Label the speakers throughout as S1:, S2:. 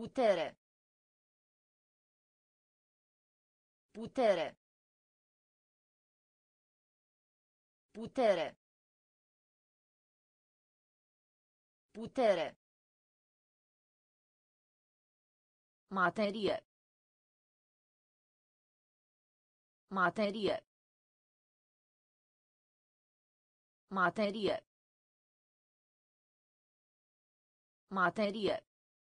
S1: Putere. Putere. Putere. Putere. Materie. Materie. Materie. Materie.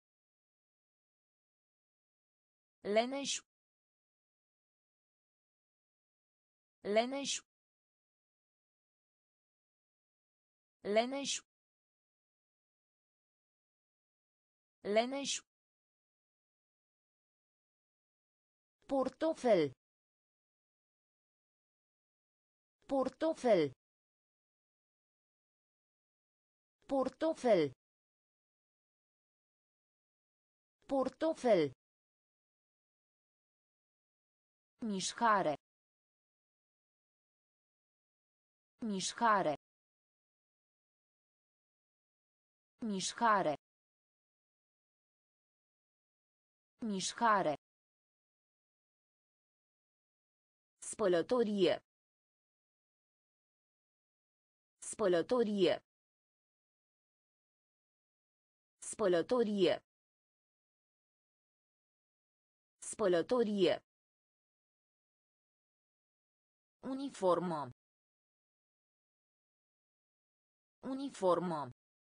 S1: Leneș. Leneș. Leneș. Leneș. Portofel. Portofel. Portofel. Portofel. Mișcare. Mișcare. Mișcare. Mișcare. Spălătorie. Spălătorie. Spălătorie. Spălătorie. Uniformă. Uniformă.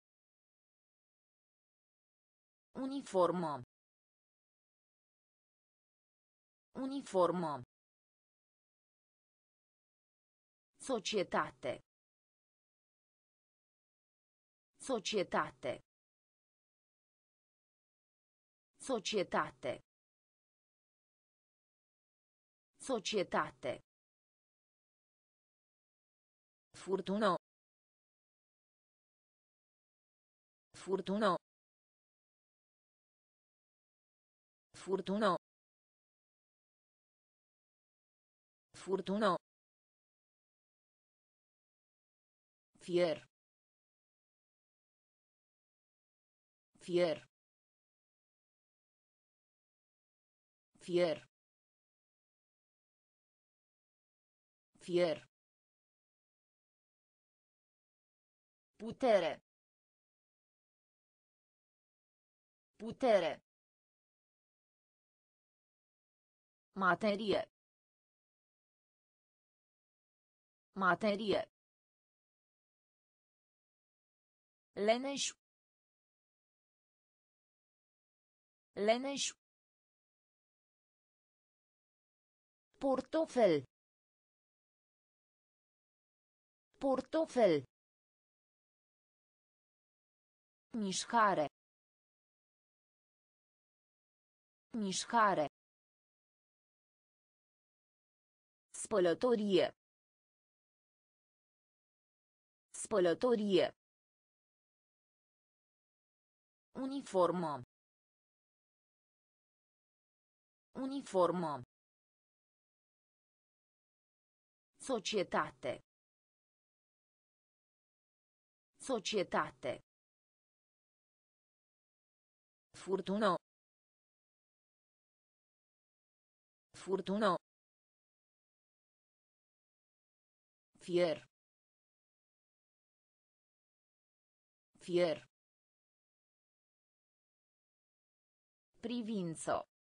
S1: Uniformă. Uniformă. Societate. Societate. Societate. Societate. Furtună. Furtună. Furtună. Furtună. Fier. Fier. Fier. Fier. Putere. Putere. Materie. Materie. Leneș. Leneș. Portofel. Portofel. Mișcare. Mișcare. Spălătorie. Spălătorie. Uniformă. Uniformă. Societate. Societate. Furtună. Furtună. Fier. Fier. Privință.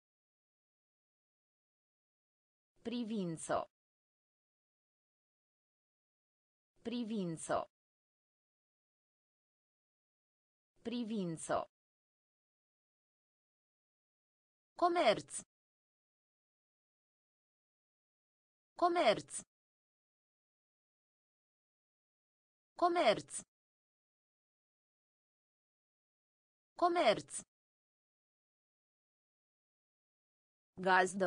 S1: Privință. Privință. Privință. Comerț. Comerț. Comerț. Comerț. Gazdă.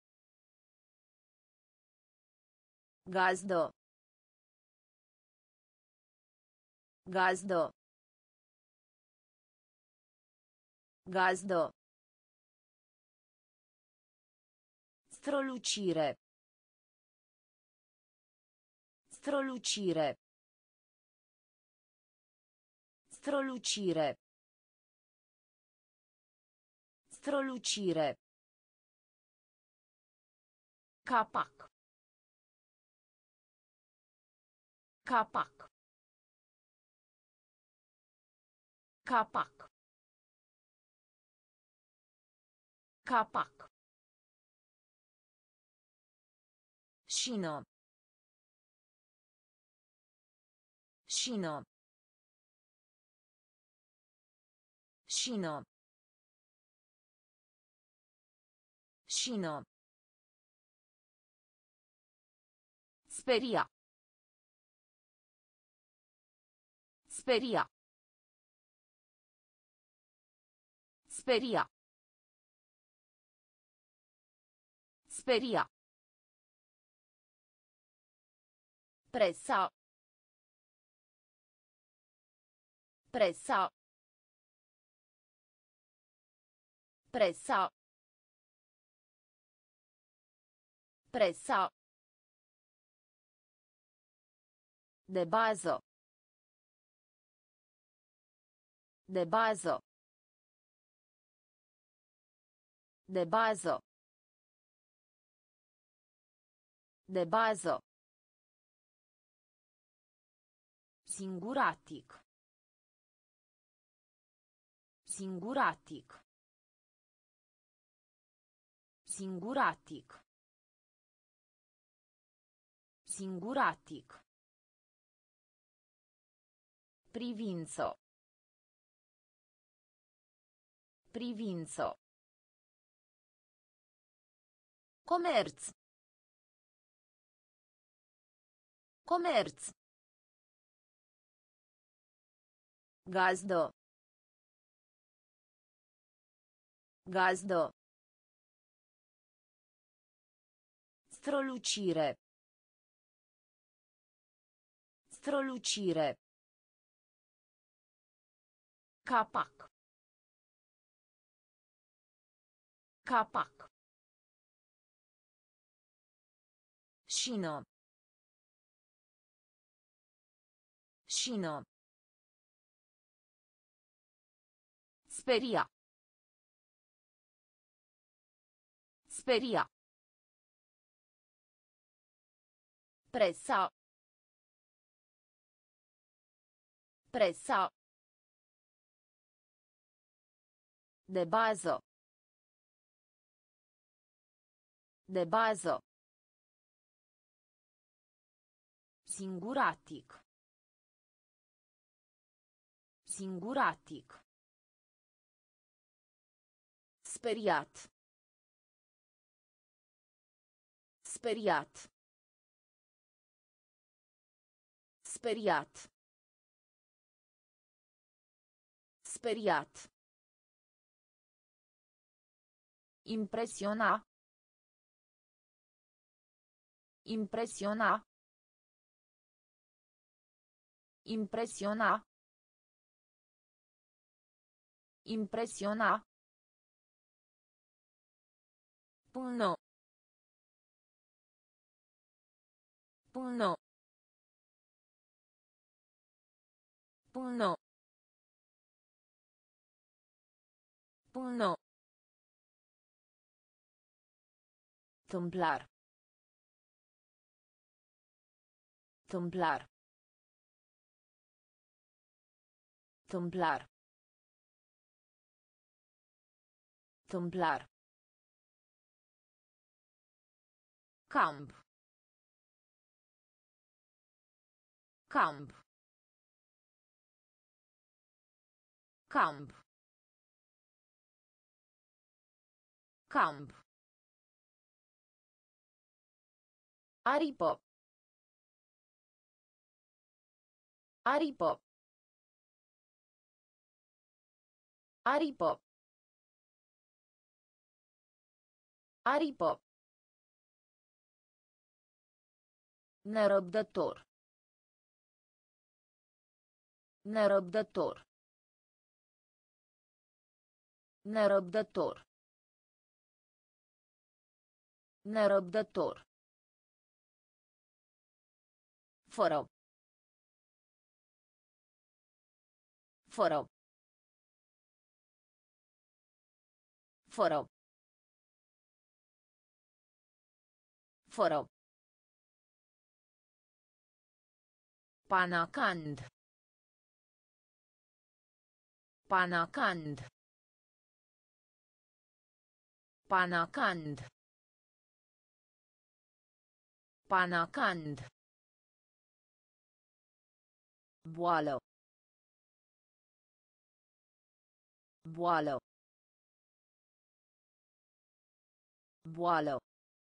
S1: Gazdă. Gazdă. Gazdă. Strălucire. Strălucire. Strălucire. Strălucire. Capac. Capac. Capac. Capac. Șină. Șină. Șină. Șină. Speria. Speria. Speria. Speria. Pressa. Pressa. Pressa. Pressa. De bază. De bază. De bază. De bază. Singuratic. Singuratic. Singuratic. Singuratic. Privință. Privință. Comerț. Comerț. Gazdă. Gazdă. Strălucire. Strălucire. Capac. Capac. Șină. Șină. Speria. Speria. Pressa. Pressa. De bază. De bază. Singuratic. Singuratic. Speriat. Speriat. Speriat. Speriat. Impresiona. Impresiona. Impresiona. Impresiona. Până. Până. Până. Până. Tâmplar. Tâmplar. Tâmplar. Tâmplar. Camp. Camp. Camp. Camp. Aripă. Aripă. Aripă. Aripă. Nerăbdător. Nerăbdător. Nerăbdător. Nerăbdător. Fără. Fără. Fără. Fără. Panacand. Panacand. Panacand. Panacand. Boală. Boală. Boală.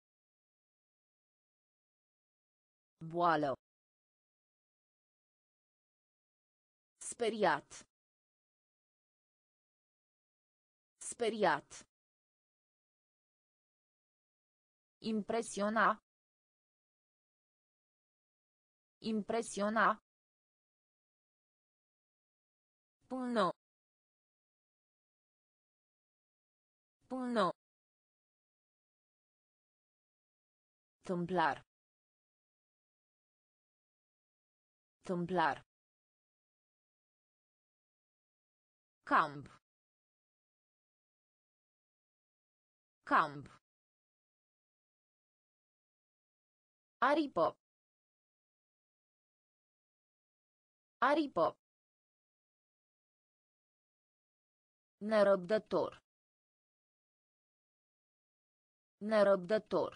S1: Boală. Speriat. Speriat. Impresiona. Impresiona. Până. Până. Tâmplar. Tâmplar. Camp. Camp. Aripă. Aripă. Nerăbdător. Nerăbdător.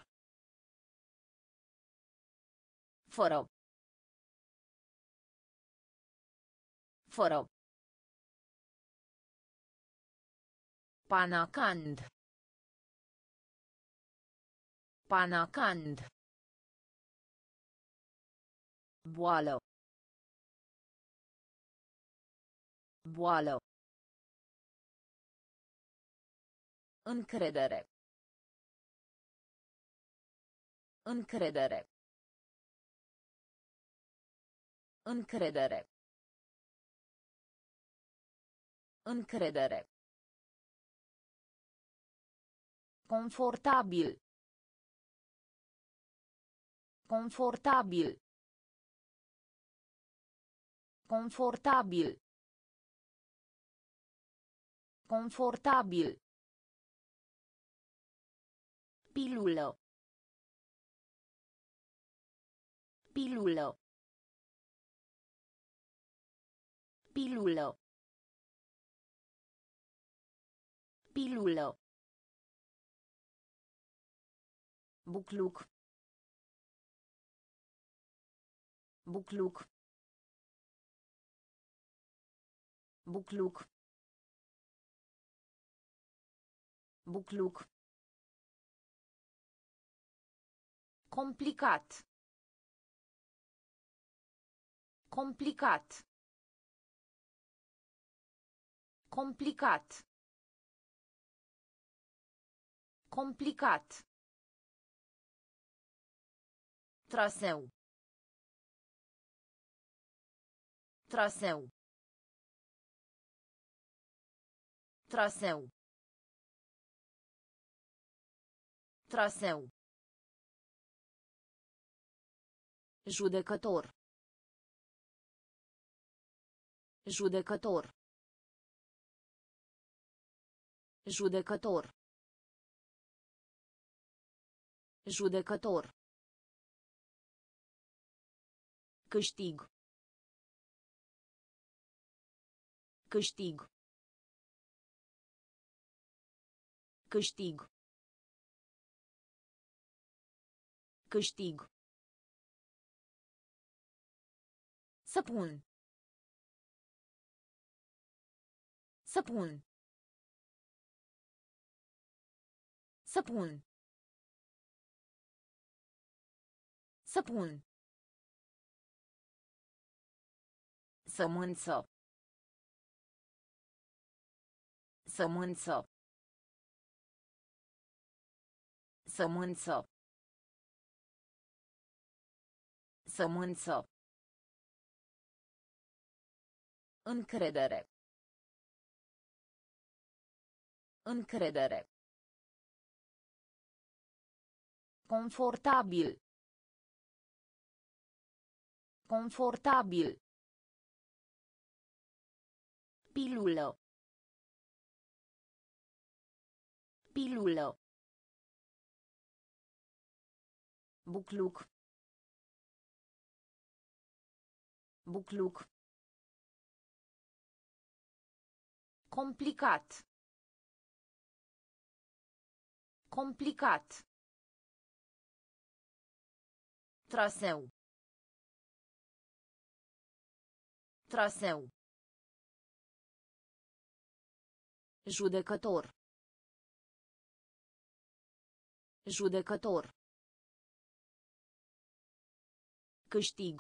S1: Fără. Fără. Panacand. Panacand. Boală. Boală. Încredere. Încredere. Încredere. Încredere. Confortabil. Confortabil. Confortabil. Confortabil. Pilulă. Pilulă. Pilulă. Pilulă. Bucluc. Bucluc. Bucluc. Bucluc. Complicat. Complicat. Complicat. Complicat. Traseu. Traseu. Traseu. Traseu. Judecător. Judecător. Judecător. Judecător. Câștig. Câștig. Câștig. Câștig. Săpun. Săpun. Săpun. Săpun. Sămânță. Sămânță. Sămânță. Sămânță. Încredere. Încredere. Confortabil. Confortabil. Pilulă. Pilulă. Bucluc. Bucluc. Complicat. Complicat. Traseu. Traseu. Judecător. Judecător. Câștig.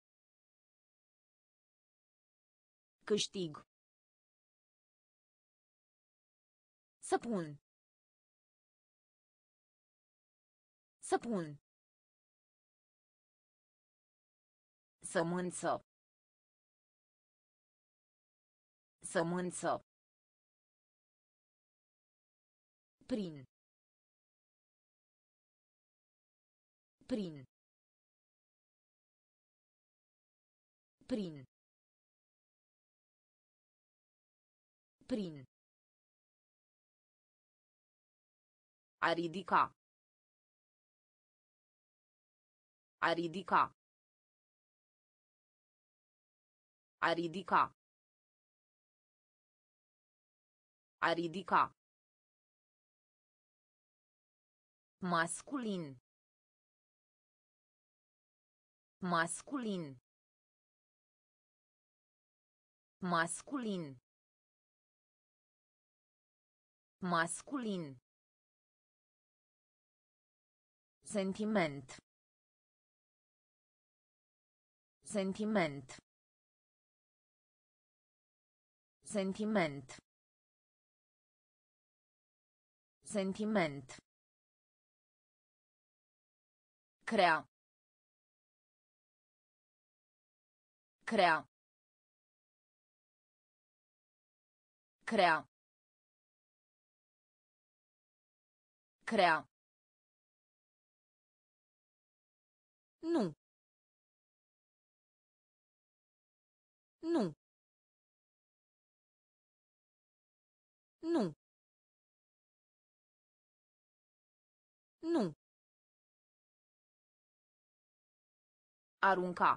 S1: Câștig. Săpun. Săpun. Sămânță. Sămânță. Prin. Prin. Prin. Prin. A ridica. A ridica. A ridica. A ridica. Masculin. Masculin. Masculin. Masculin. Sentiment. Sentiment. Sentiment. Sentiment. Crea. Crea. Crea. Crea. Nu. Nu. Nu. Nu. Arunca.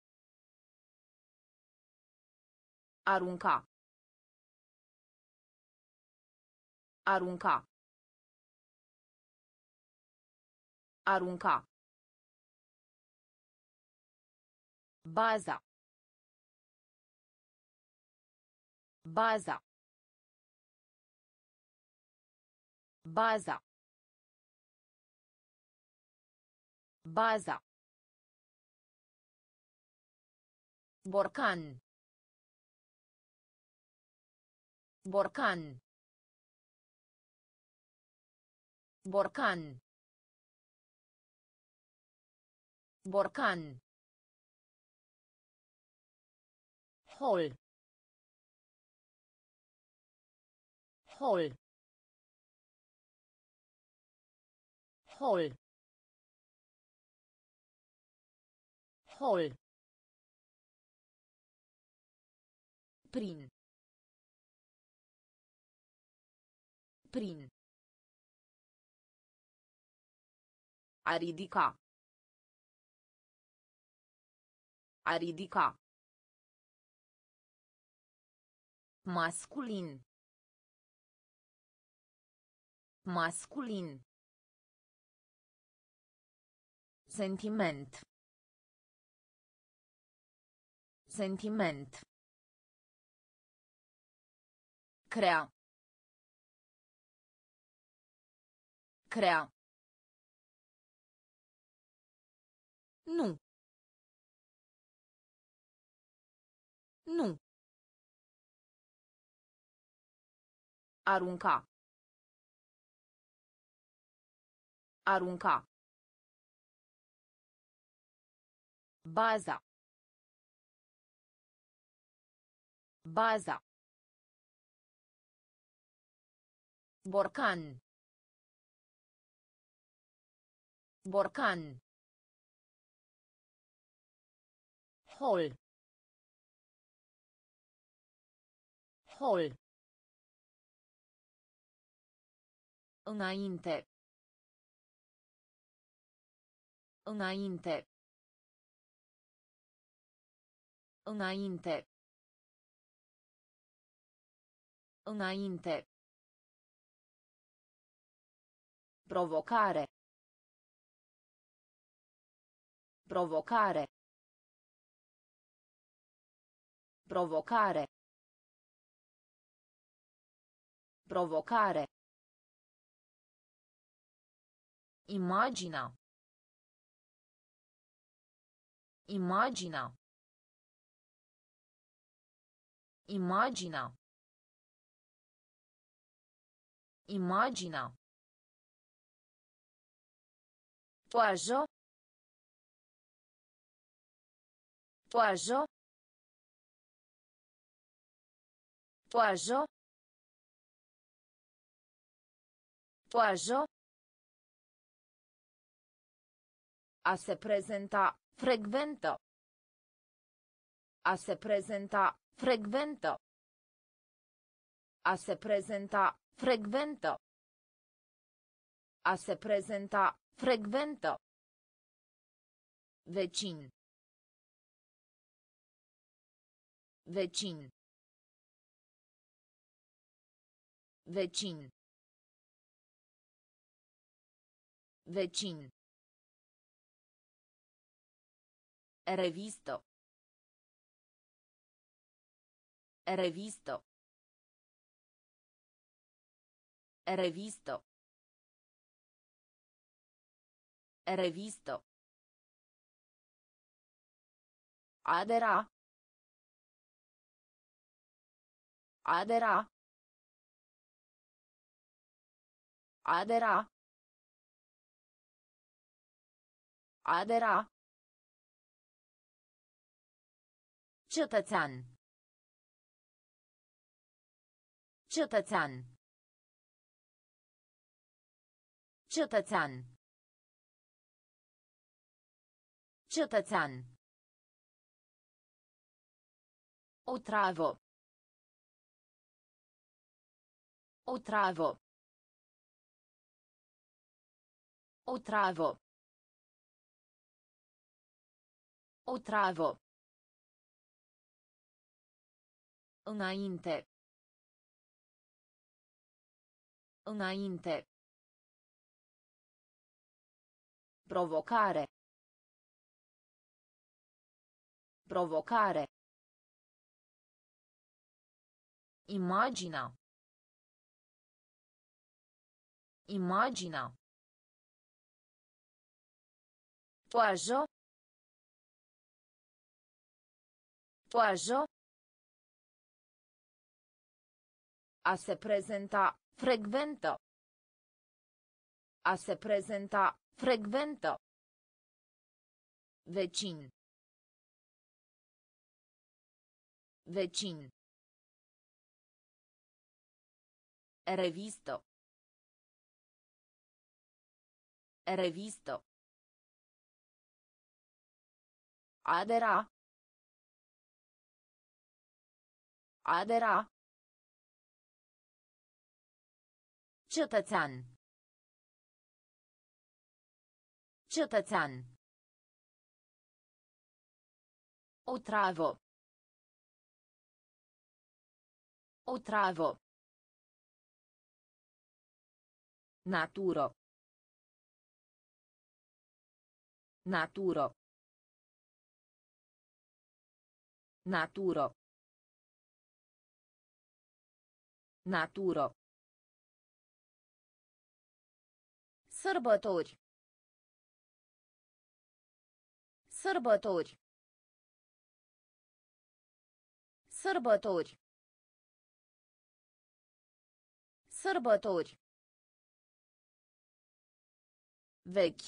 S1: Arunca. Arunca. Arunca. Baza. Baza. Baza. Baza. Borcan. Borcan. Borcan. Borcan. Hol. Hol. Hol. Hol. Prin. Prin. A ridica. A ridica. Masculin. Masculin. Sentiment. Sentiment. Crea. Crea. Nu. Nu. Arunca. Arunca. Baza. Baza. Borcan. Borcan. Hol. Hol. Înainte. Înainte. Înainte. Înainte. Provocare. Provocare. Provocare. Provocare. Imagina. Imagina. Imagina. Imagina. Toajo. Toajo. Toajo. Toajo. A se prezenta, frecventă. A se prezenta, frecventă. A se prezenta, frecventă. A se prezenta, frecventă. Vecin. Vecin. Vecin. Vecin. Revisto. Revisto. Revisto. Revisto. Adera. Adera. Adera. Adera. Cetățean. Cetățean. Cetățean. Cetățean. Otravă. Otravă. Otravă. Otravă. Înainte. Înainte. Provocare. Provocare. Imagina. Imagina. Toajo. Toajo. A se prezenta, frecventă. A se prezenta, frecventă. Vecin. Vecin. Revisto. Revisto. Adera. Adera. Cetățean. Cetățean. Otravă. Otravă. Natură. Natură. Natură. Natură. Sărbători. Sărbători. Sărbători. Sărbători. Vechi.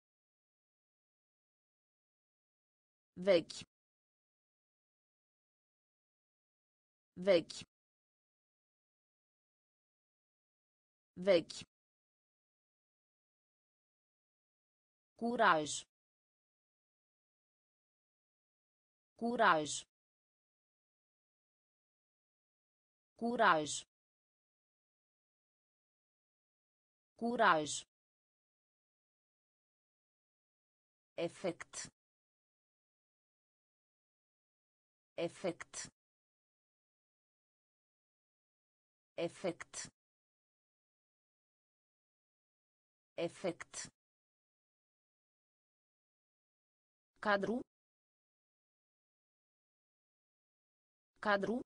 S1: Vechi. Vechi. Vechi. Curaj. Curaj. Curaj. Curaj. Efect. Efect. Efect. Efect. Cadru. Cadru.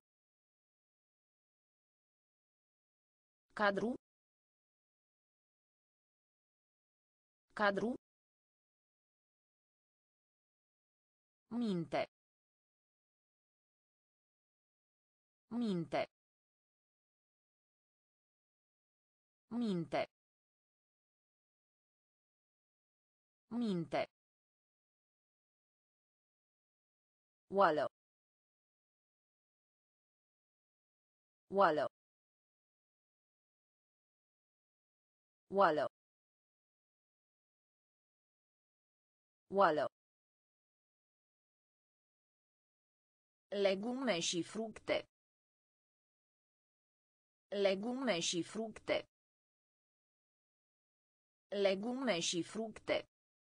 S1: Cadru. Cadru. Minte. Minte. Minte. Minte. Oală. Oală. Oală. Oală. Legume și fructe. Legume și fructe. Legume și fructe.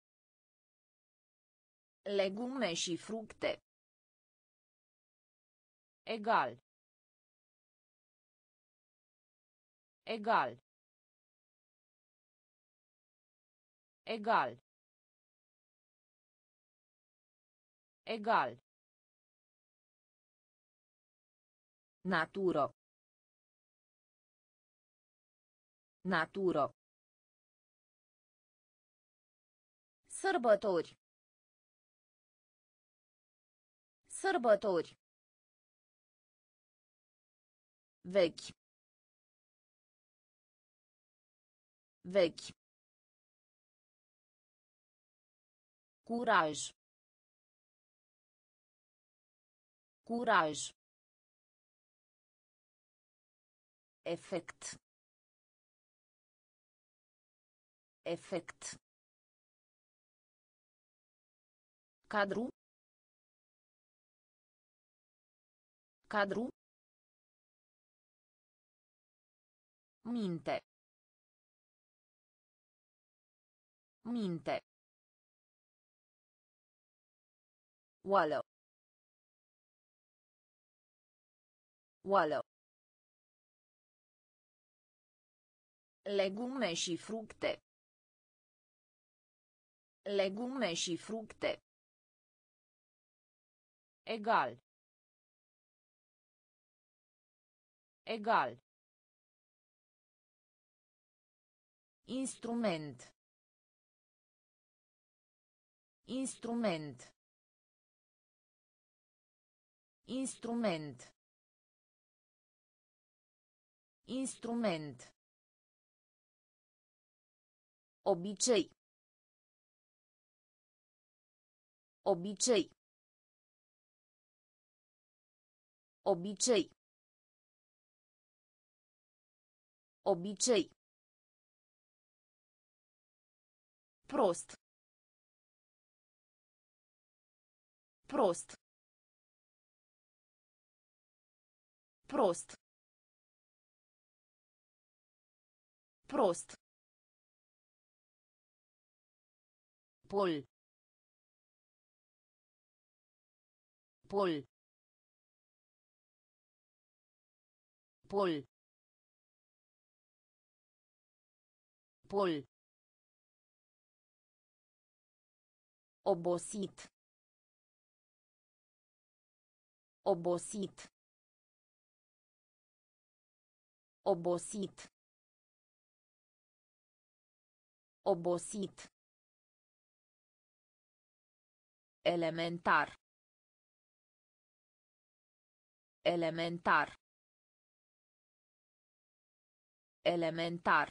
S1: Legume și fructe. Egal. Egal. Egal. Egal. Naturo. Naturo. Sărbători. Sărbători. Vechi. Vechi. Curaj. Curaj. Efect. Efect. Cadru. Cadru. Minte. Minte. Oală. Oală. Legume și fructe. Legume și fructe. Egal. Egal. Instrument. Instrument. Instrument. Instrument. Obicei. Obicei. Obicei. Obicei. Prost. Prost. Prost. Prost. Pol. Pol. Pol. Pol. Obosit. Obosit. Obosit. Obosit. Elementar. Elementar. Elementar.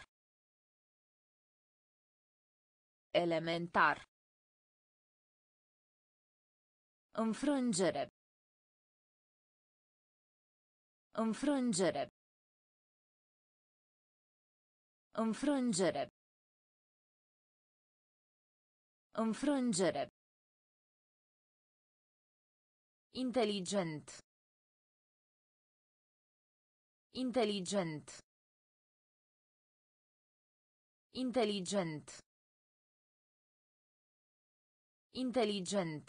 S1: Elementar. Înfrângere. Înfrângere. Înfrângere. Înfrângere. Inteligent. Inteligent. Inteligent. Inteligent.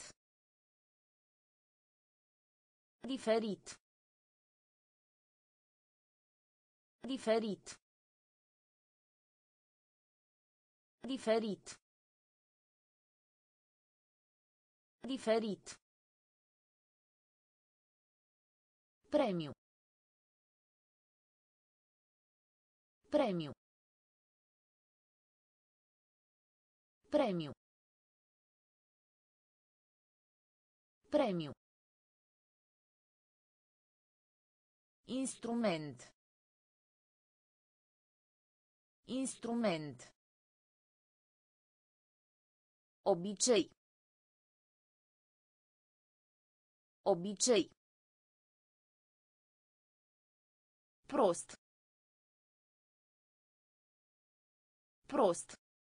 S1: Diferit. Diferit. Diferit. Diferit. Premiu. Premiu. Premiu. Premiu. Instrument. Instrument. Obicei. Obicei. Prost. Prost.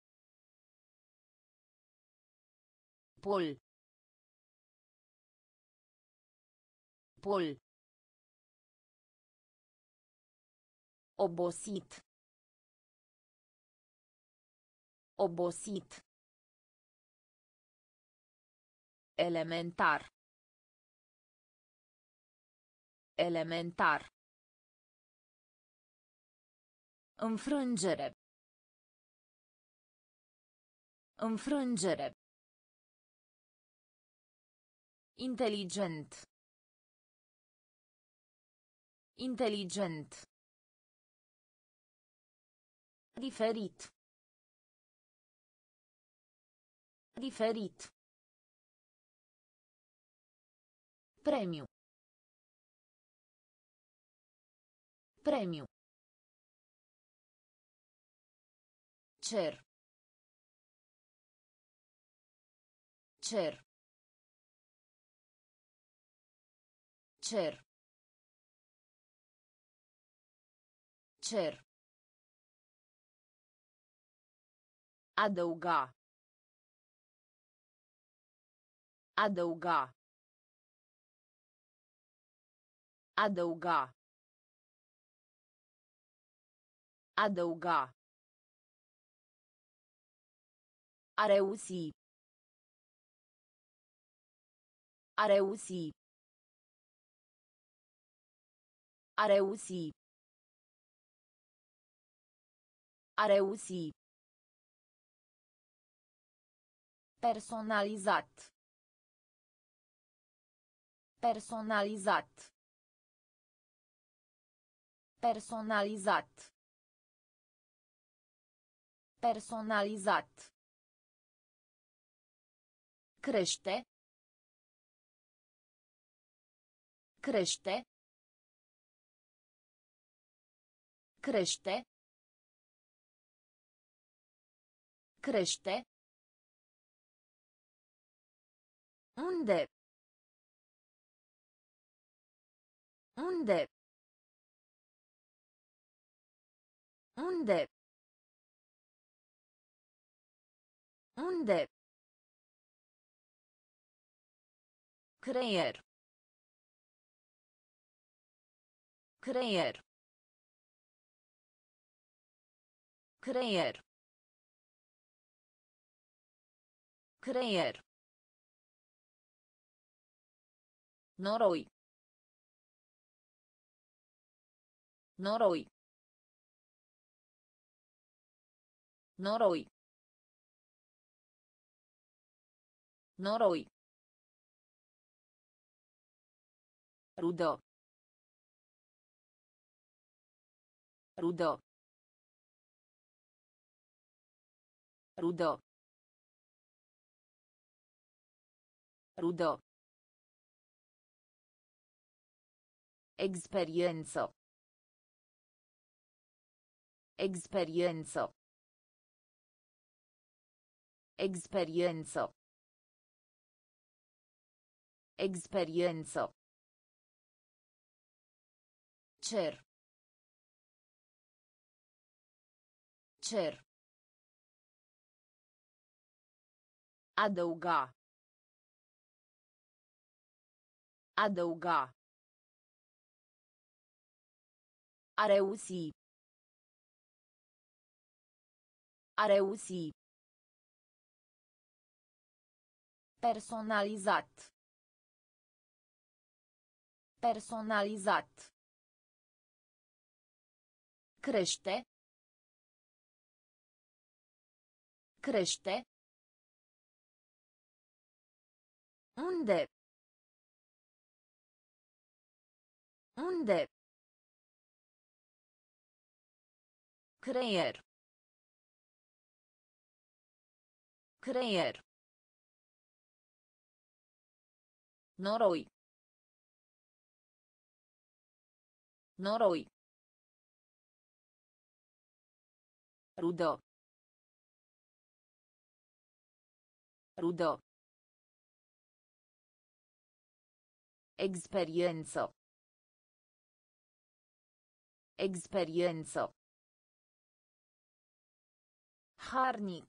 S1: Pol. Pol. Obosit. Obosit. Elementar. Elementar. Înfrângere. Înfrângere. Inteligent. Inteligent. Diferit. Diferit. Premiu. Premiu. Cer. Cer. Cer. Cer. Adăuga. Adăuga. Adăuga. Adăuga. A reuși. A reuși. A reuși. A reuși. Personalizat. Personalizat. Personalizat. Personalizat. Crește. Crește. Crește. Crește. Unde? Unde? Unde? Unde? Creier. Creier. Creier. Creier. Noroi. Noroi. Noroi. Noroi. Rudă. Rudă. Rudă. Rudă. Experiență. Experiență. Experiență. Experiență. Cer. Cer. Adăuga. Adăuga. A reuși. A reuși. Personalizat. Personalizat. Crește. Crește. Unde? Unde? Creier. Creier. Noroi. Noroi. Rudă. Rudă. Experiență. Experiență. Harnic.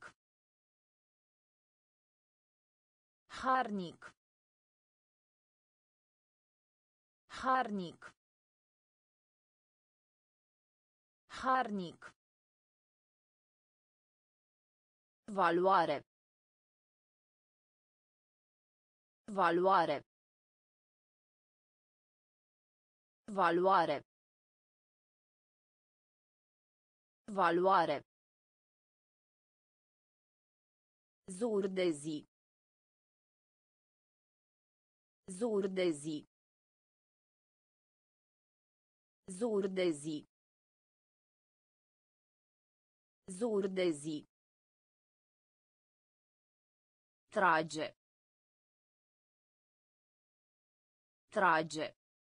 S1: Harnic. Harnic. Harnic. Valoare. Valoare. Valoare. Valoare. Zur de zi. Zur de zi. Zur de zi. Zur de zi. Trage. Trage.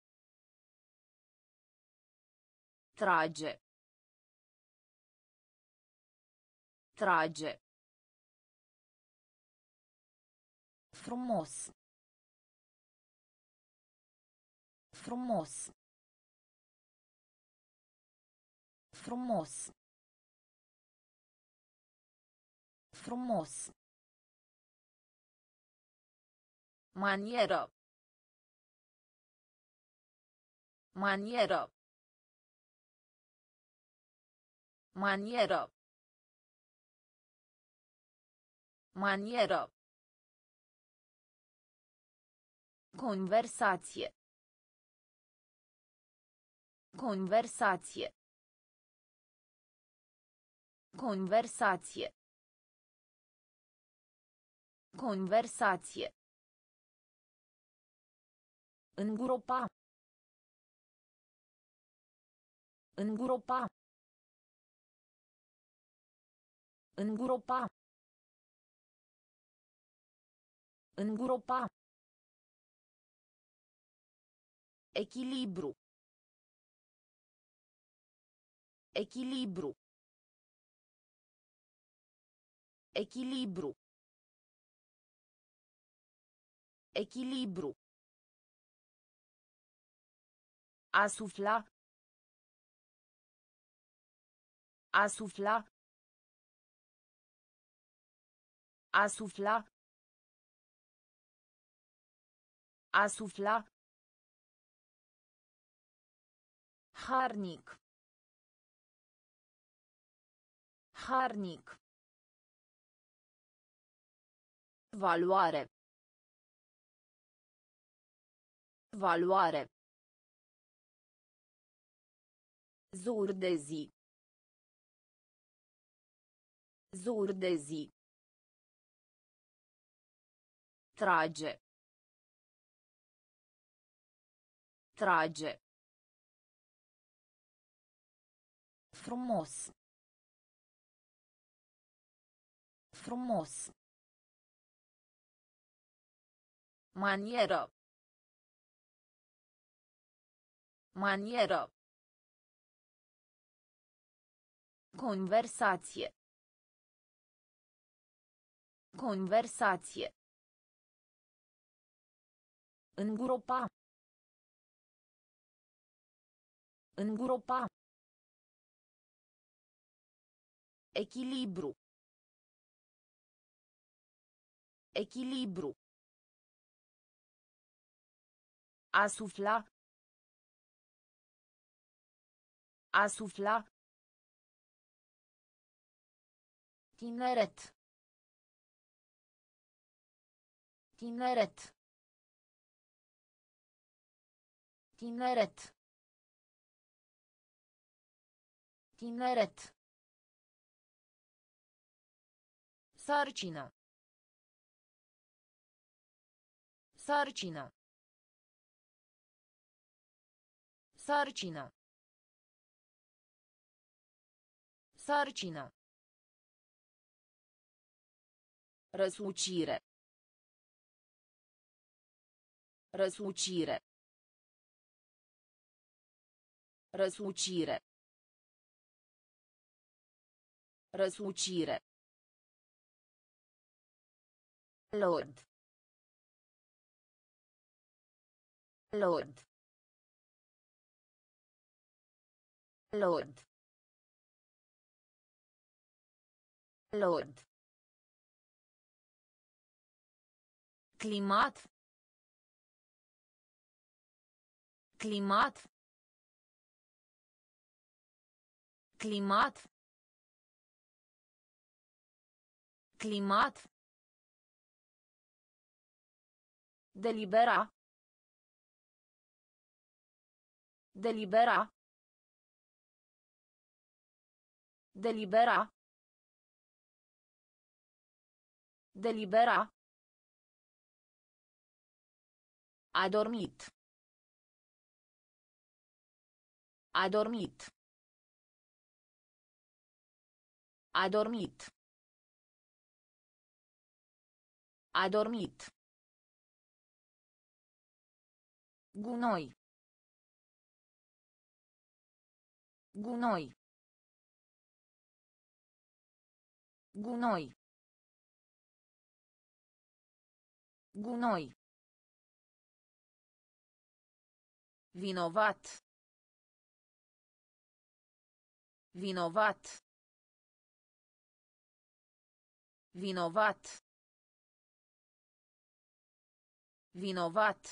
S1: Trage. Trage. Frumos. Frumos. Frumos. Frumos. Manieră. Manieră. Manieră. Manieră. Conversație. Conversație. Conversație. Conversație. Îngropa. Îngropa. Îngropa. Îngropa. Echilibru. Echilibru. Echilibru. Echilibru. A sufla. A sufla. A sufla. A sufla. Harnic. Harnic. Valoare. Valoare. Zur de zi. Zur de zi. Trage. Trage. Frumos. Frumos. Manieră. Manieră. Conversație. Conversație. Îngropa. Îngropa. Echilibru. Echilibru. A sufla. A sufla. Tineret. Tineret. Tineret. Tineret. Sarcină. Sarcină. Sarcină. Sarcină. Răsucire. Răsucire. Răsucire. Răsucire. Lord. Lord. Lord. Lord. Climat. Climat. Climat. Climat. Delibera. Delibera. Delibera. Delibera. A dormit. A dormit. A dormit. A dormit. Gunoi. Gunoi. Gunoi. Gunoi. Vinovat. Vinovat. Vinovat. Vinovat.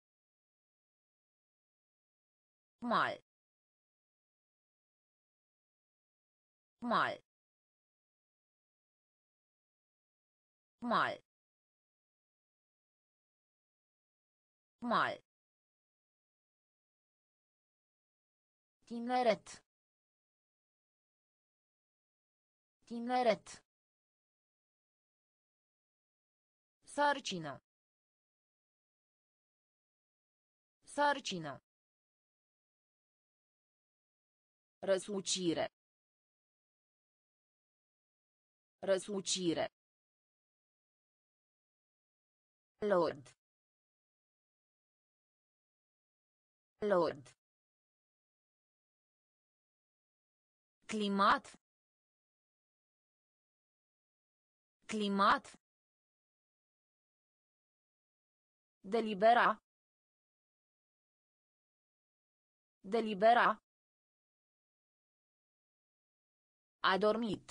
S1: Mal. Mal. Mal. Mal. Tineret. Tineret. Sarcină. Sarcină. Răsucire. Răsucire. Lord. Lord. Climat. Climat. Delibera. Delibera. A dormit.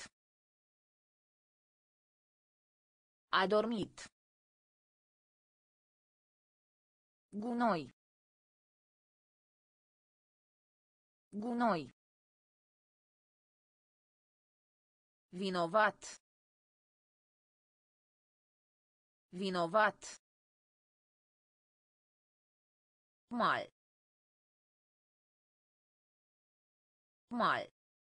S1: A dormit. Gunoi. Gunoi. Vinovat. Vinovat. Mal. Mal.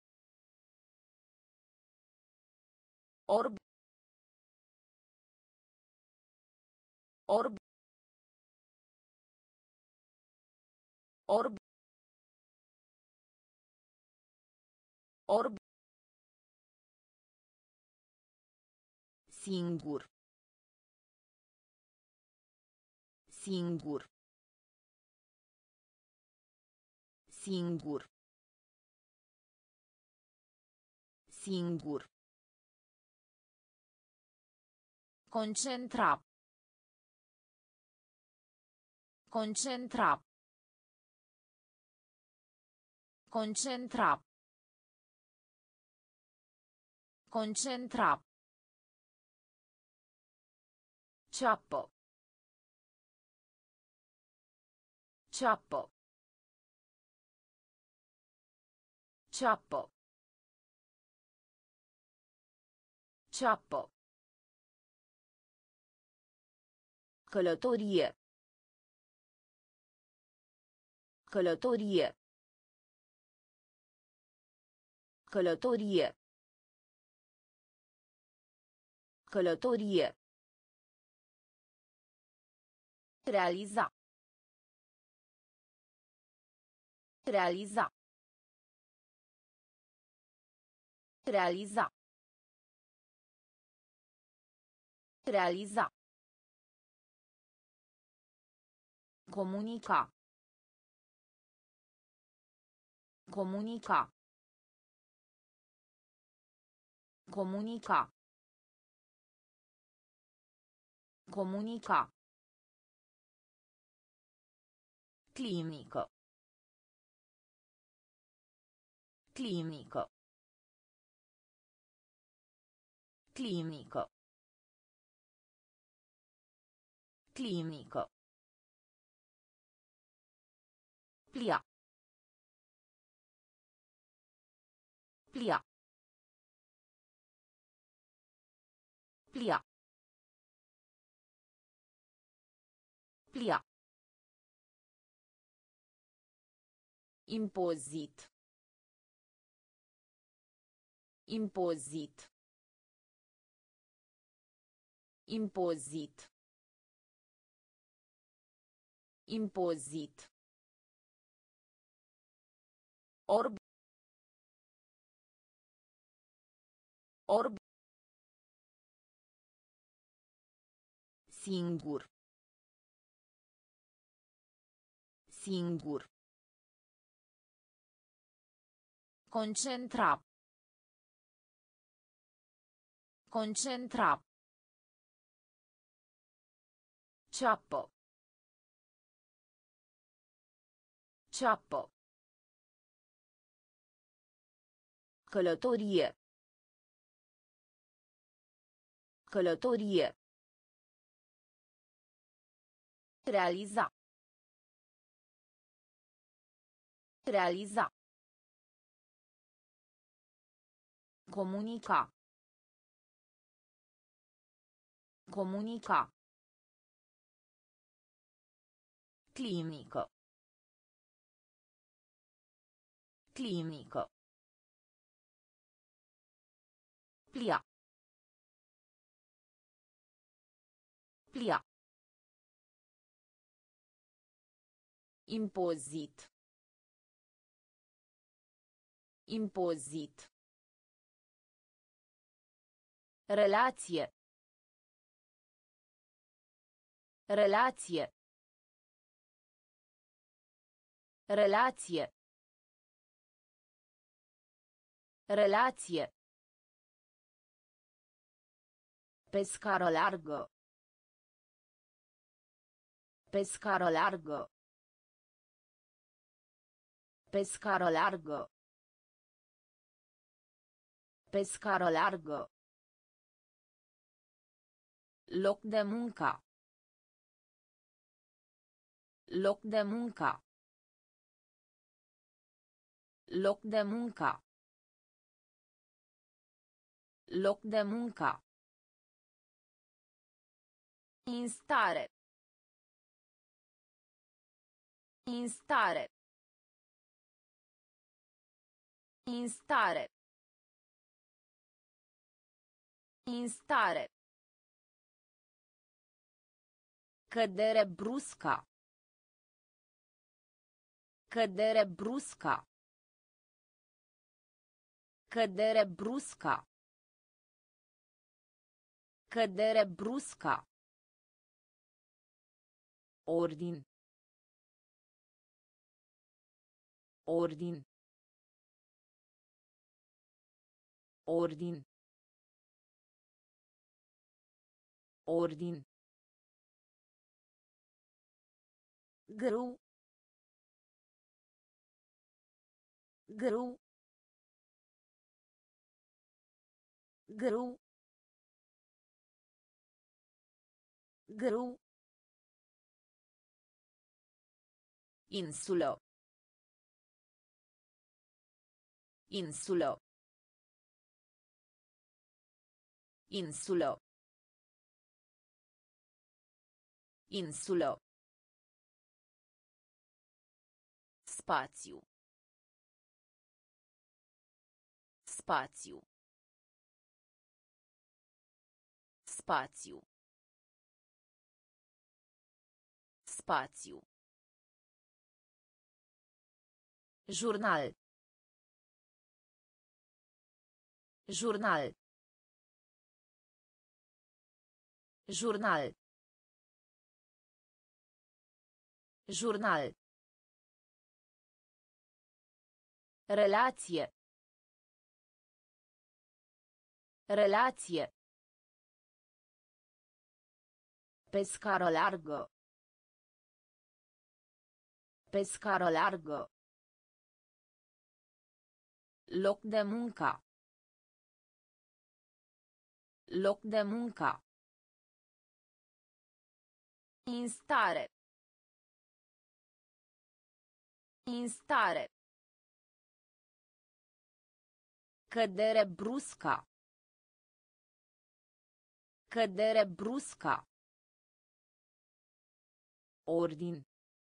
S1: Orb. Orb. Orb. Orb. Singur. Singur. Singur. Singur. Concentra. Concentra. Concentra. Concentra. Ciappo. Ciappo. Ciappo. Ceapă. Călătorie. Călătorie. Călătorie. Călătorie. Realiza. Realiza. Realiza. Realiza. Comunica. Comunica. Comunica. Comunica. Clinică. Clinică. Clinică. Clinică. Plia. Plia. Plia. Plia. Impozit. Impozit. Impozit. Impozit. Orb. Orb. Singur. Singur. Concentra. Concentra. Ceapă. Ceapă. Călătorie. Călătorie. Realiza. Realiza. Comunica. Comunica. Clinică. Clinică. Plia. Plia. Impozit. Impozit. Relație. Relație. Relație. Relație. Pe scară largă. Pe scară largă. Pe scară largă. Pe scară largă. Loc de muncă. Loc de muncă. Loc de muncă. Loc de muncă. Instare. Instare. Instare. Instare. Cădere brusca. Cădere brusca. Cădere brusca. Cădere brusca. Ordin. Ordin. Ordin. Ordin. Grâu. Grâu. Grâu. Grâu. Insulă. Insulă. Insulă. Insulă. Spațiu. Spațiu. Spațiu. Spațiu. Jurnal. Jurnal. Jurnal. Jurnal. Relație. Relație. Pe scară largă. Pe scară largă. Loc de muncă. Loc de muncă. Instare. Instare. Cădere bruscă. Cădere bruscă. Ordin.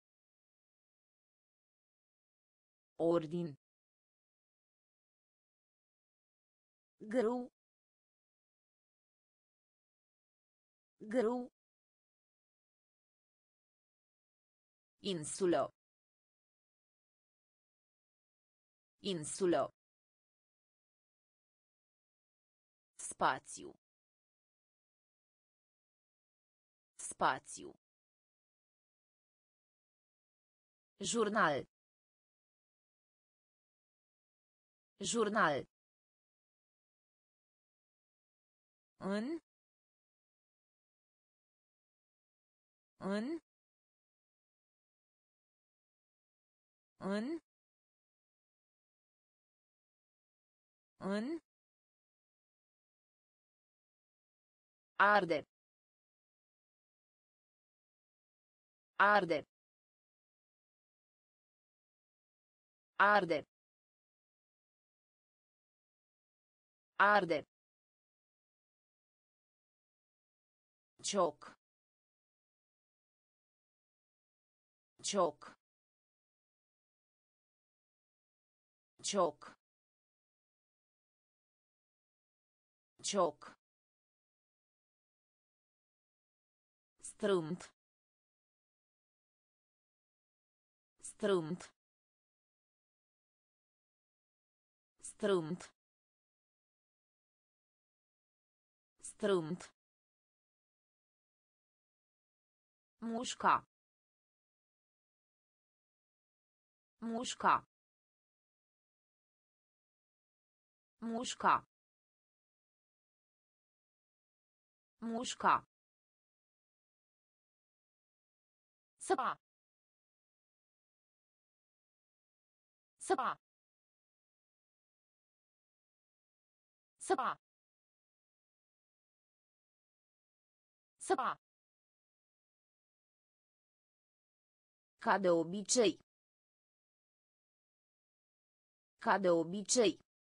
S1: Ordin. Grâu. Grâu. Insulă. Insulă. Spațiu. Spațiu. Jurnal. Jurnal. În. În. În. În. Arde. Arde. Arde. Arde. Cioc. Cioc. Cioc. Cioc. Strâmt. Strâmt. Strâmt. Strâmt. Mușca. Mușca. Mușca. Mușca. Săpa. Săpa. Săpa. Săpa. Ca de obicei. Ca de obicei.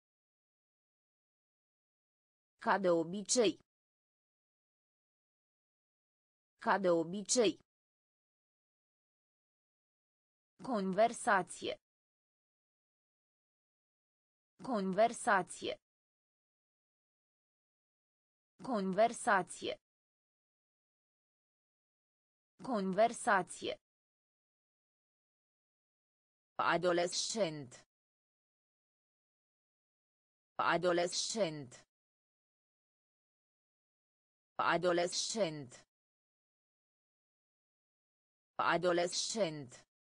S1: Ca de obicei. Ca de obicei. Conversație. Conversație. Conversație. Conversație. Adolescent. Adolescent. Adolescent. Adolescent.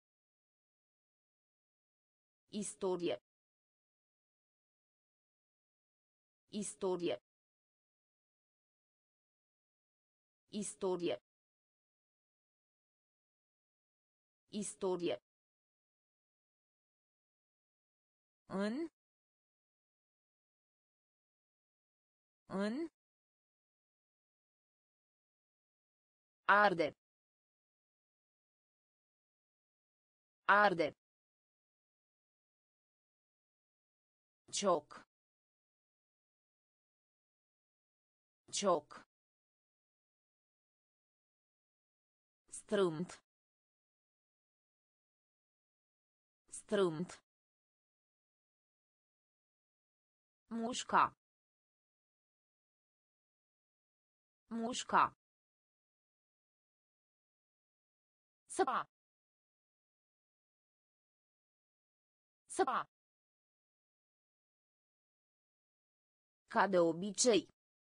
S1: Istorie. Istorie. Istorie. Istorie. În. În. Arde. Arde. Cioc. Cioc. Strâmt. Strâmt. Mușca. Mușca. Săpa. Săpa. Ca de obicei.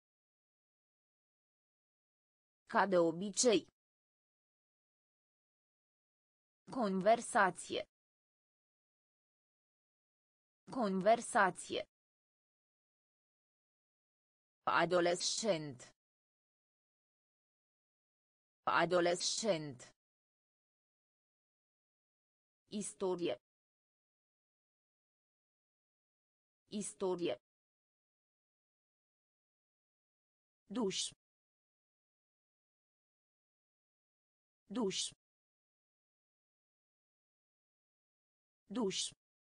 S1: Ca de obicei. Conversație. Conversație. Adolescent. Adolescent. Istorie. Istorie. Duș. Duș. Duș.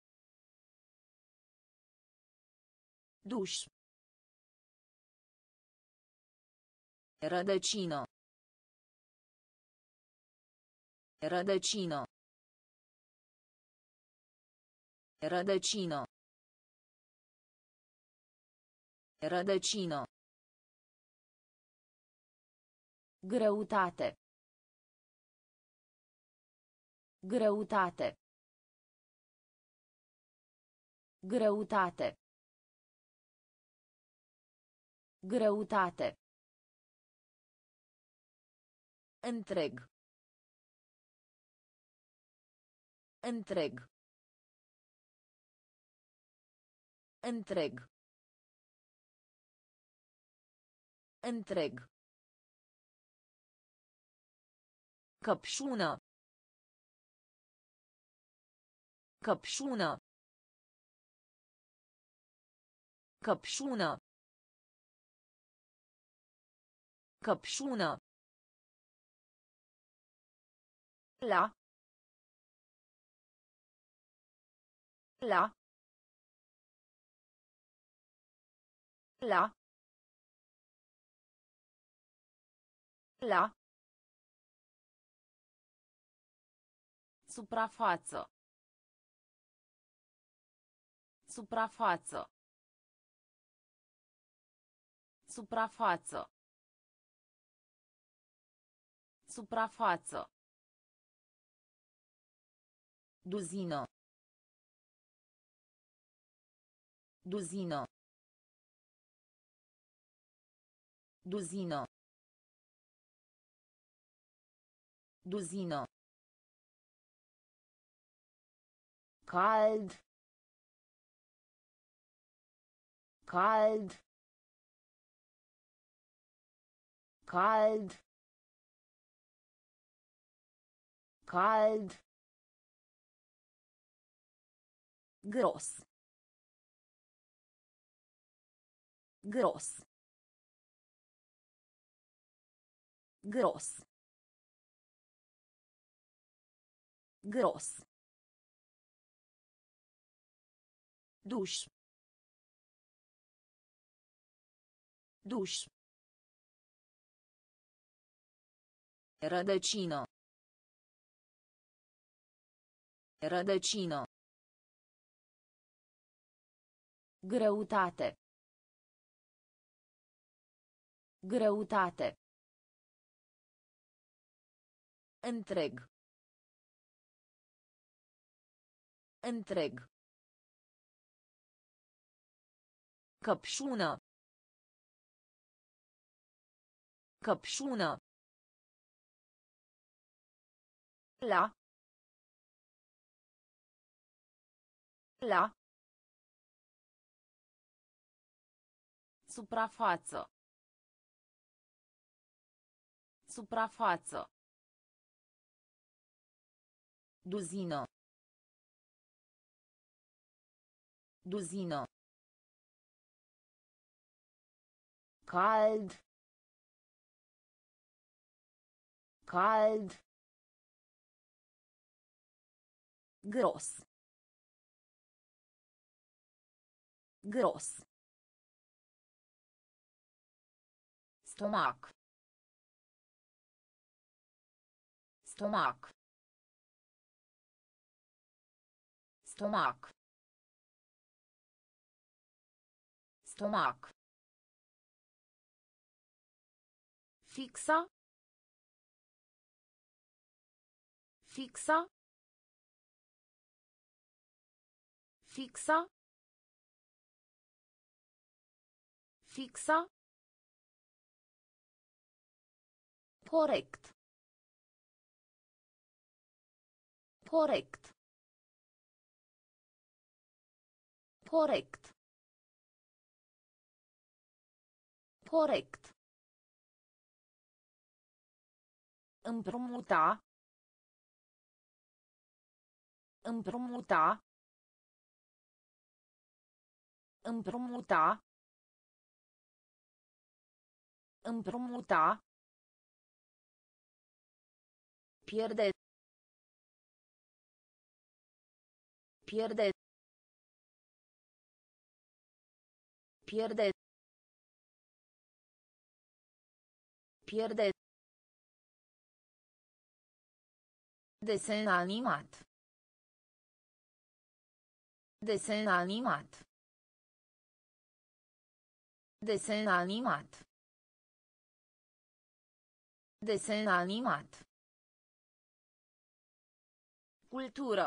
S1: Duș. Rădăcină. Rădăcină. Rădăcină. Rădăcină. Greutate. Greutate. Greutate. Greutate. Întreg. Întreg. Întreg. Întreg. Căpșună. Căpșună. Căpșună. Căpșună. La. La. La. La. Suprafață. Suprafață. Suprafață. Suprafață. Duzină. Duzină. Duzină. Duzină. Cald. Cald. Cald. Cald. Gros. Gros. Gros. Gros. Duș. Duș. Rădăcină. Rădăcină. Greutate. Greutate. Întreg. Întreg. Căpșună. Căpșună. La. La. Suprafață. Suprafață. Duzină. Duzină. Cald. Cald. Gros. Gros. Stomac. Stomac. Stomac. Stomac. Fixa. Fixa. Fixa. Fixa. Corect. Corect. Corect. Corect. Împrumuta. Împrumuta. Împrumuta. Împrumuta. Pierde. Pierde. Pierde. Pierde. Desen animat. Desen animat. Desen animat. Desen animat. Cultură.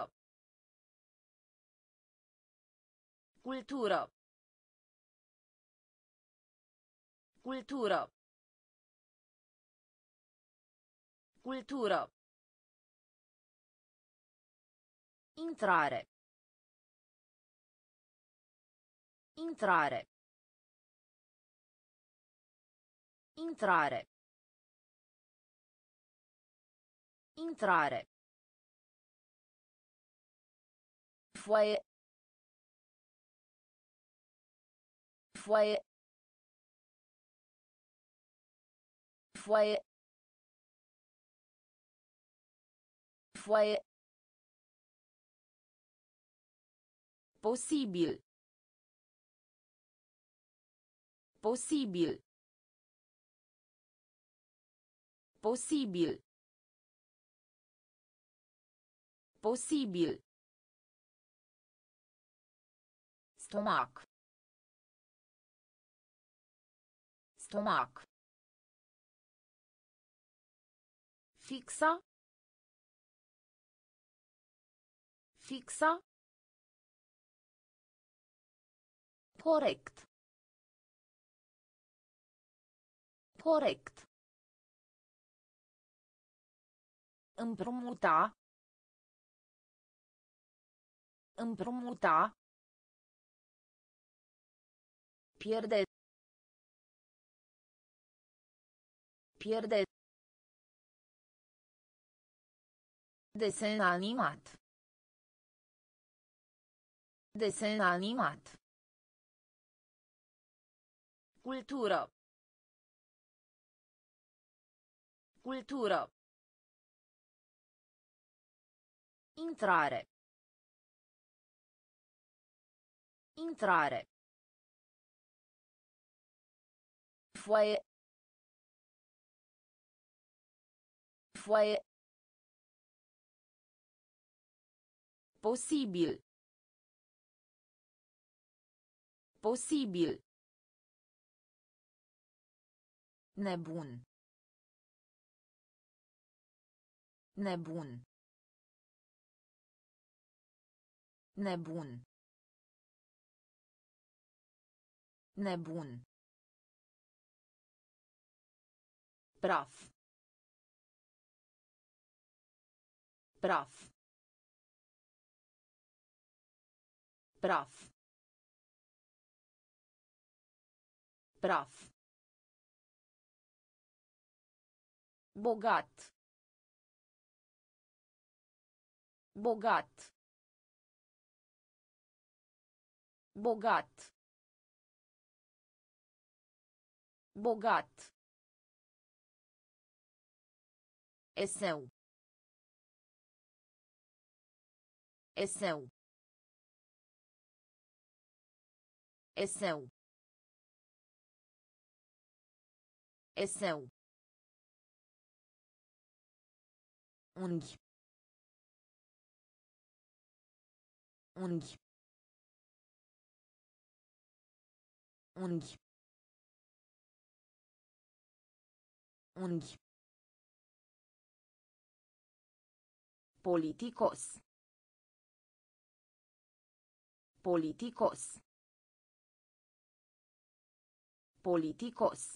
S1: Cultură. Cultură. Cultură. Intrare. Intrare. Intrare. Intrare. Foaie. Foaie. Foaie. Foaie. Posibil. Posibil. Posibil. Posibil. Stomac. Stomac. Fixa. Fixa. Corect. Corect. Împrumuta. Împrumuta. Pierde. Pierde. Desen animat. Desen animat. Cultură. Cultură. Intrare. Intrare. Foaie. Foaie. Posibil. Posibil. Nebun. Nebun. Nebun. Nebun. Praf. Praf. Praf. Praf. Bogat. Bogat. Bogat. Bogat. Eseu. Eseu. Eseu. Eseu. Unghi. Unghi. Unghi. Unghi. Politicos. Politicos. Politicos.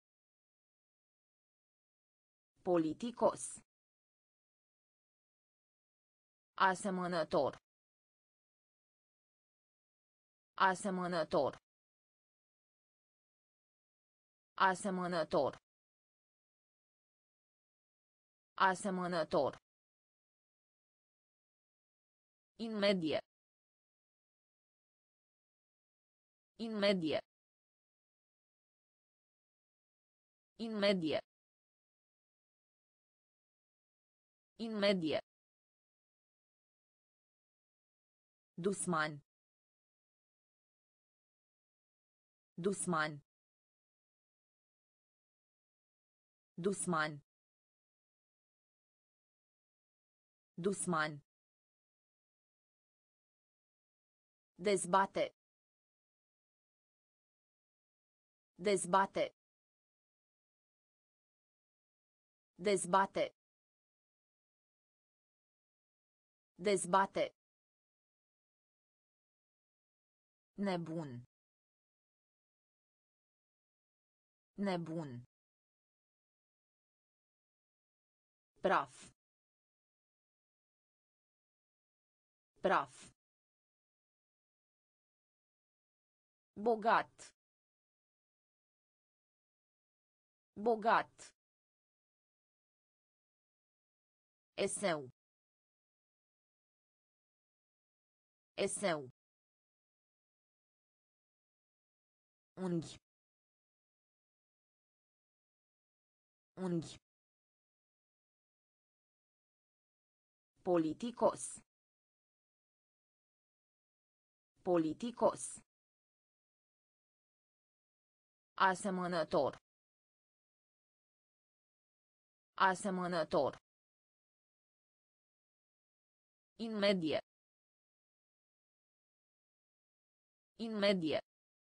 S1: Politicos. Asemănător. Asemănător. Asemănător. Asemănător. Imedie. Imedie. Imedie. Imedie. Dusman. Dusman. Dusman. Dusman. Dezbate. Dezbate. Dezbate. Dezbate. Nebun. Nebun. Praf. Praf. Bogat. Bogat. Eseu. Eseu. Unghi. Unghi. Politicos. Politicos. Asemănător. Asemănător. Imedie. Imedie.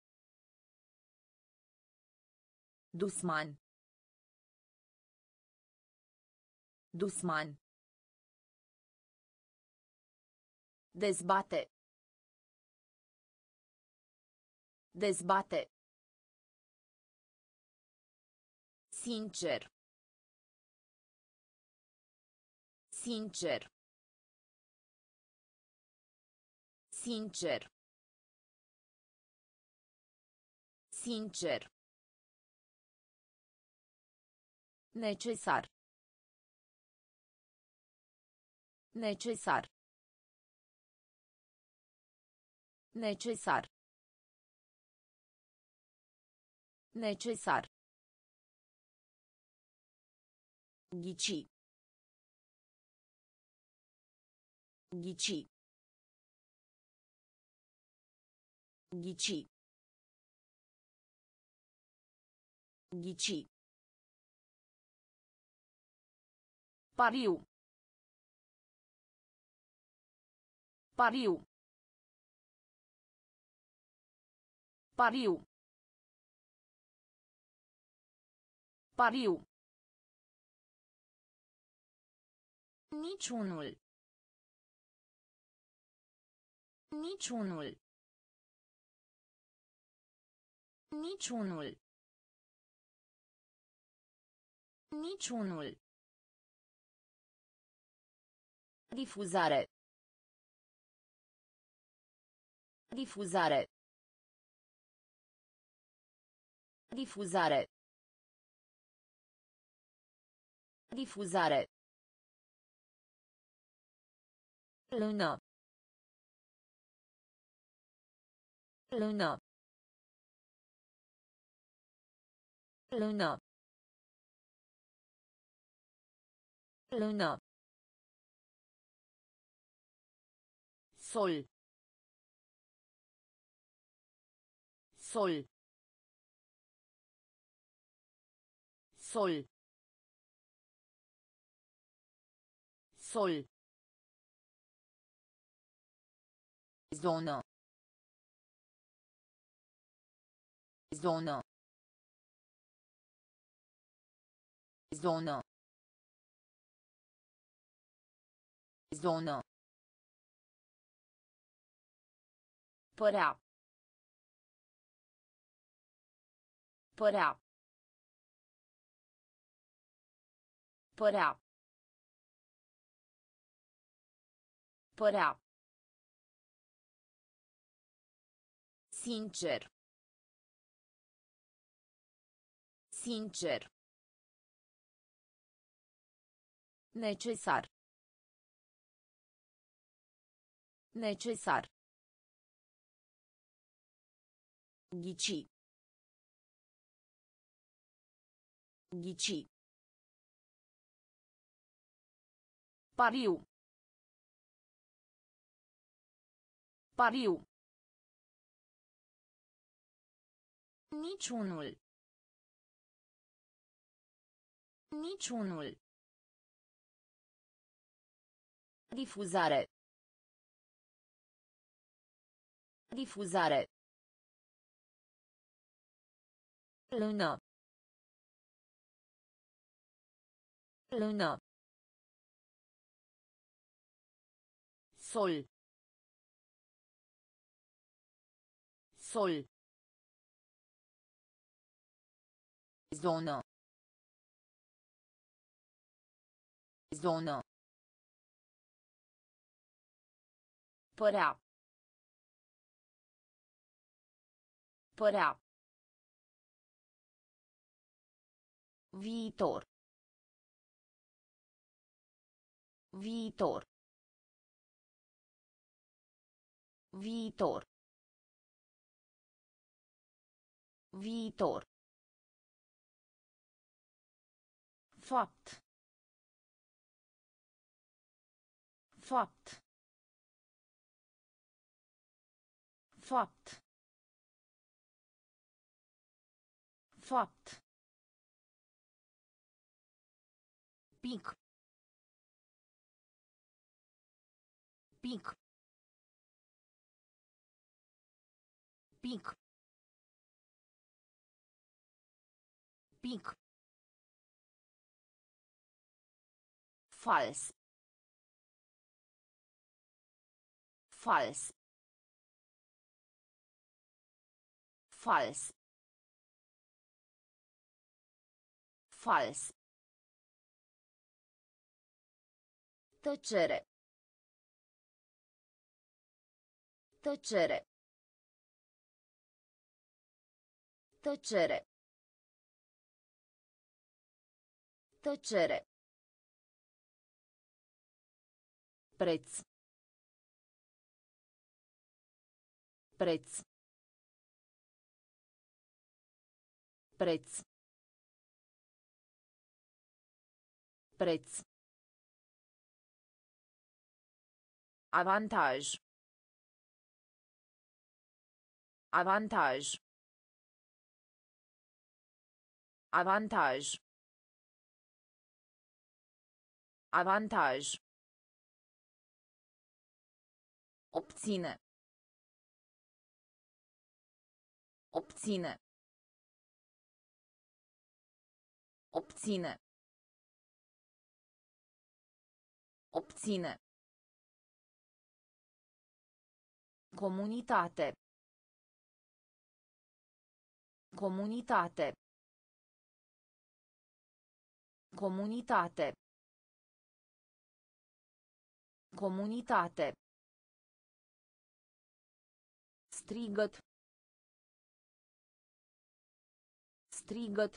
S1: Dusman. Dusman. Dezbate. Dezbate. Sincer. Sincer. Sincer. Sincer. Necesar. Necesar. Necesar. Necesar. Ghici. Ghici. Ghici. Ghici. Pariu. Pariu. Pariu. Pariu. Niciunul. Niciunul. Niciunul. Niciunul. Difuzare. Difuzare. Difuzare. Difuzare. Lună. Lună. Lună. Lună. Sol. Sol.
S2: Sol. Sol.
S1: Zonă. Zonă. Zonă. Zonă.
S2: Părea. Părea. Părea. Părea. Sincer. Sincer. Necesar. Necesar. Ghici. Ghici. Pariu. Pariu. Niciunul. Niciunul. Difuzare. Difuzare.
S1: Lună. Lună.
S2: Sol. Sol.
S1: Zonă. Zonă.
S2: Părea. Părea. Viitor. Viitor. Viitor. Viitor. Fapt. Fapt. Fapt. Fapt. Pic. Pic. Pic. Pic. Fals. Fals. Fals. Fals. Tăcere. Tăcere. Tăcere. Tăcere. Preț. Preț. Preț. Preț. Avantaj. Avantaj. Avantaj. Avantaj. Obține. Obține. Obține. Obține. Comunitate. Comunitate. Comunitate. Comunitate. Strigăt. Strigăt.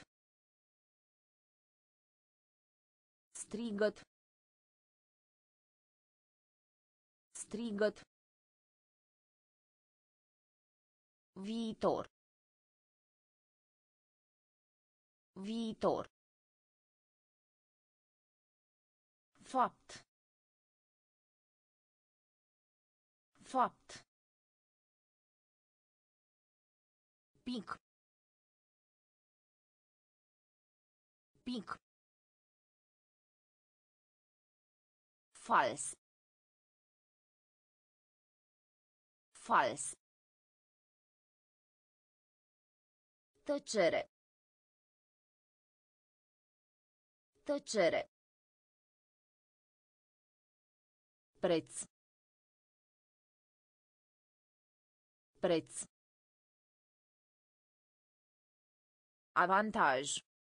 S2: Strigăt. Strigăt. Viitor. Viitor. Fapt. Fapt. Pic. Pic. Fals. Fals. Tăcere. Tăcere. Preț. Preț. Avantaj.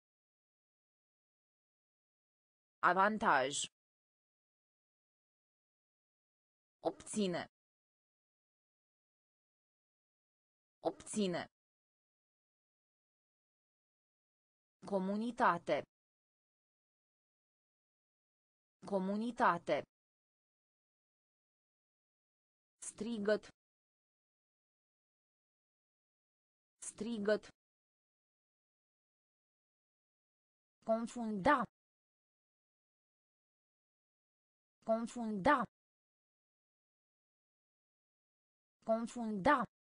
S2: Avantaj. Obține. Obține. Comunitate. Comunitate. Strigăt. Strigăt. Confunda. Confunda. Confunda.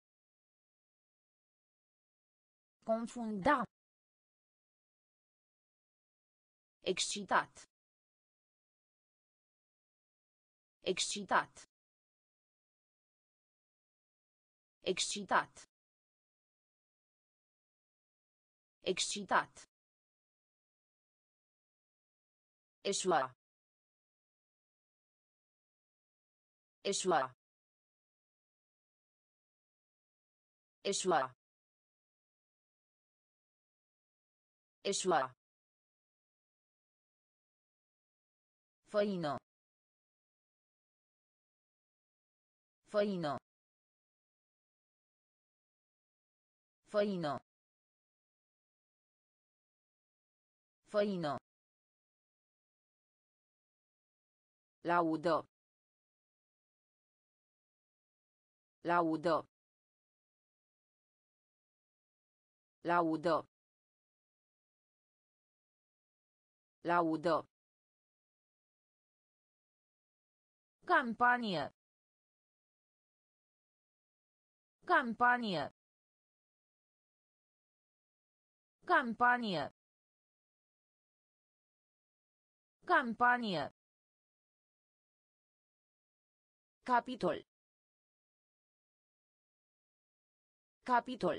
S2: Confunda. Excitat. Excitat. Excitat. Excitat. Eșua. Eșua. Eșua. Eșua. Făină. Făină. Făină. Făină. Laudă. Laudă. Laudă. Laudă. Campanie. Campanie. Campanie. Campanie. Capitol. Capitol.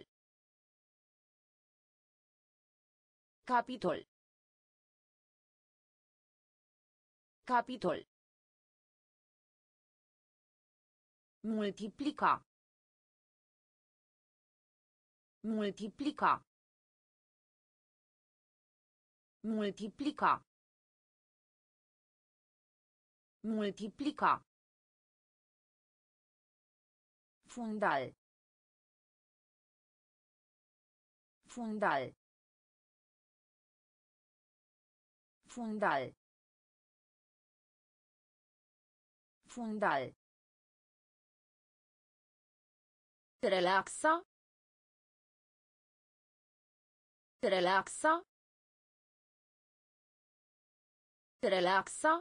S2: Capitol. Capitol. Multiplica. Multiplica. Multiplica. Multiplica. Fundal. Fundal. Fundal. Fundal. Relaxa. Relaxa. Relaxa.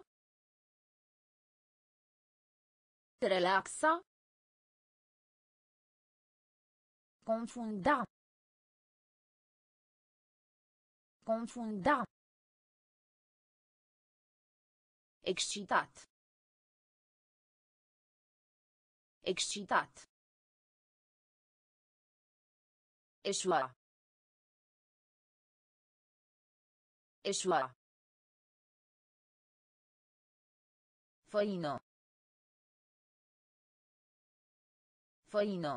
S2: Relaxa. Confunda. Confunda. Excitat. Excitat. Eșua. Eșua. Făină. Făină.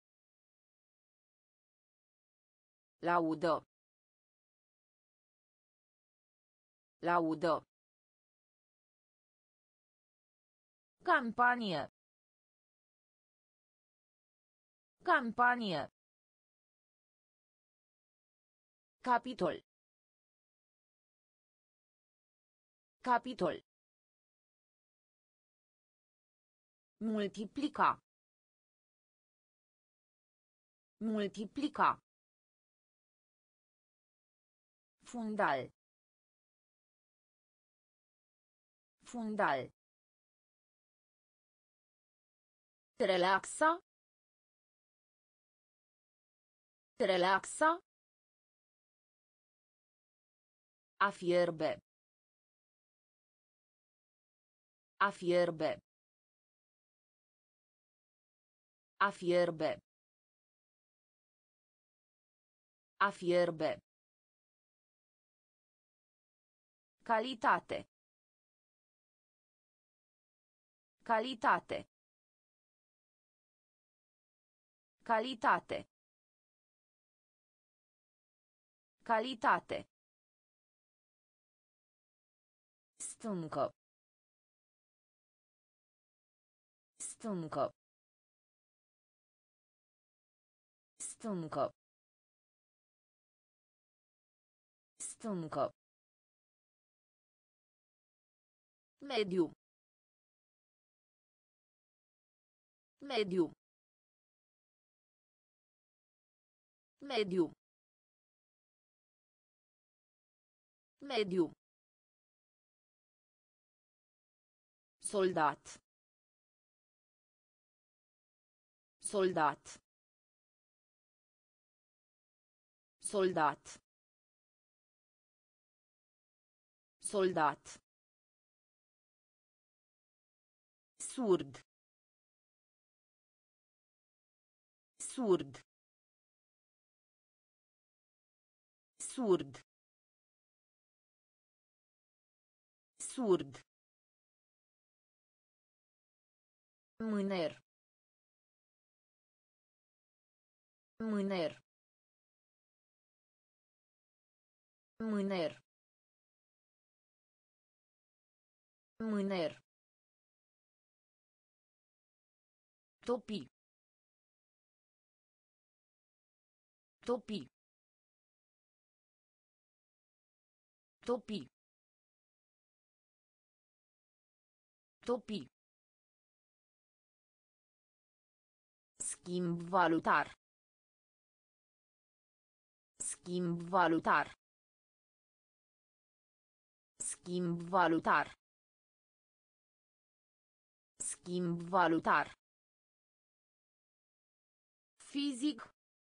S2: Laudă. Laudă. Campanie. Campanie. Capitol. Capitol. Multiplica. Multiplica. Fundal. Fundal. Relaxa. Relaxa. A fierbe. A fierbe. A fierbe. A fierbe. Calitate. Calitate. Calitate. Calitate. Stâncă. Stâncă. Stâncă. Stâncă. Mediu. Mediu. Mediu. Mediu. Soldat. Soldat. Soldat. Soldat. Surd. Surd. Surd. Surd. Mâner. Mâner. Mâner. Mâner. Topi. Topi. Topi. Topi. Schimb valutar. Schimb valutar. Schimb valutar. Schimb valutar. Fizic.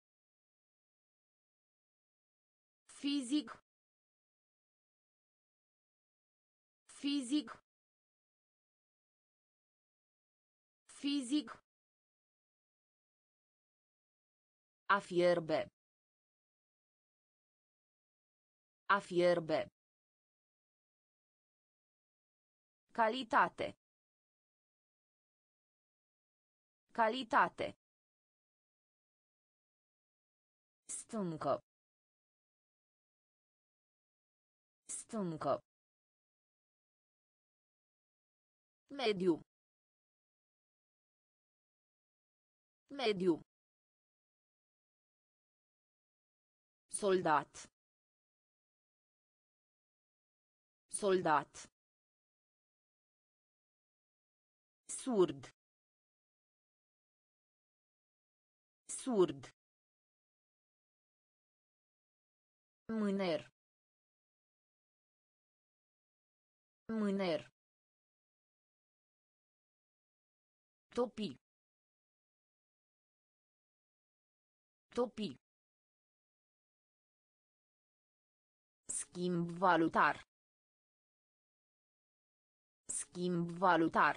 S2: Fizic. Fizic. Fizic. A fierbe. A fierbe. Calitate. Calitate. Stâncă. Stâncă. Mediu. Mediu. Soldat. Soldat. Surd. Surd. Mâner. Mâner. Topi. Topi. Schimb valutar. Schimb valutar.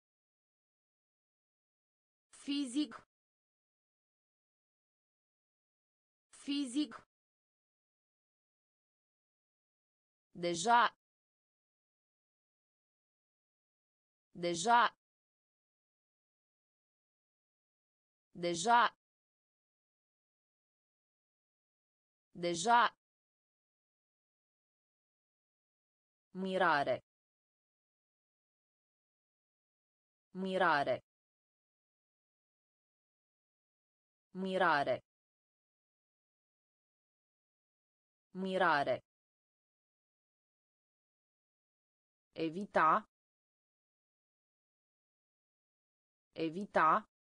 S2: Fizic. Fizic. Deja. Deja. Deja. Deja. Mirare. Mirare. Mirare. Mirare. Evita. Evita.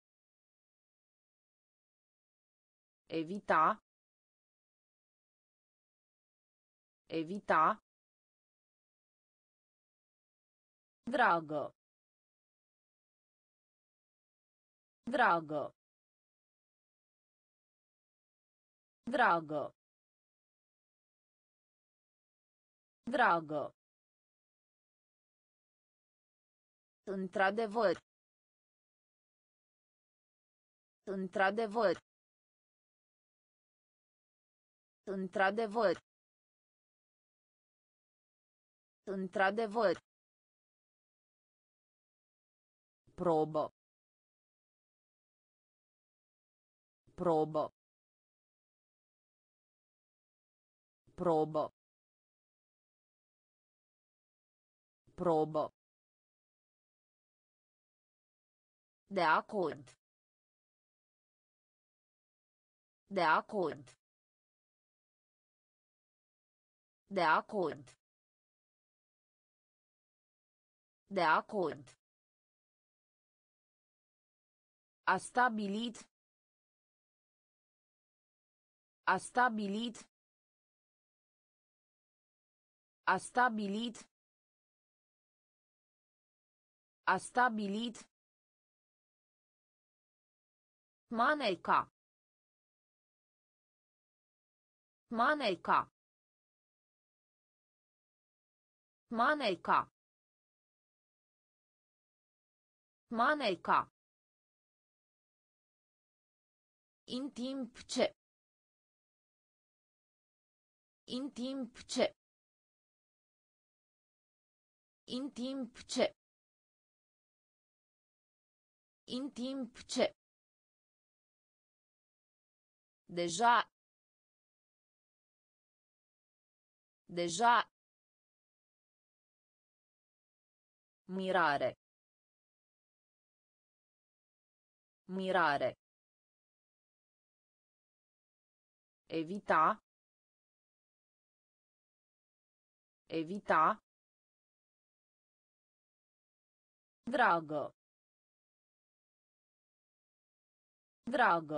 S2: Evita. Evita. Dragă. Dragă. Dragă. Dragă.
S1: Într-adevăr. Într-adevăr. Într-adevăr. Într-adevăr. Probă. Probă. Probă. Probă. De acord. De acord. De acord. De acord. A stabilit. A stabilit. A stabilit. A stabilit. Maneca. Maneca. Maneca. Maneca. In timp ce. In timp ce. In timp ce. In timp ce. Deja. Deja. Mirare. Mirare. Evita. Evita. Dragă. Dragă.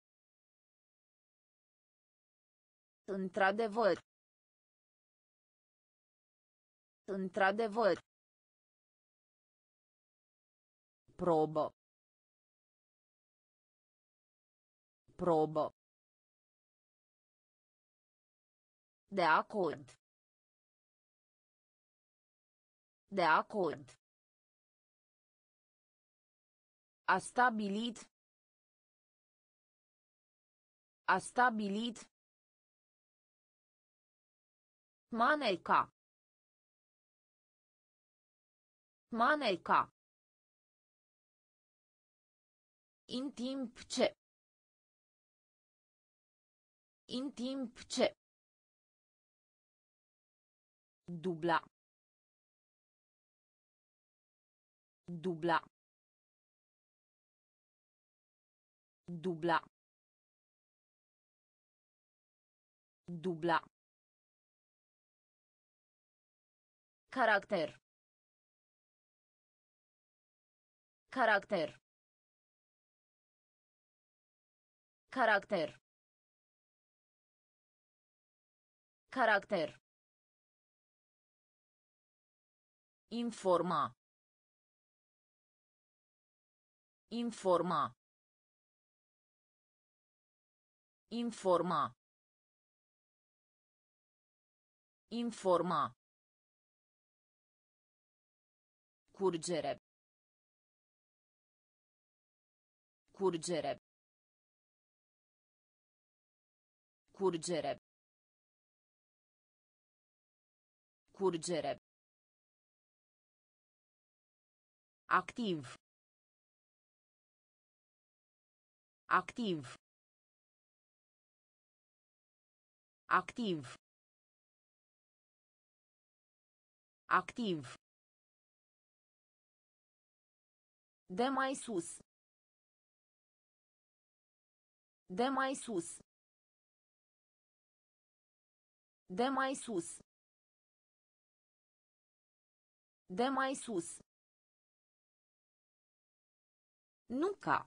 S1: Într-adevăr. Într-adevăr. Probă. Probă. De acord. De acord. A stabilit. A stabilit. Maneca. Maneca. In timp ce. In timp ce. Dubla. Dubla. Dubla. Dubla. Caracter. Caracter. Caracter. Caracter. Informa. Informa. Informa. Informa. Curgere. Curgere. Curgere. Curgere. Activ. Activ. Activ. Activ. De mai sus. De mai sus. De mai sus. De mai sus. Nunca.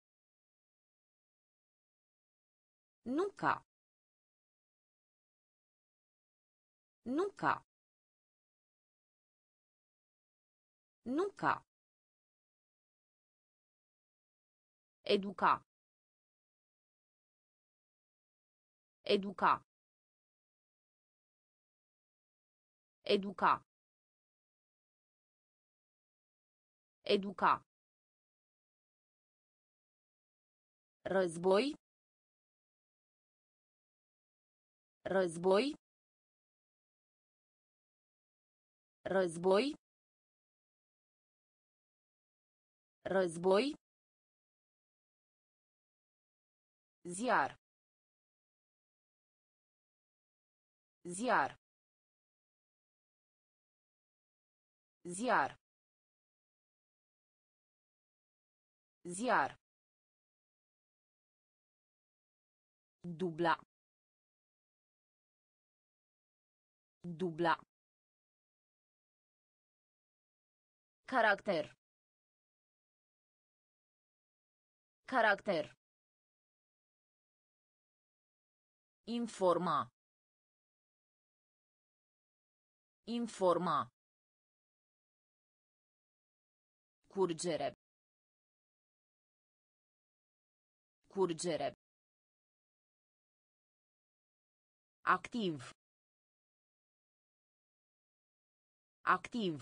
S1: Nunca. Nunca. Nunca. Educa. Educa. Educa. Educa. Război. Război. Război. Război. Ziar. Ziar. Ziar. Ziar. Dubla. Dubla. Caracter. Caracter. Informa. Informa. Curgere. Curgere. Activ. Activ.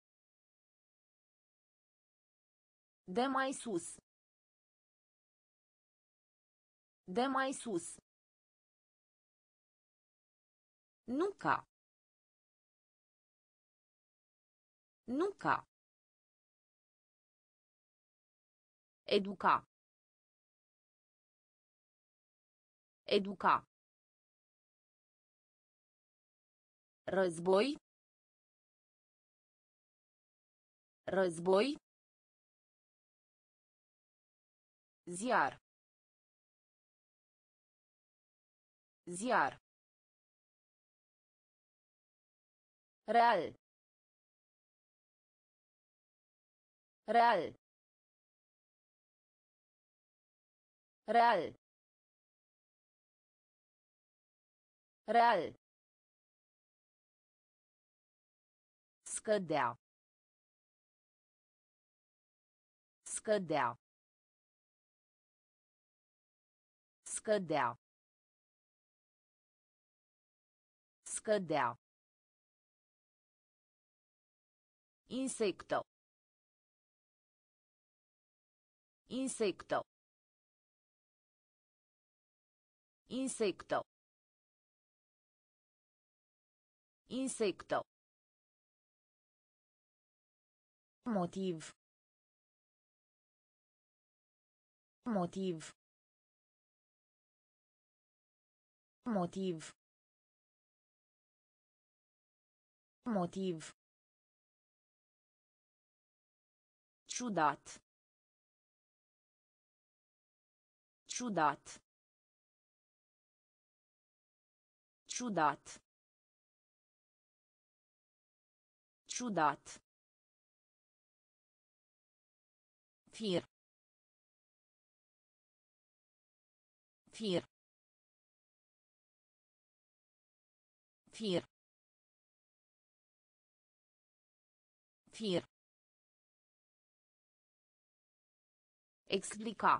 S1: De mai sus. De mai sus. Nunca. Nunca. Educa. Educa. Război. Război. Ziar. Ziar. Real. Real. Real. Real. Scădea. Scădea. Scădea. Scădea. Insecto. Insecto. Insecto. Insecto. Motiv. Motiv. Motiv. Motiv. Ciudat. Ciudat. Ciudat. Ciudat. Fir. Fir. Fir. Fir. Explica.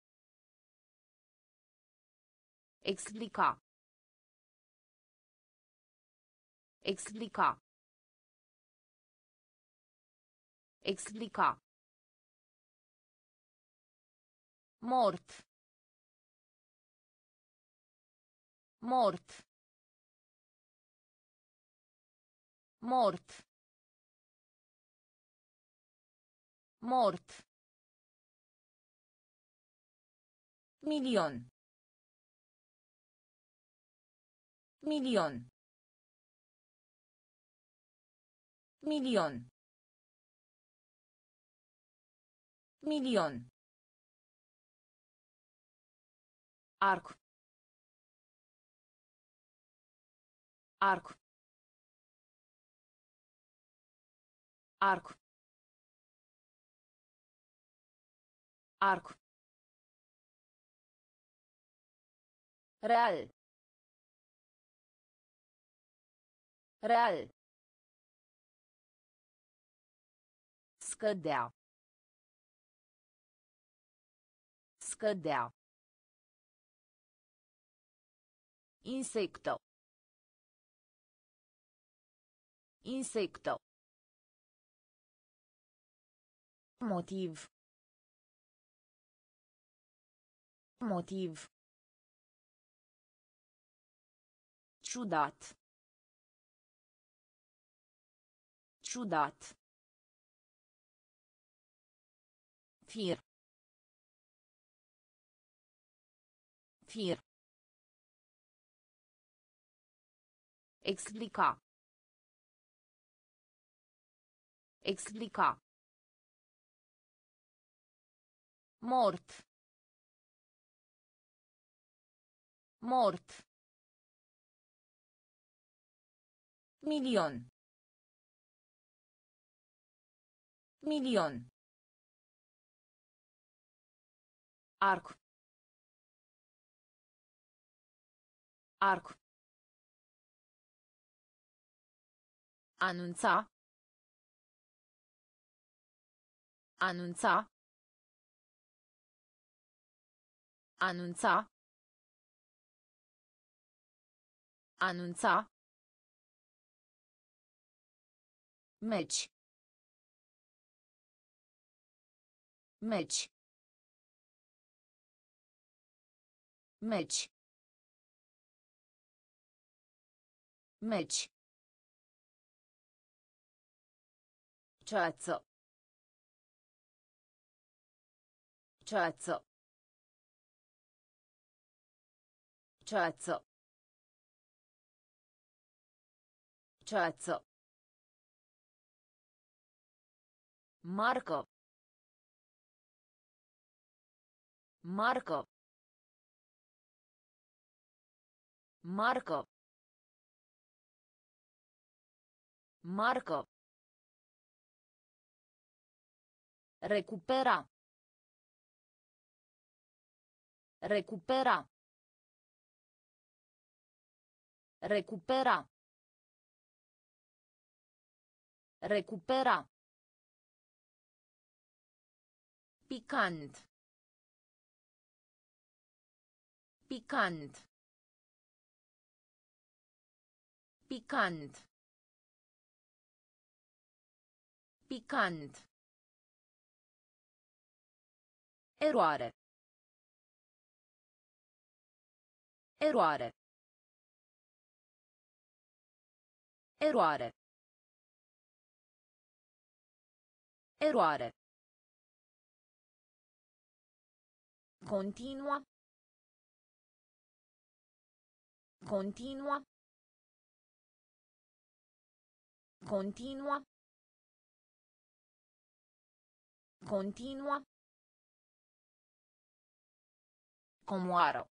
S1: Explica. Explica. Explica. Mort. Mort. Mort. Mort. Milion. Milion. Milion. Milion. Arc. Arc. Arc. Arc. Real. Real. Scădea. Scădea. Insecto. Insecto.
S2: Motiv. Motiv.
S1: Ciudat. Ciudat. Fir. Fir. Explica. Explica. Mort. Mort.
S2: Milion. Milion.
S1: Arc. Arc. Anunța. Anunța. Anunța. Anunța. Meci. Meci. Meci. Meci. Ceață. Ceață. Ceață. Ceață. Marcă. Marcă. Marcă. Marcă. Recupera. Recupera. Recupera. Recupera. Picant. Picant. Picant. Picant. Eroare. Eroare. Eroare. Eroare. Continua. Continua. Continua. Continua. Comoară.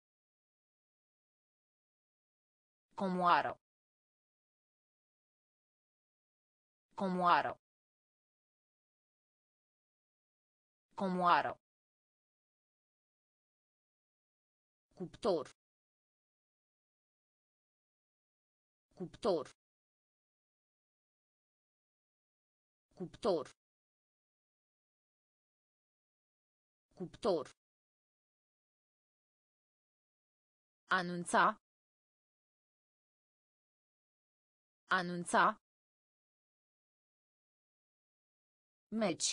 S1: Comoară. Comoară. Comoară. Cuptor. Cuptor. Cuptor. Cuptor. Anunța. Anunța. Meci.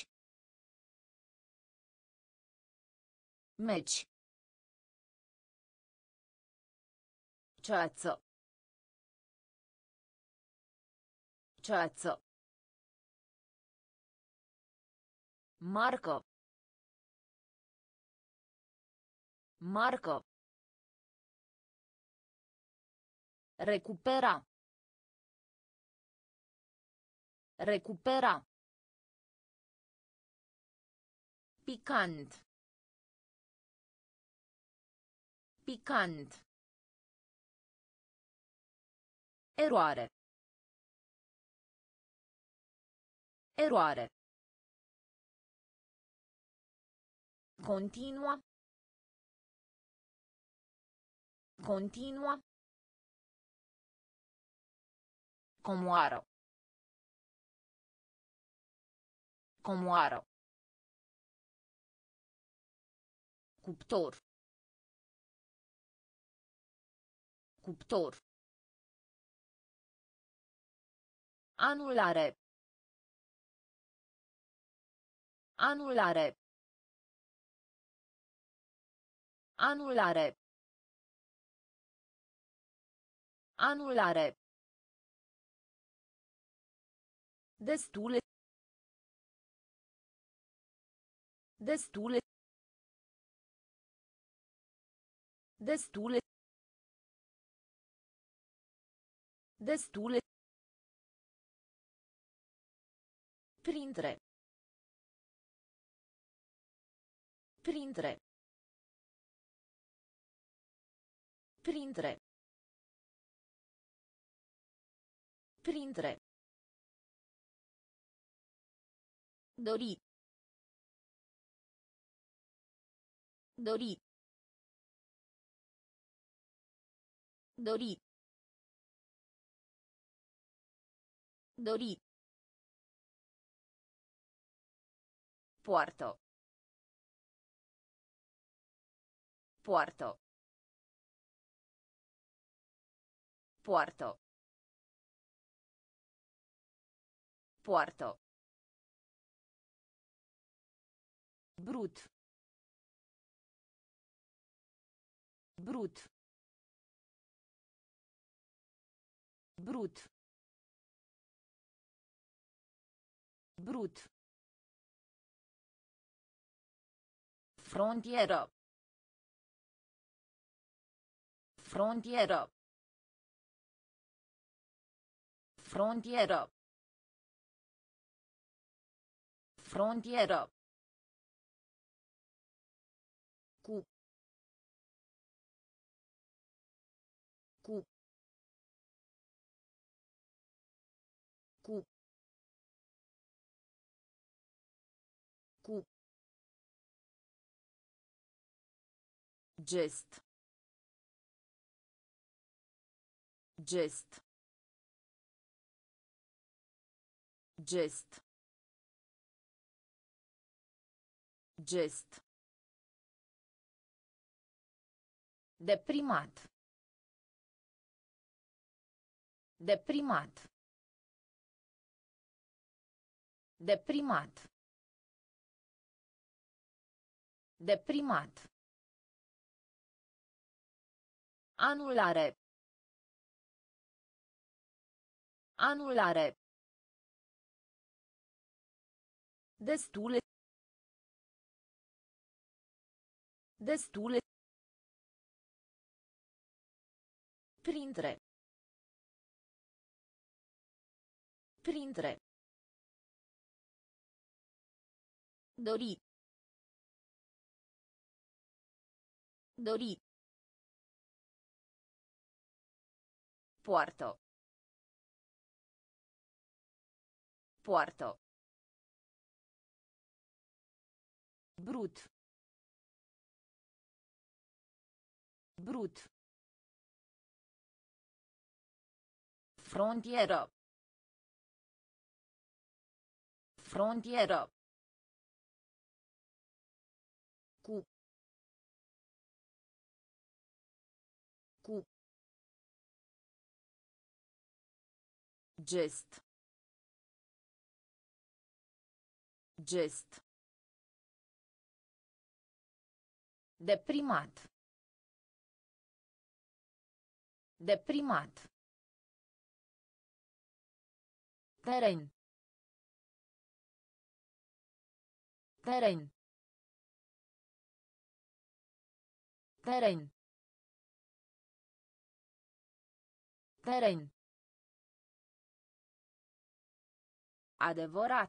S1: Meci. Ceață. Ceață. Marcă. Marcă. Recupera. Recupera. Picant. Picant. Eroare. Eroare. Continua. Continua. Comoară. Comoară. Cuptor. Cuptor. Anulare. Anulare. Anulare. Anulare. Destule. Destule. Destule. Destule. Printre. Printre. Printre. Printre. Dori. Dori. Dori. Dori. Puerto. Puerto. Puerto. Puerto. Brut. Brut. Brut. Brut. Frontieră. Frontieră. Frontieră. Frontieră. Cu. Cu. Cu. Cu. Gest. Gest. Gest. Gest. Deprimat. Deprimat. Deprimat. Deprimat. Anulare. Anulare. Destule. Destule. Printre. Printre. Dori. Dori. Puerto. Puerto. Brut. Brut. Frontieră. Frontieră. Cu. Cu. Gest. Gest. Deprimat. Deprimat. Teren. Teren. Teren. Teren. Adevărat.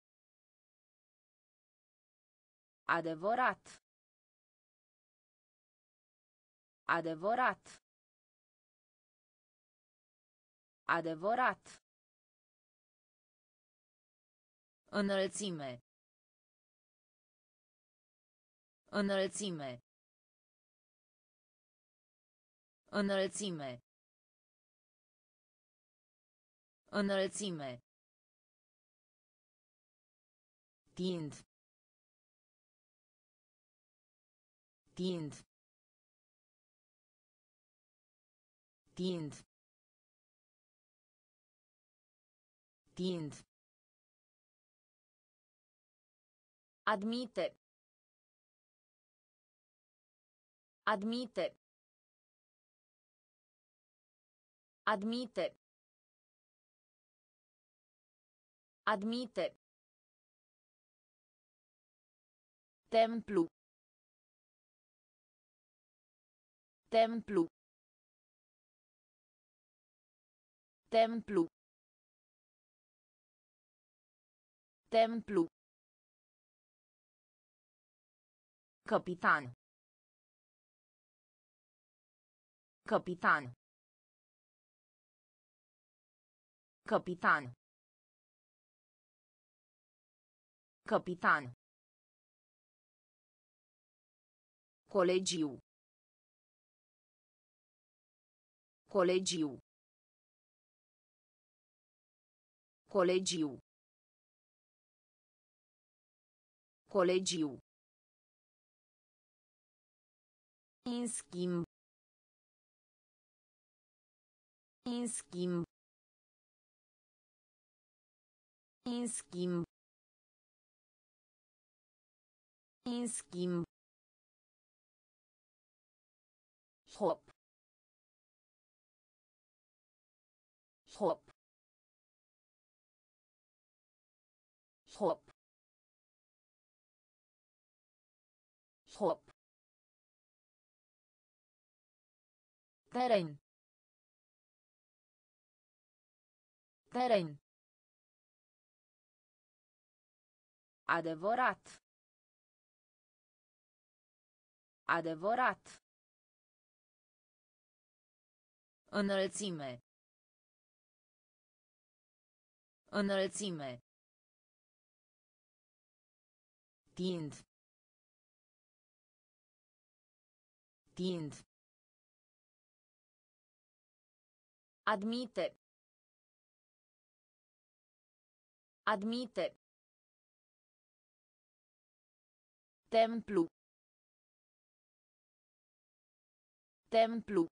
S1: Adevărat. Adevărat. Adevărat. Înălțime. Înălțime. Înălțime. Înălțime. Tind. Tind. Tind. Tind.
S2: Admite. Admite. Admite. Admite. Templu. Templu. Templu. Templu. Capitan. Capitan. Capitan. Capitan. Colegiu. Colegiu. Colegiu. Colegiu. În schimb. În schimb. În schimb. În schimb. Hop. Hop. Hop. Hop. Teren. Teren. Adevărat. Adevărat.
S1: Înălțime. Înălțime. Tind. Tind.
S2: Admite. Admite. Templu. Templu.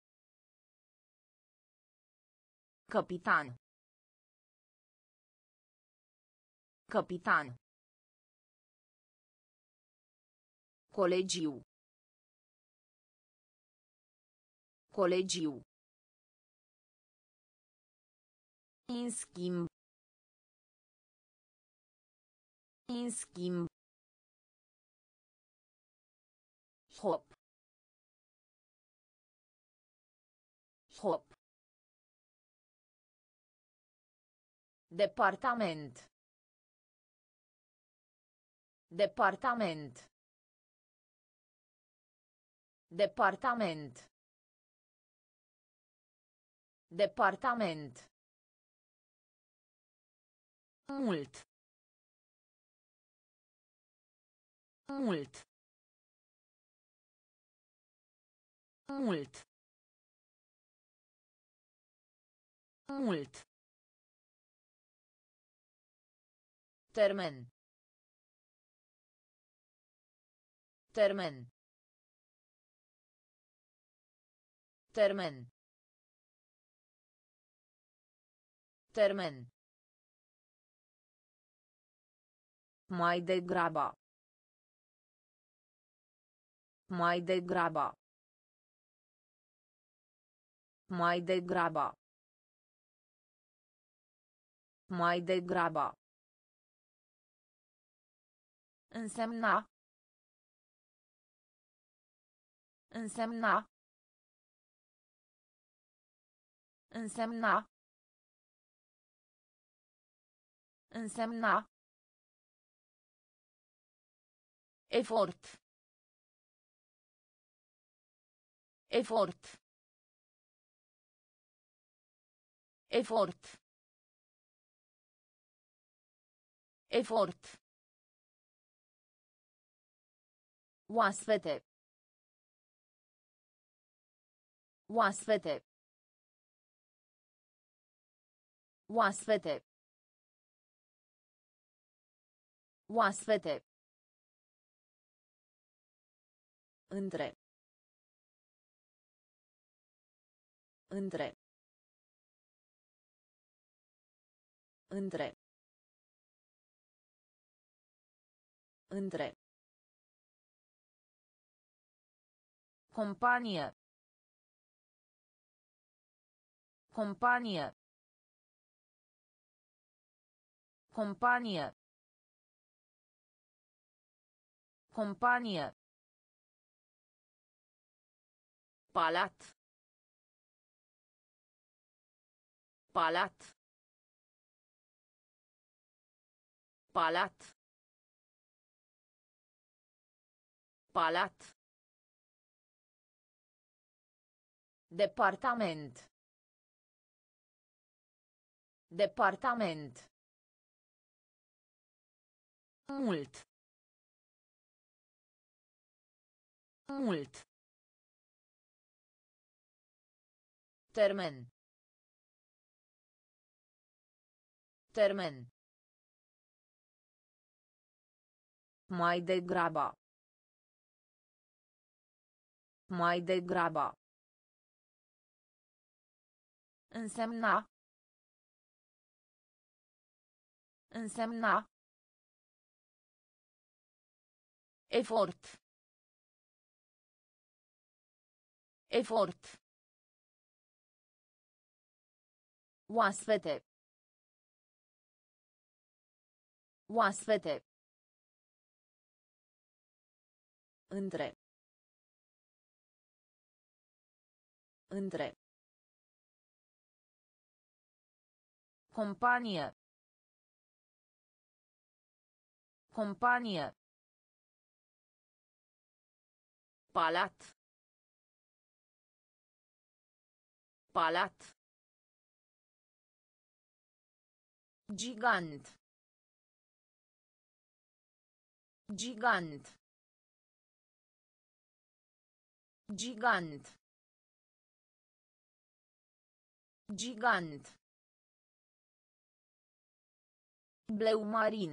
S2: Capitan. Capitan. Colegiu. Colegiu. În schimb. În schimb. Hop. Hop. Departament. Departament. Departament. Departament. Mult. Mult. Mult. Mult. Termen. Termen. Termen. Termen. Mai degrabă. Mai degrabă. Mai degrabă. Mai degrabă. Însemna. Însemna. Însemna. Însemna. Efort. Efort. Efort. Efort. Oaspete. Oaspete. Oaspete. Oaspete. Între. Între. Între. Între.
S1: Companie. Companie. Companie. Companie. Palat. Palat. Palat. Palat. Departament. Departament. Mult. Mult. Termen. Termen. Mai degrabă. Mai degrabă. Însemna. Însemna. Efort. Efort. Oaspete. Oaspete. Între. Între. Companie. Companie. Palat. Palat. Gigant. Gigant. Gigant. Gigant. Bleu marin.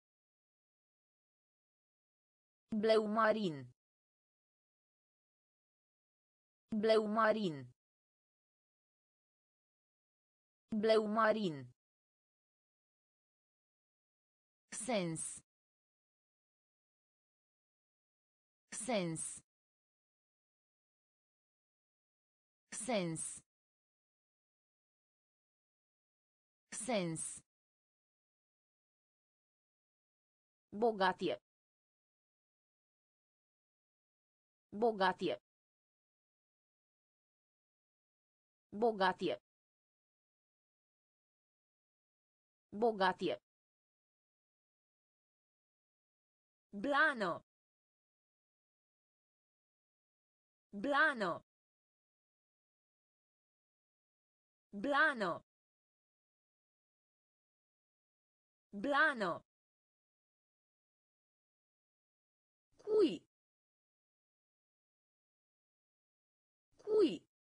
S1: Bleu marin. Bleu marin. Bleu marin. Sens. Sens. Sens. Sens. Bogatie. Bogatie. Bogatie. Bogatie. Blano. Blano. Blano. Blano. Cui. Cui.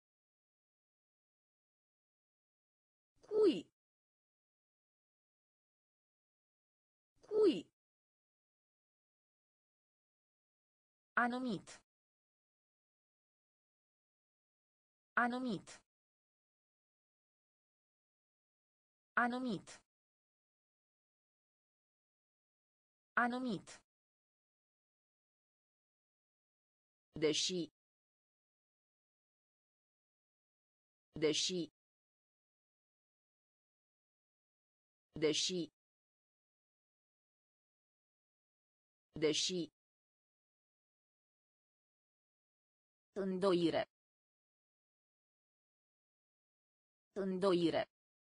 S1: Cui. Cui. Anumit. Anumit. Anumit. Anumit. Deși. Deși. Deși. Deși. Îndoire. Îndoire.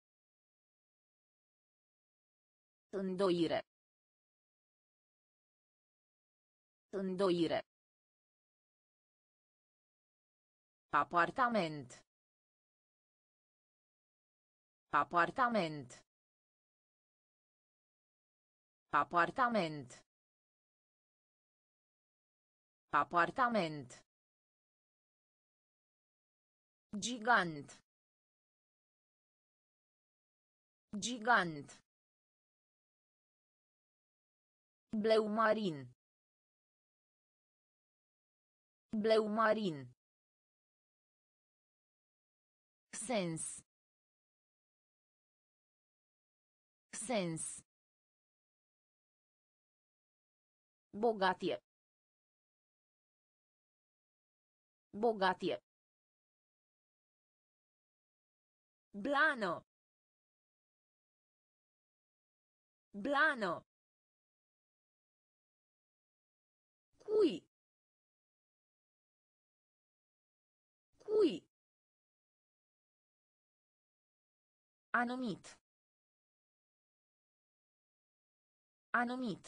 S1: Îndoire. Îndoire. Apartament. Apartament. Apartament. Apartament. Gigant. Gigant. Bleu marin. Bleu marin. Sens. Sens. Bogatie. Bogatie. Blano. Blano. Cui. Cui. Anumit. Anumit.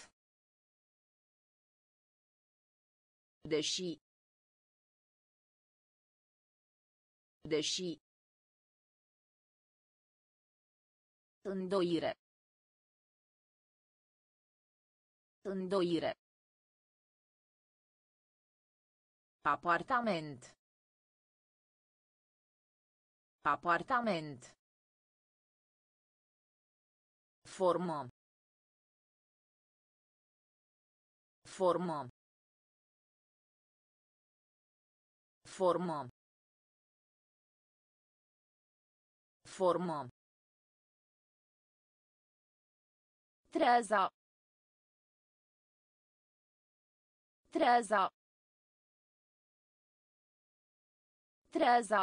S1: Deși. Deși. Îndoire. Îndoire. Apartament. Apartament. Formă. Formă. Formă. Formă. Treaza. Treaza. Treaza.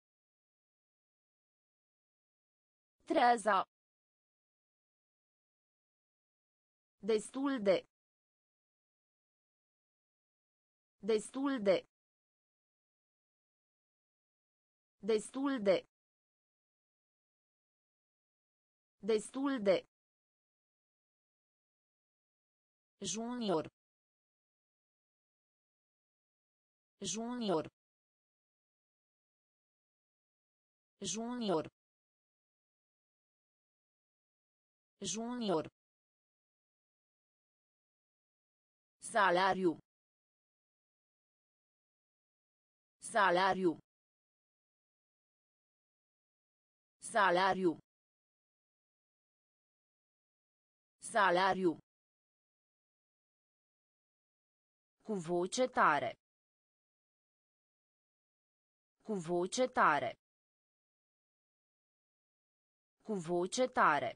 S1: Treaza. Destul de. Destul de. Destul de. Destul de. Junior. Junior. Junior. Junior. Salariu. Salariu. Salariu. Salariu. Cu voce tare. Cu voce tare. Cu voce tare.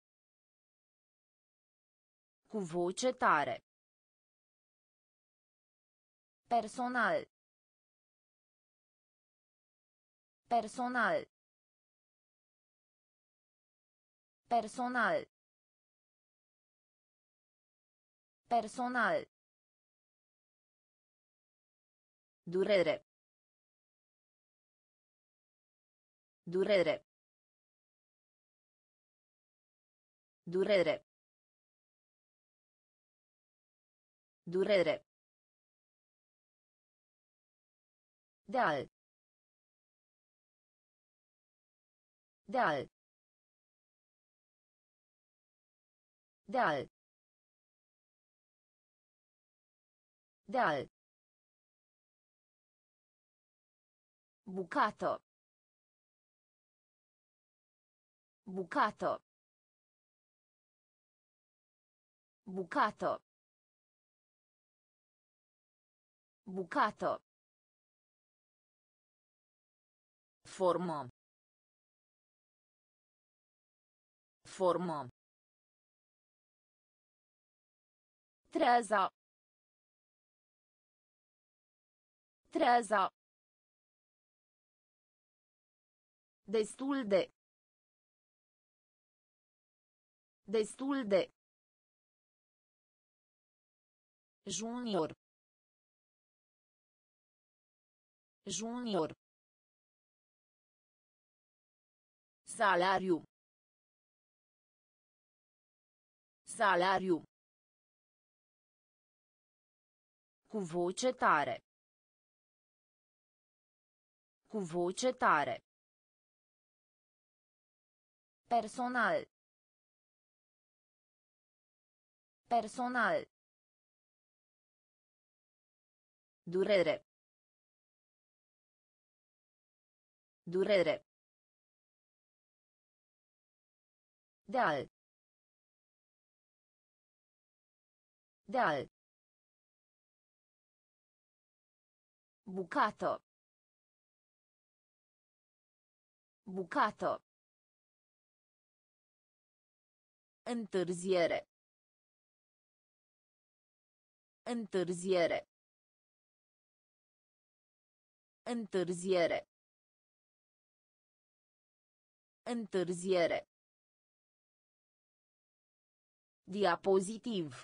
S1: Cu voce tare. Personal. Personal. Personal. Personal. Durere. Durere. Durere. Durere. Deal. Deal. Deal. Deal. Bucato. Bucato. Bucato. Bucato. Formă. Formă. Treaza. Treaza. Destul de. Destul de. Junior. Junior. Salariu. Salariu. Cu voce tare. Cu voce tare. Personal. Personal. Durere. Durere. Deal. Deal. Bucato. Bucato. Întârziere. Întârziere. Întârziere. Întârziere. Diapozitiv.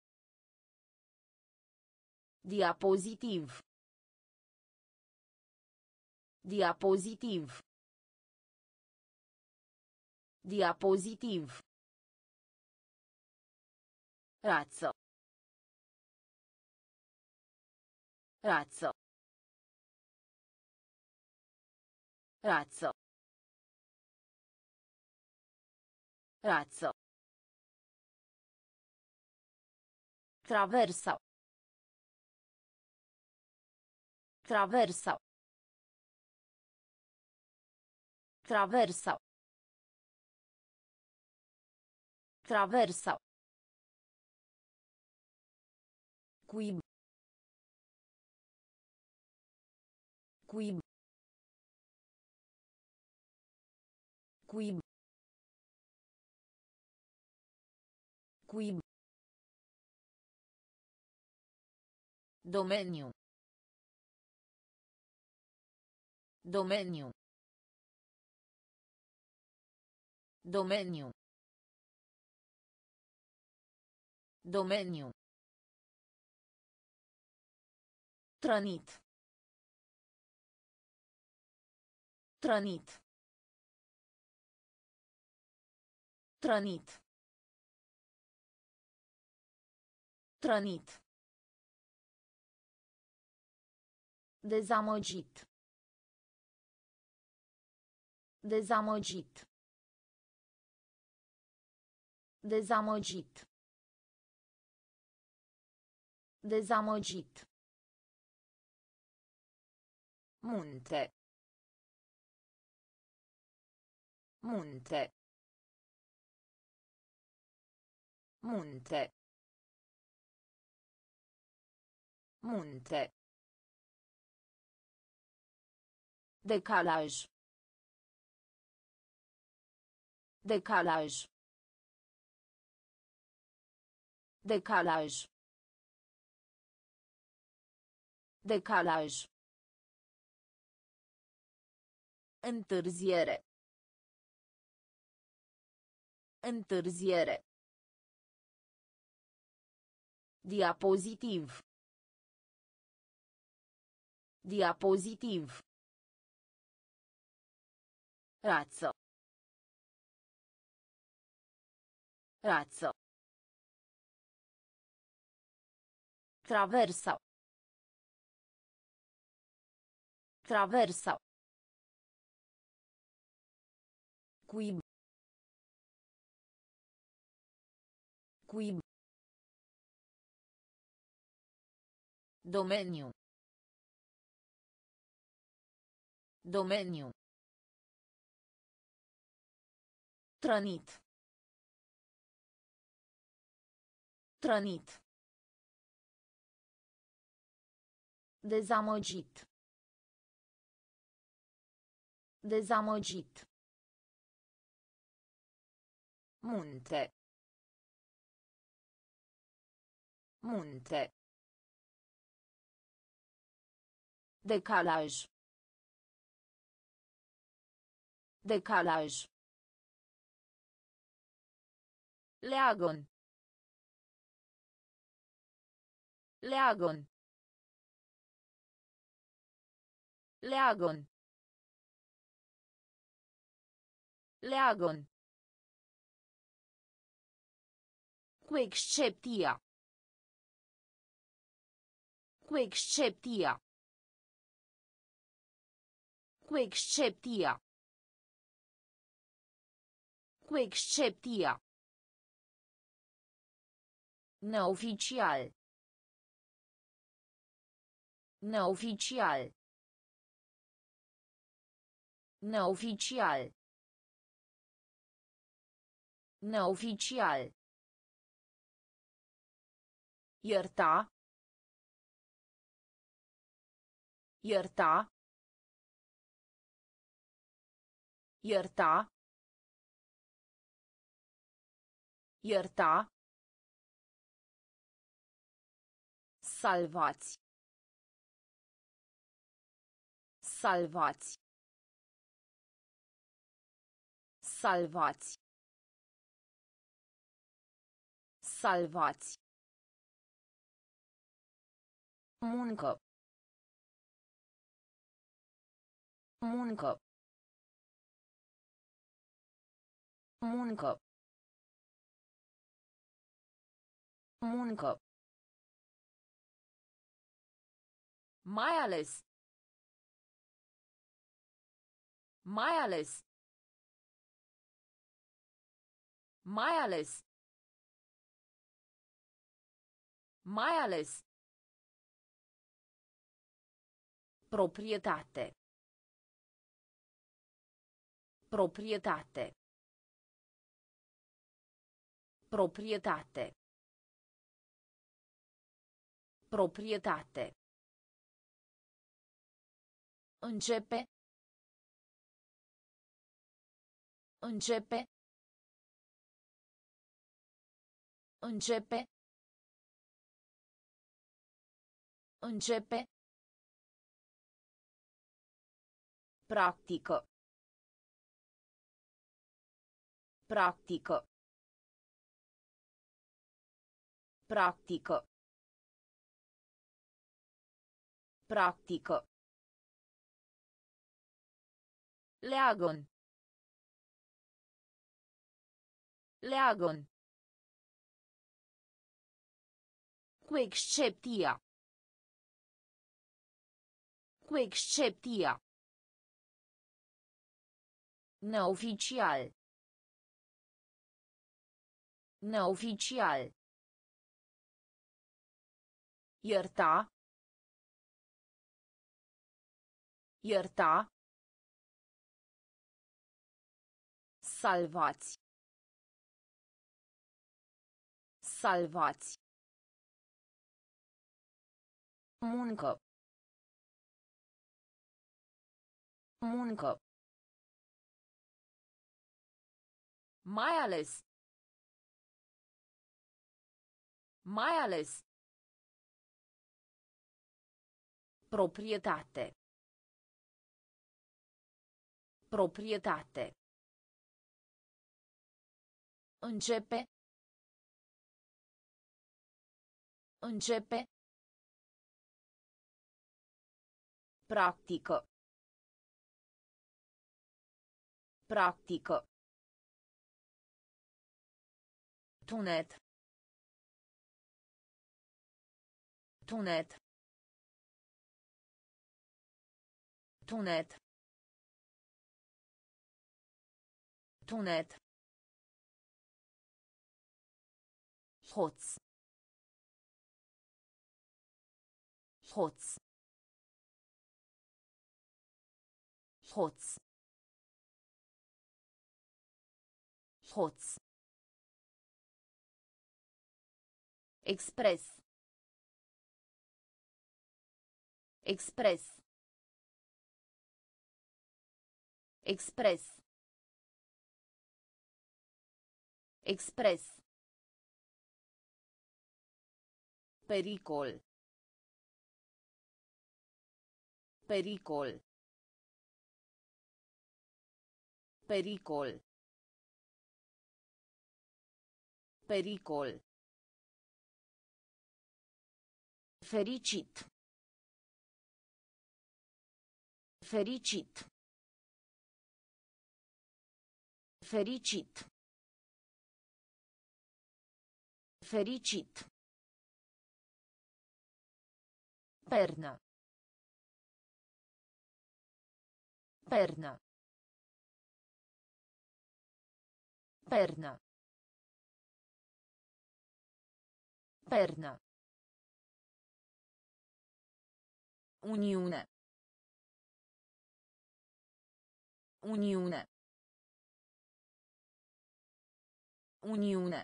S1: Diapozitiv. Diapozitiv. Diapozitiv. Razzo. Razzo. Razzo. Razzo. Traversa. Traversa. Traversa. Traversa. Cuib. Cuib. Cuib. Cuib. Domeniu. Domeniu. Domeniu. Domeniu. Trănit. Trănit. Trănit. Trănit. Dezamăgit. Dezamăgit. Dezamăgit. Dezamăgit. Munte. Munte. Munte. Munte. Decalaj. Decalaj. Decalaj. Decalaj. Întârziere. Întârziere. Diapozitiv. Diapozitiv. Razzo. Razzo. Traversa. Traversa. Cuib. Cuib. Domeniu. Domeniu. Trănit. Trănit. Dezamăgit. Dezamăgit. Munte. Munte. Decalaj. Decalaj. Leagon. Leagon. Leagon. Leagon. Cu excepția. Cu excepția. Cu excepția. Cu excepția. Neoficial. Neoficial. Neoficial. Neoficial. Ierta. Ierta. Ierta. Ierta. Salvați. Salvați. Salvați. Salvați. Muncă. Muncă. Muncă. Muncă. Mai ales. Mai ales. Mai ales. Mai ales. Proprietate. Proprietate. Proprietate. Proprietate. Începe. Începe. Începe. Începe. Practică. Practică. Practică. Practică. Leagăn. Leagăn. Cu excepția. Cu excepția. Neoficial. Neoficial. Ierta. Ierta. Salvați. Salvați. Muncă. Muncă. Mai ales. Mai ales. Proprietate. Proprietate. Începe. Începe. Practică. Practică. Tunet. Tunet. Tunet. Tunet. Hoț. Hoț. Hoț. Hoț. Expres. Expres. Expres. Expres. Pericol. Pericol. Pericol. Pericol. Fericit. Fericit. Fericit. Fericit. Perna. Perna. Perna. Perna. Uniune. Uniune. Uniune.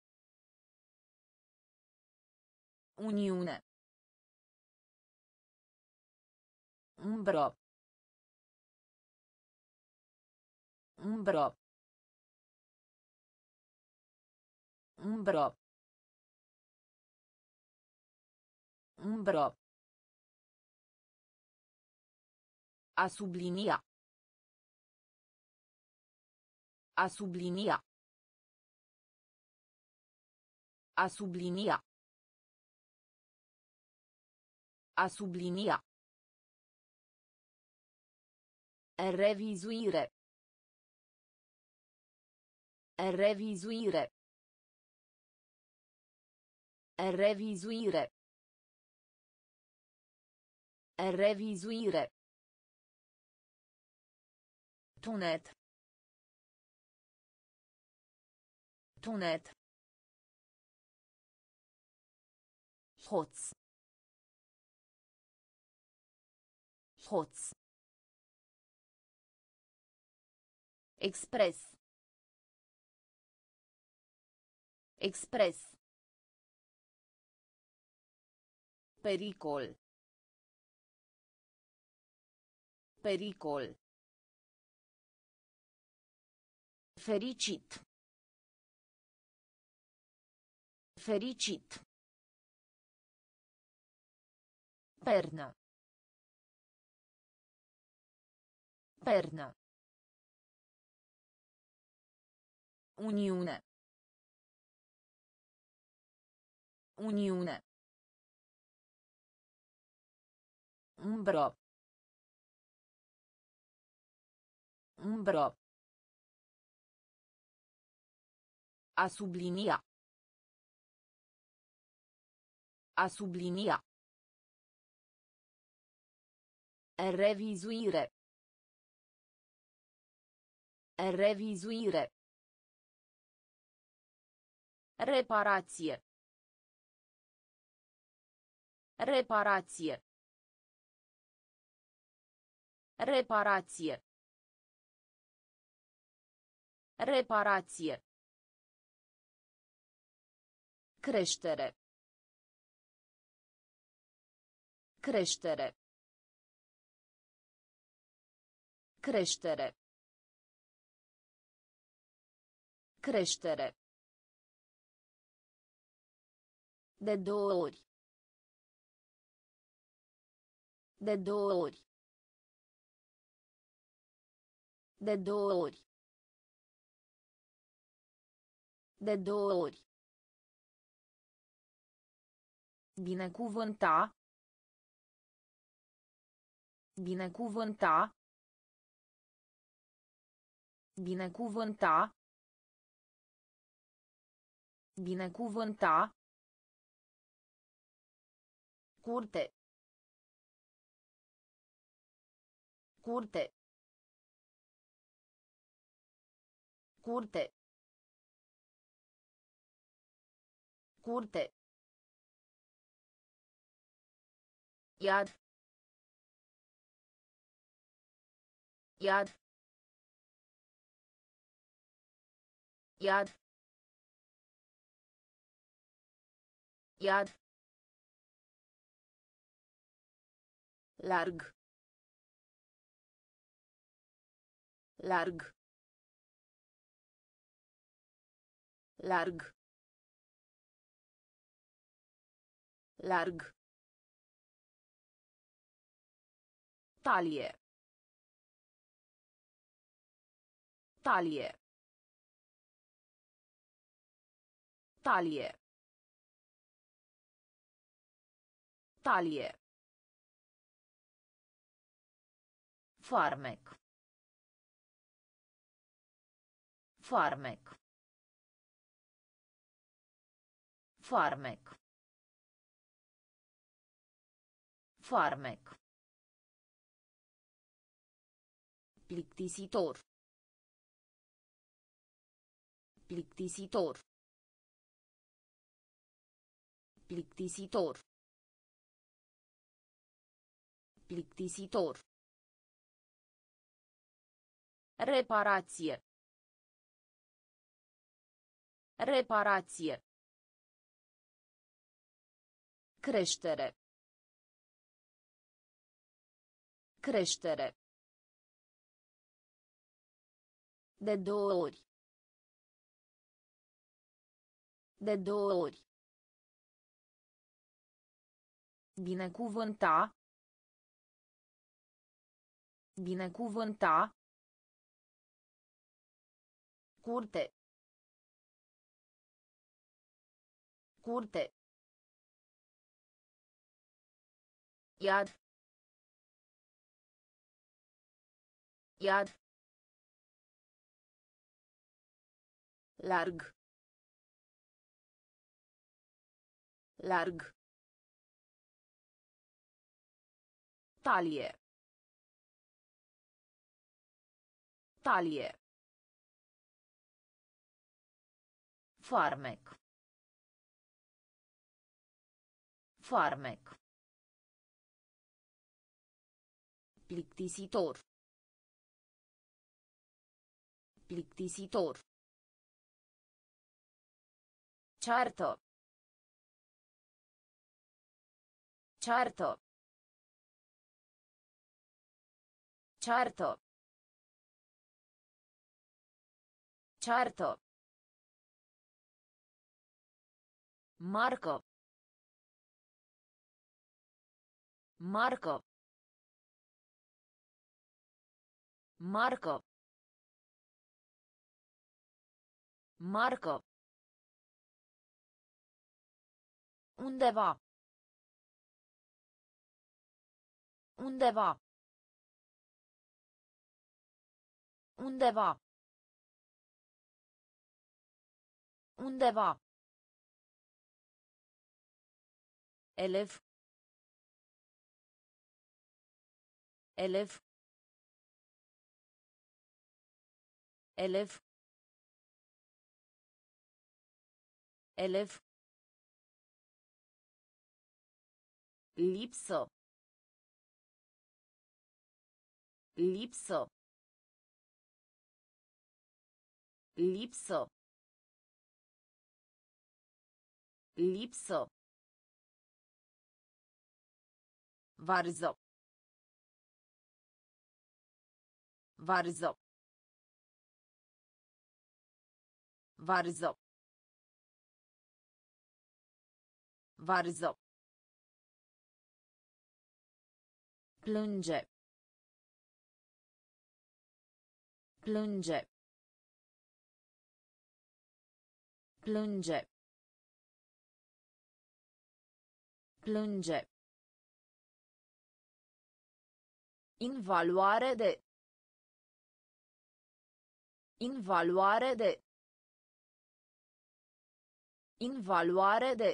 S1: Uniune. Umbră. Umbră. Umbro. Umbro. A sublinia. A sublinia. A sublinia. A sublinia. Revizuire. Revizuire. Revizuire. Revizuire. Tunet. Tunet. Hoț. Hoț. Expres. Expres. Pericol. Pericol. Fericit. Fericit. Pernă. Pernă. Uniune. Uniune. Umbro. Umbro. A sublinia. A sublinia. Revizuire. Revizuire. Reparație. Reparație. Reparație. Reparație. Creștere. Creștere. Creștere. Creștere. De două ori. De două ori. De două ori. De două ori. Binecuvânta. Binecuvânta. Binecuvânta. Binecuvânta. Curte. Curte. Curte. Curte. Iad. Iad. Iad. Iad. Larg. Larg. Larg. Larg. Talie. Talie. Talie. Talie. Farmec. Farmec. Farmec. Farmec. Plictisitor. Plictisitor. Plictisitor. Plictisitor. Reparație. Reparație. Creștere. Creștere. De două ori. De 2 ori. Binecuvânta. Binecuvânta. Curte. Curte. Iad. Iad. Larg. Larg. Talie. Talie. Farmec. Farmec. Plictisitor. Plictisitor. Certo. Certo. Certo. Certo. Marco. Marco. Marco. Marco. Undeva. Undeva. Undeva. Undeva. Elev. Elev. Elev. Elev. Lipsă. Lipsă. Lipsă. Lipsă. Varză. Varză. Varză. Varză. Plânge. Plânge. Plânge. Plânge. Invaluare de. Invaluare de. Invaluare de.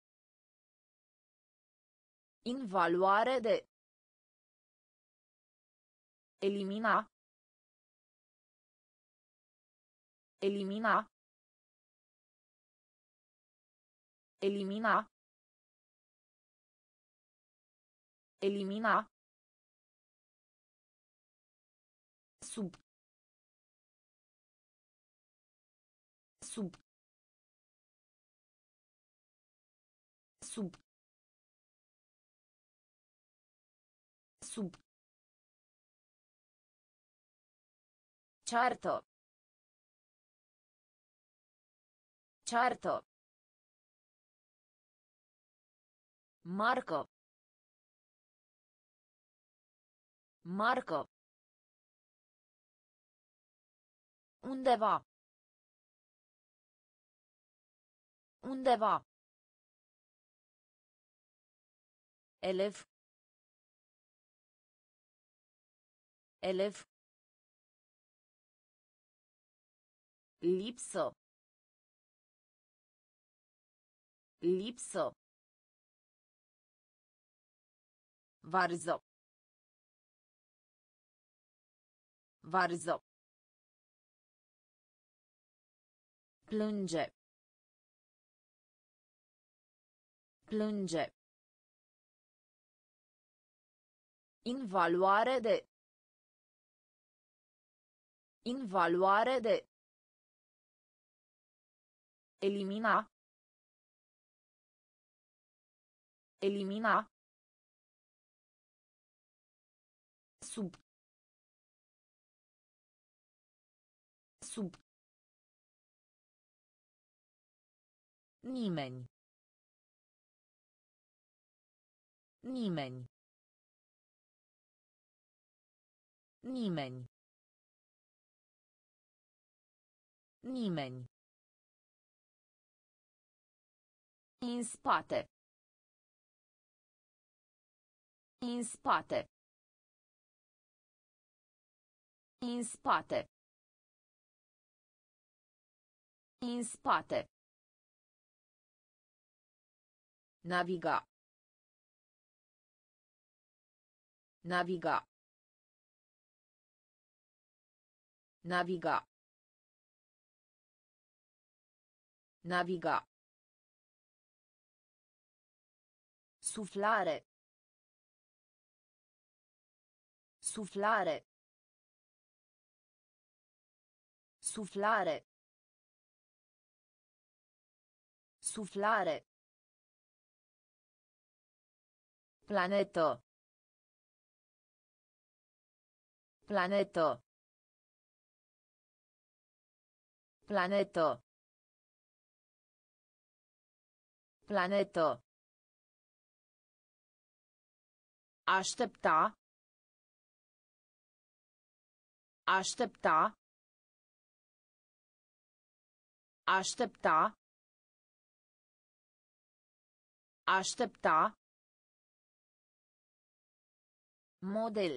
S1: Invaluare de. Elimina. Elimina. Elimina. Elimina. Sub. Sub. Sub. Sub. Certo. Certo. Marco. Marco. Undeva. Undeva. Elev. Elev. Lipsă. Lipsă. Varză. Varză. Plânge. Plânge. Invaluare de. Invaluare de. Elimina. Elimina. Sub. Sub. Nimeni. Nimeni. Nimeni. Nimeni. În spate. În spate. În spate. În spate. Naviga. Naviga. Naviga. Naviga. Suflare. Suflare. Suflare. Suflare. Planetă. Planetă. Planetă. Planetă. Aștepta. Aștepta. Aștepta. Aștepta. Model.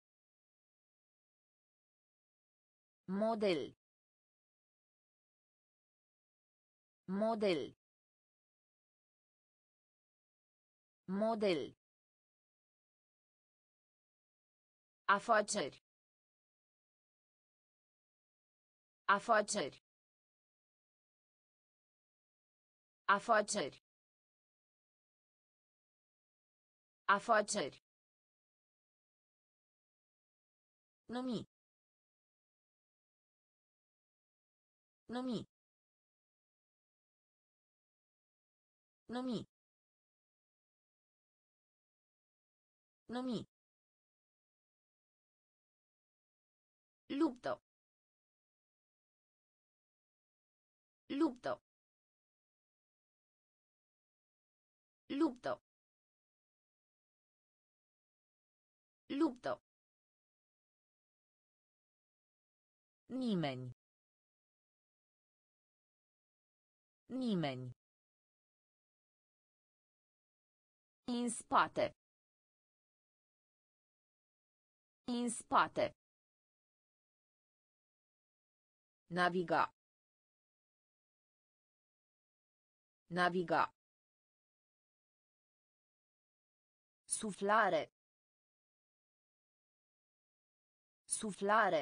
S1: Model. Model. Model. Afaceri. Afaceri. Afaceri. Afaceri. Numi. Numi. Numi. Numi. Luptă. Luptă. Luptă. Luptă. Nimeni. Nimeni. În spate. În spate. Naviga. Naviga. Suflare. Suflare.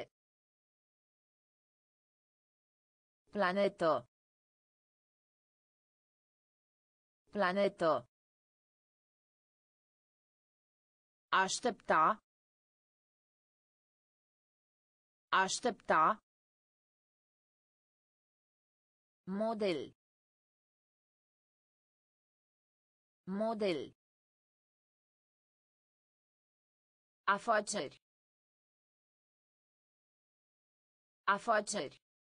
S1: Planetă. Planetă. Aștepta. Aștepta. Model. Model. Afaceri. Afaceri.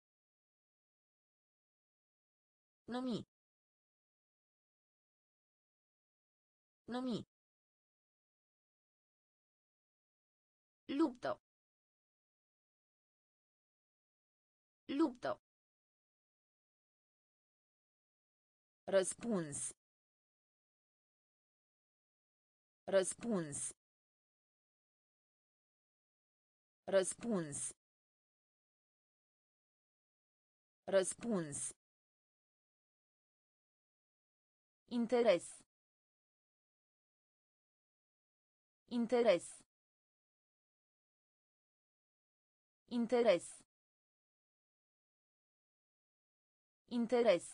S1: Numi. Numi. Luptă. Luptă. Răspuns. Răspuns. Răspuns. Răspuns. Interes. Interes. Interes. Interes.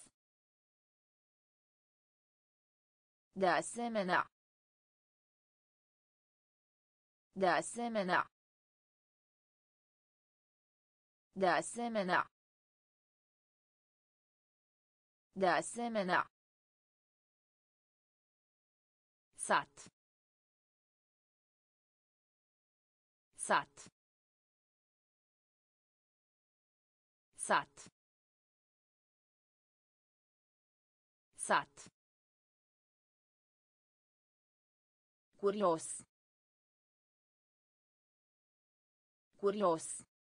S1: De asemenea. De asemenea. De asemenea. De asemenea. Sat. Sat. Sat. Sat. Curios. Curios.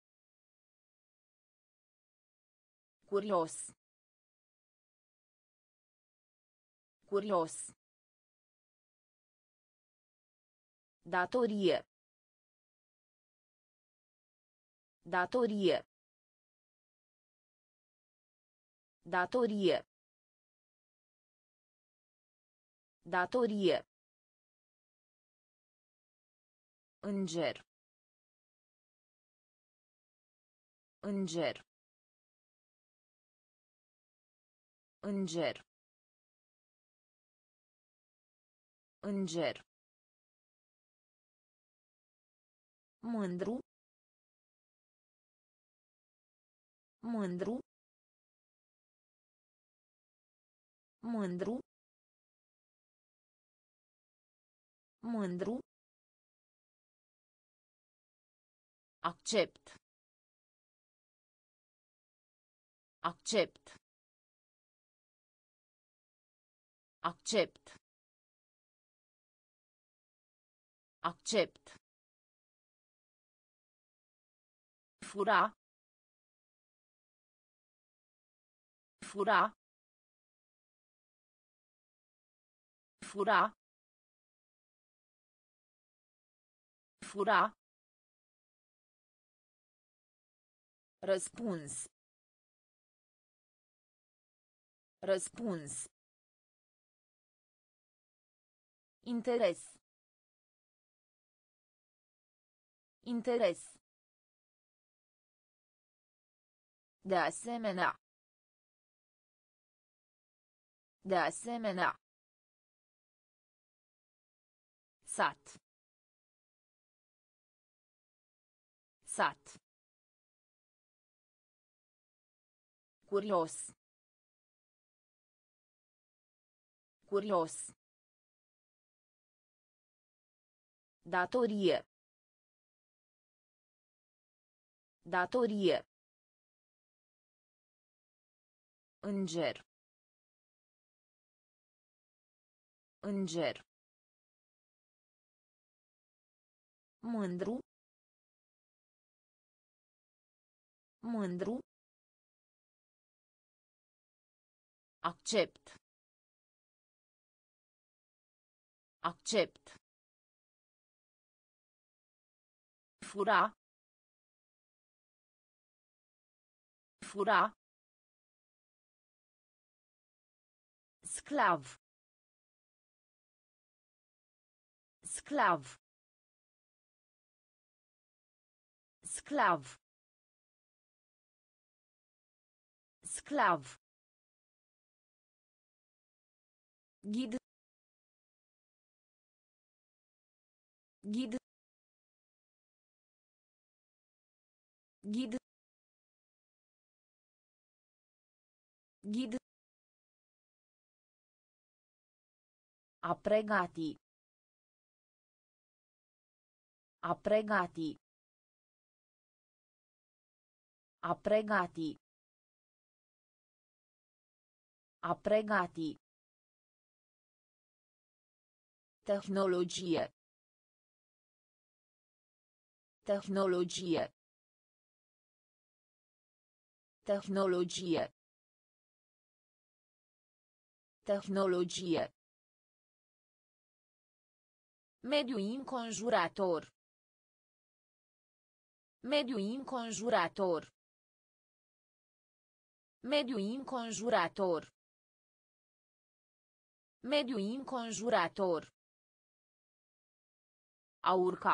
S1: Curios. Curios. Datorie. Datorie. Datorie. Datorie. Înger. Înger. Înger. Înger. Mândru. Mândru. Mândru. Mândru. Accept. Accept. Accept. Accept. Fura. Fura. Fura. Fura. Răspuns. Răspuns. Interes. Interes. De asemenea. De asemenea. Sat. Sat. Curios. Curios. Datorie. Datorie. Înger. Înger. Mândru. Mândru. Accept. Accept. Fura. Fura. Sclav. Sclav. Sclav. Sclav. Ghid. Ghid. Ghid. Ghid. A pregati. A pregati. A pregati. A pregati. Tehnologie. Tehnologie. Tehnologie. Tehnologie. Mediu înconjurător. Mediu înconjurător. Mediu înconjurător. Mediu înconjurător. A urca.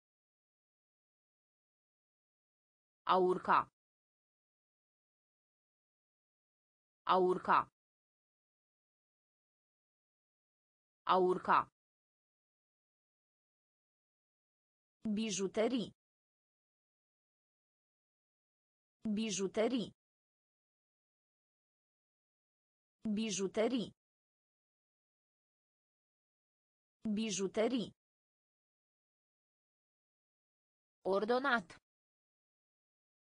S1: A urca. A urca. A urca. Bijuterii. Bijuterii. Bijuterii. Bijuterii. Ordonat.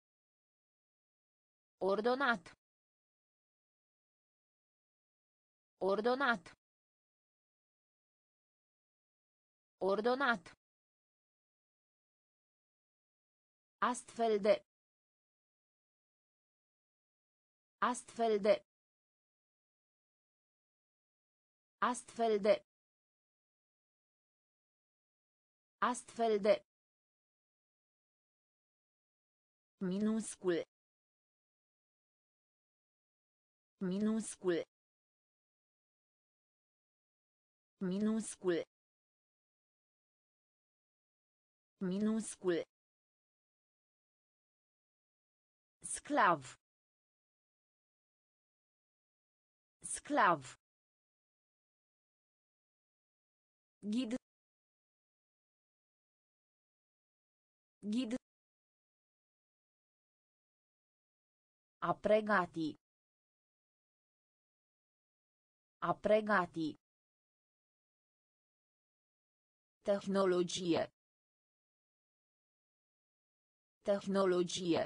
S1: Ordonat. Ordonat. Ordonat. Astfel de. Astfel de. Astfel de. Astfel de. Minuscul. Minuscul. Minuscul. Minuscul. Sclav. Sclav. Ghid. Ghid. A pregati. A pregati. Tehnologie. Tehnologie.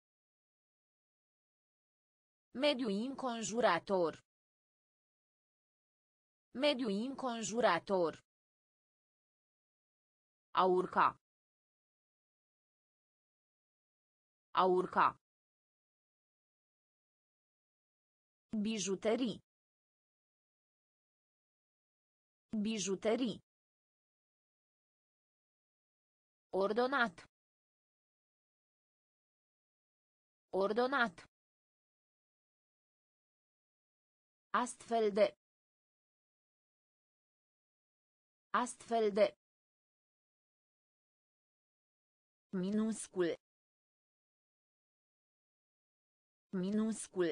S1: Mediu înconjurător. Mediu înconjurător. A urca. A urca. Bijuterii. Bijuterii. Ordonat. Ordonat. Astfel de. Astfel de. Minuscul. Minuscul.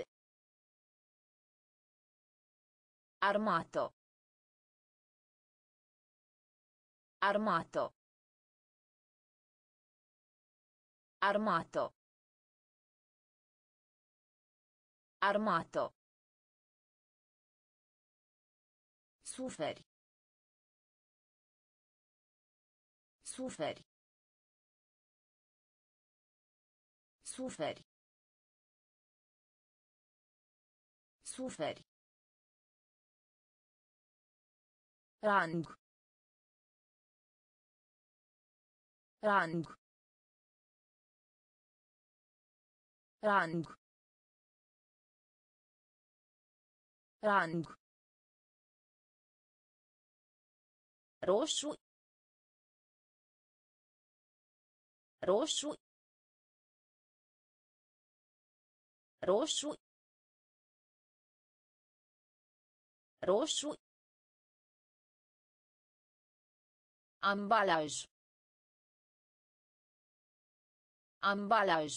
S1: Armato. Armato. Armato. Armato. Suferi. Suferi. Suferi. Suferi. Rang. Rang. Rang. Rang. Roșu. Roșu. Roșu. Roșu. Ambalaj. Ambalaj.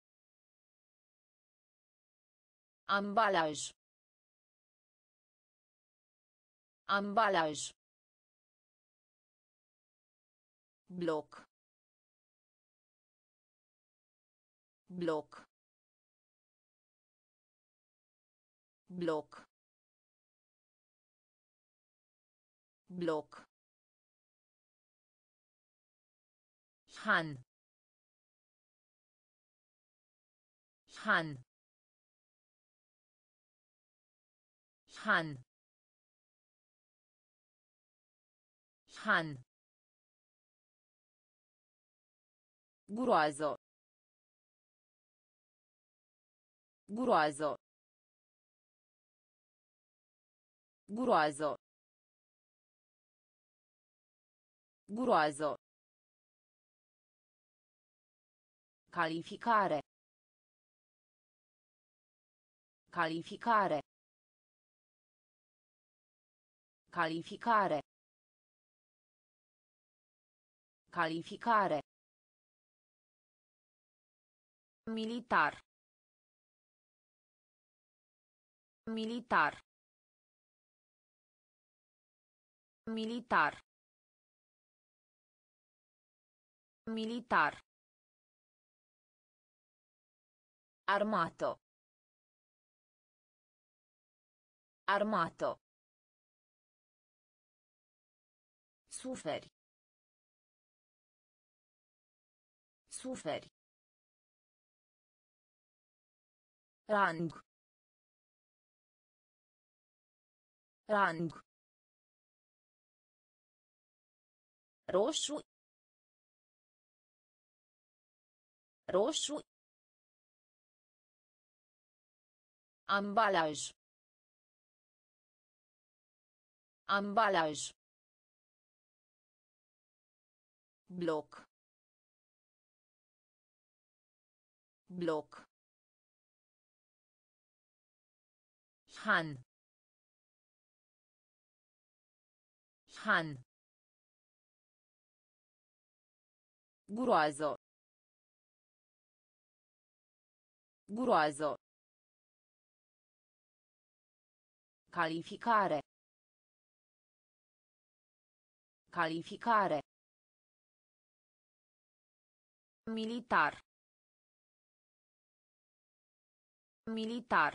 S1: Ambalaj. Ambalaj. Bloc. Bloc. Bloc. Bloc. Han. Han. Han. Han. Groază. Groază. Groază. Groază. Calificare. Calificare. Calificare. Calificare. Militar. Militar. Militar. Militar. Armato. Armato. Suferi. Suferi. Rang. Rang. Roșu. Roșu. Ambalaj. Ambalaj. Bloc. Bloc. Han. Han. Groază. Groază. Calificare. Calificare. Militar. Militar.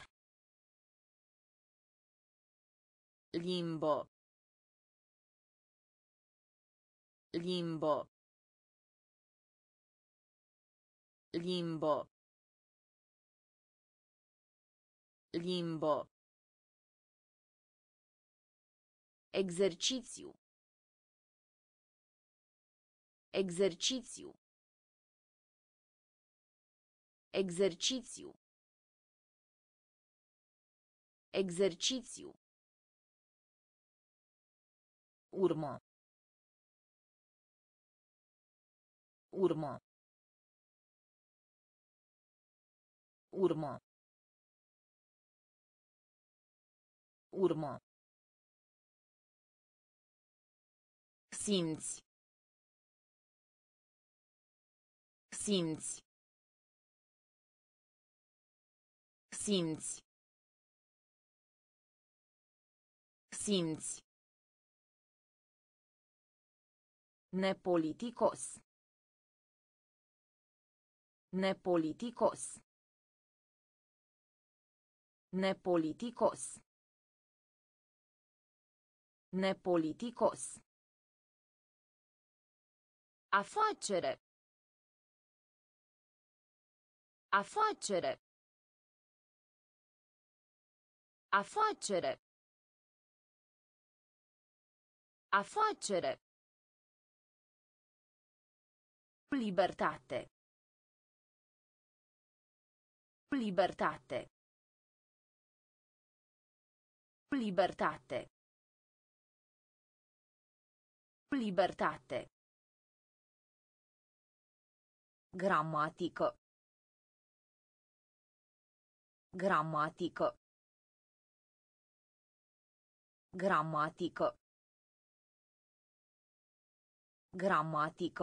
S1: Limbo. Limbo. Limbo. Limbo. Exercițiu. Exercițiu. Exercițiu. Exercițiu. Urmă. Urmă. Urmă. Urmă. Simți. Simți. Simți. Simți. Nepoliticos. Nepoliticos. Nepoliticos. Nepoliticos. Afacere. Afacere. Afacere. Afacere. Libertate. Libertate. Libertate. Libertate. Gramatică. Gramatică. Gramatică. Gramatică.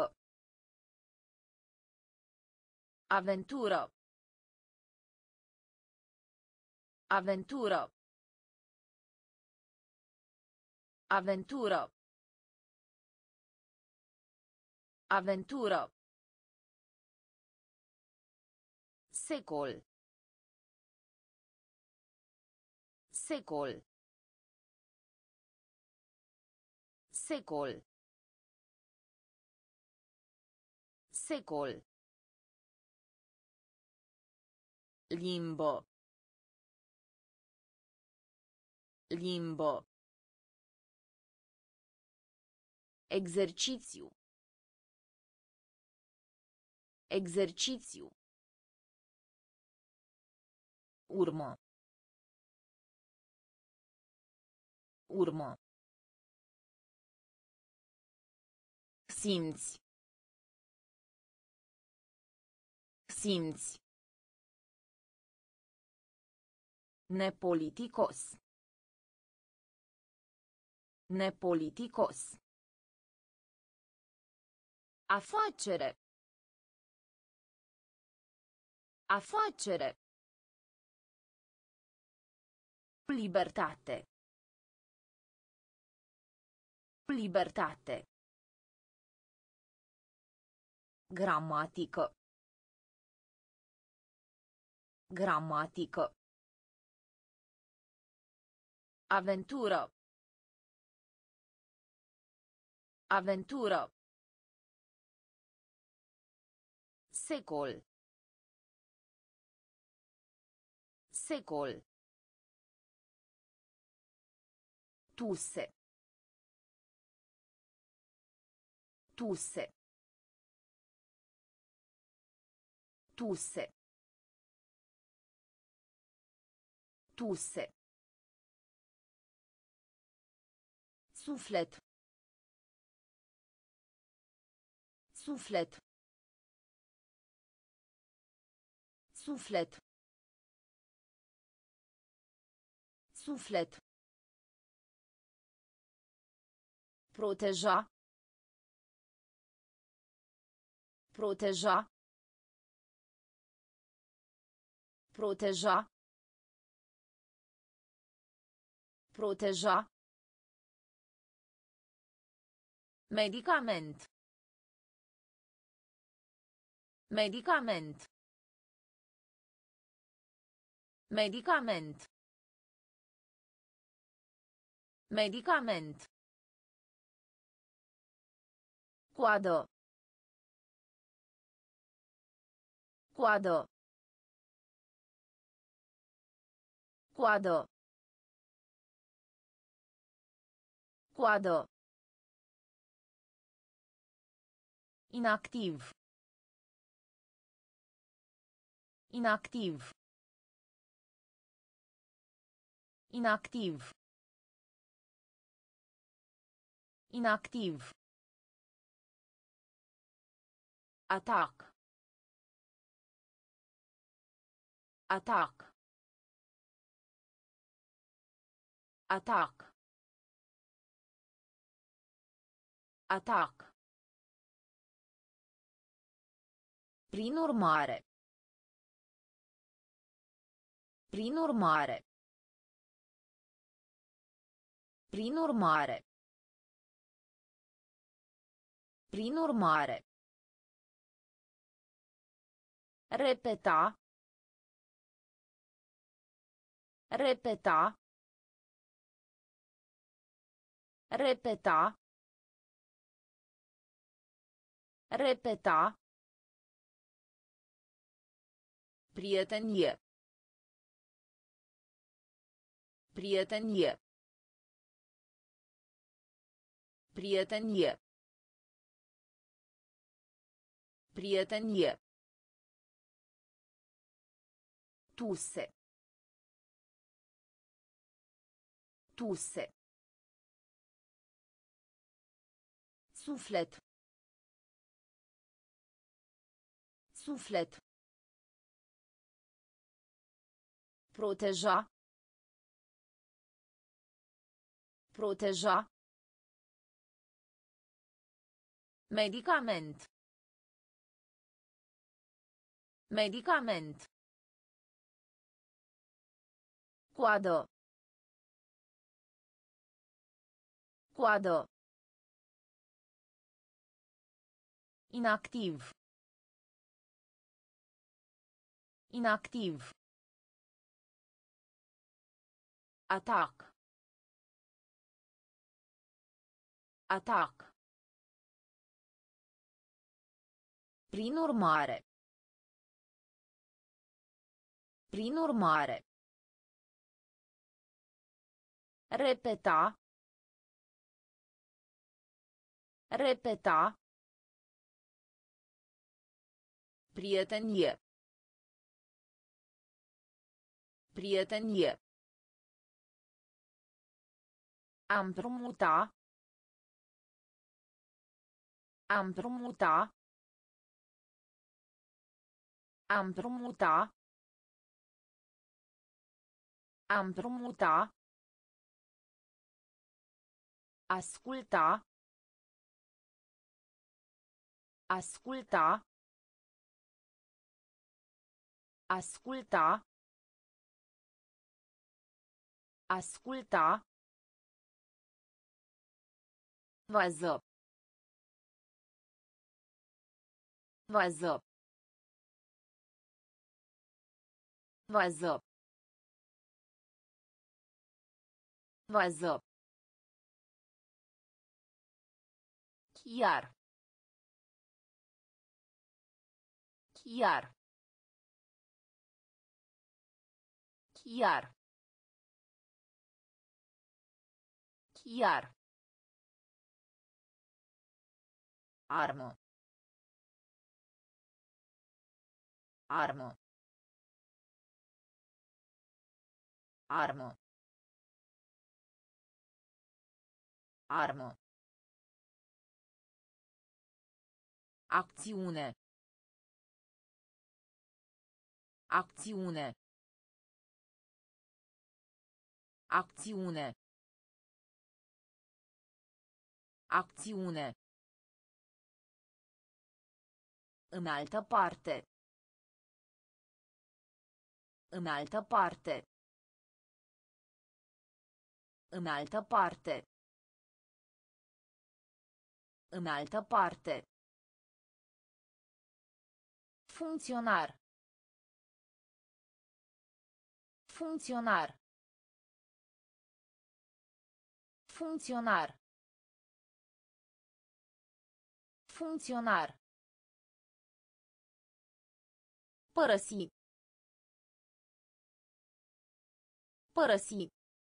S1: Aventură. Aventură. Aventură. Aventură. Secol. Secol. Secol. Secol. Limbo. Limbo. Exercițiu. Exercițiu. Urmă. Urmă. Simți. Simți. Nepoliticos. Nepoliticos. Afacere. Afacere. Libertate. Libertate. Gramatică. Gramatică. Aventură. Aventură. Secol. Secol. Tuse. Tuse. Tuse. Tuse. Suflet. Suflet. Suflet. Suflet. Proteja. Proteja. Proteja. Proteja. Medicament. Medicament. Medicament. Medicament. Coadă. Coadă. Coadă. Coadă. Inactiv. Inactiv. Inactiv. Inactiv. Atac. Atac. Atac. Atac. Prin urmare. Prin urmare. Prin urmare. Prin urmare. Repeta. Repeta. Repeta. Repeta. Prietenie. Prietenie. Prietenie. Prietenie. Tuse. Tuse. Suflet. Suflet. Proteja. Proteja. Medicament. Medicament. Coadă. Coadă. Inactiv. Inactiv. Atac. Atac. Prin urmare. Prin urmare. Repeta. Repeta. Prietenie. Prietenie. A împrumuta. A împrumuta. A împrumuta. A împrumuta. Asculta. Asculta. Asculta. Asculta. Vază. Vază. Vază. Vază. Chiar. Chiar. Chiar. Chiar.
S2: Armă. Armă. Armă. Armă. Acțiune. Acțiune. Acțiune. Acțiune. În altă parte. În altă parte. În altă parte. În altă parte. Funcționar. Funcționar. Funcționar. Funcționar. Părăsi. Părăsi.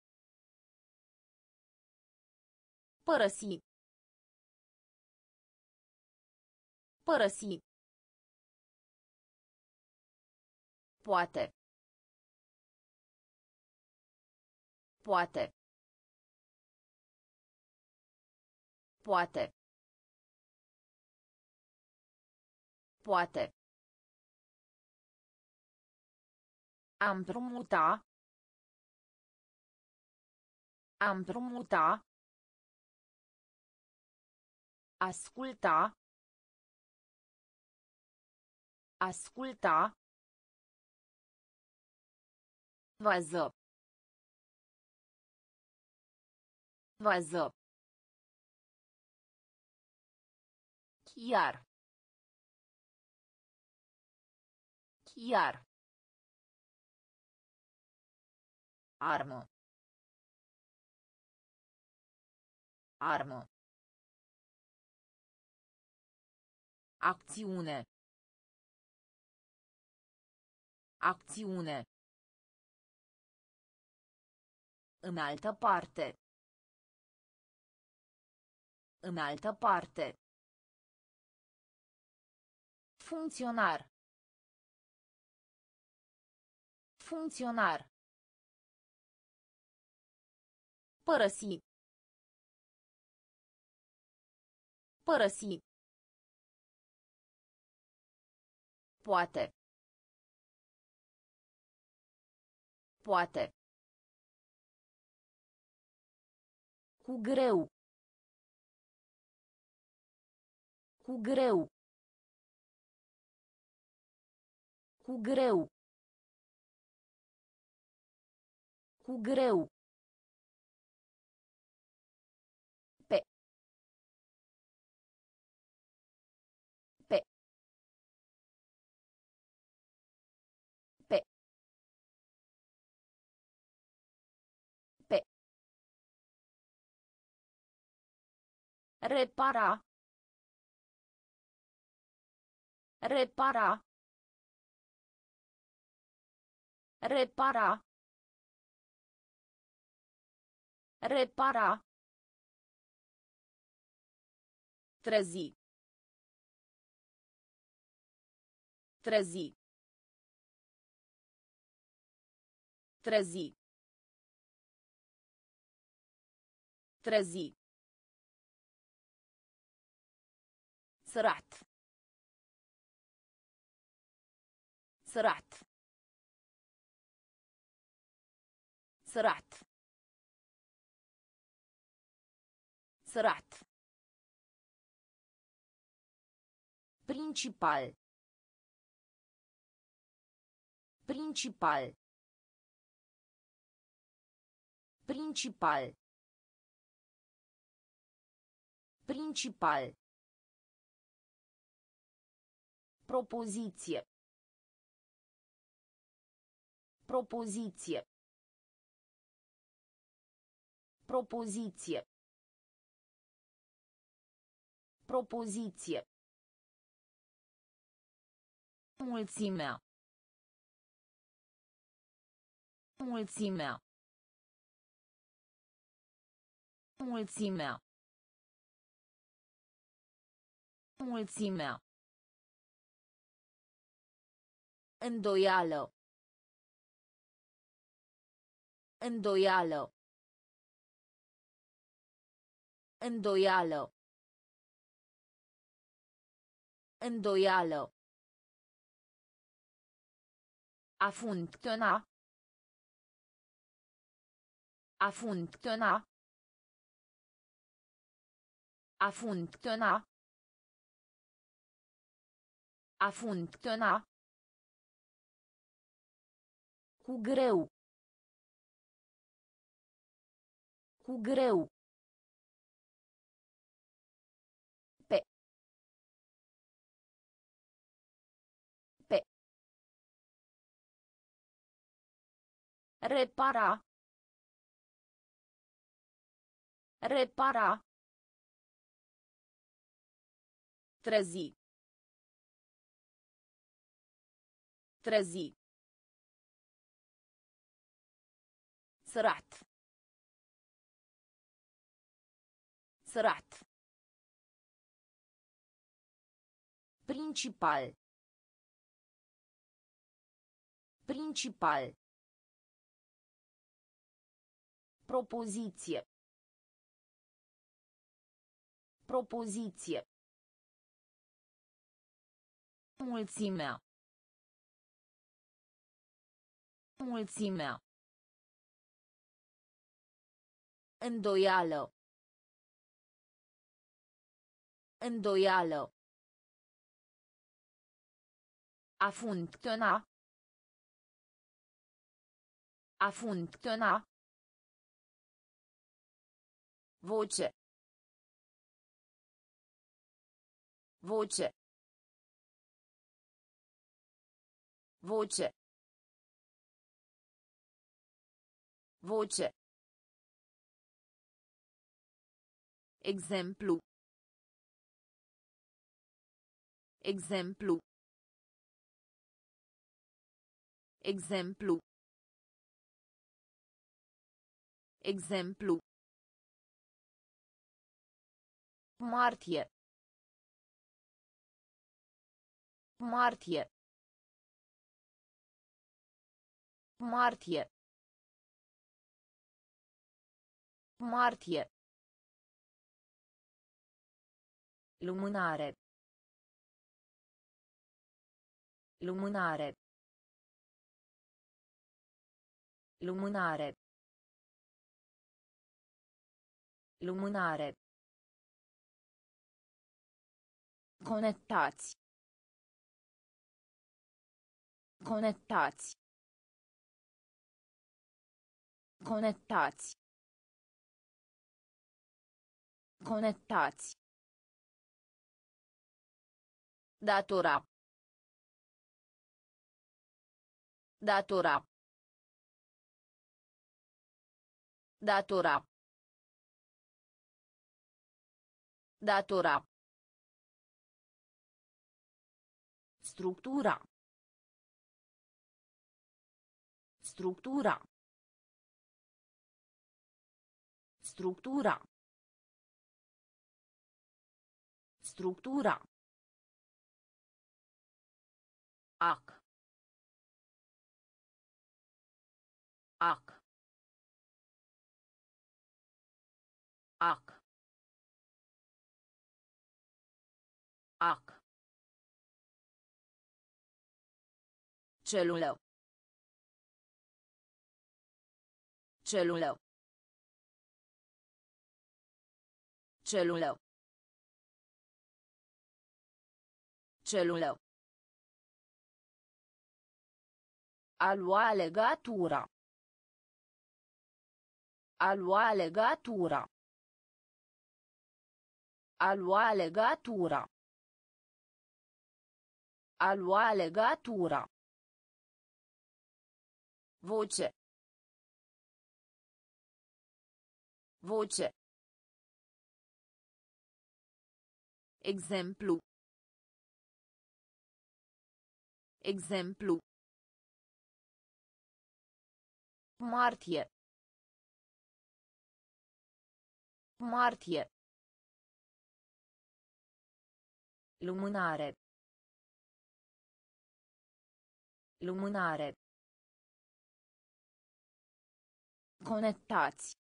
S2: Părăsi. Părăsi. Poate. Poate. Poate. Poate. A împrumuta. A împrumuta. Asculta. Asculta. Vază. Vază. Chiar. Chiar. Armă. Armă. Acțiune. Acțiune. În altă parte. În altă parte. Funcționar. Funcționar. Părăsi. Părăsi. Poate. Poate. Cu greu. Cu greu. Cu greu. Cu greu. Pe. Pe. Pe. Pe. Repara. Repara. Repara. Repara. Trezi. Trezi. Trezi. Trezi. Sărat. Sărat. Sărat. Sărat. Principal. Principal. Principal. Principal. Propoziție. Propoziție. Propoziție. Propoziție. Mulțimea. Mulțimea. Mulțimea. Mulțimea. Îndoială. Îndoială. Îndoială. Îndoială. A funcționa. A funcționa. A funcționa. A funcționa. Cu greu. Cu greu. Pe. Pe. Repara. Repara. Trezi. Trezi. Sărat. Sărat. Principal. Principal. Propoziție. Propoziție. Mulțimea. Mulțimea. Îndoială. Îndoială. A funcționa. A funcționa. Voce. Voce. Voce. Voce. Exemplu. Exemplu. Exemplu. Exemplu. Martie. Martie. Martie. Martie. Lumânare. Lumânare. Lumânare. Lumânare. Conectați. Conectați. Conectați. Conectați. Datora. Datora. Datora. Datora. Structura. Structura. Structura. Structura. Ac. Ac. Ac. Ac. Celulă. Celulă. Celulă. Celulă. A lua legatura. A lua legatura. A lua legatura. A lua legatura. Voce. Voce. Exemplu. Exemplu. Martie. Martie. Lumânare. Lumânare. Conectați.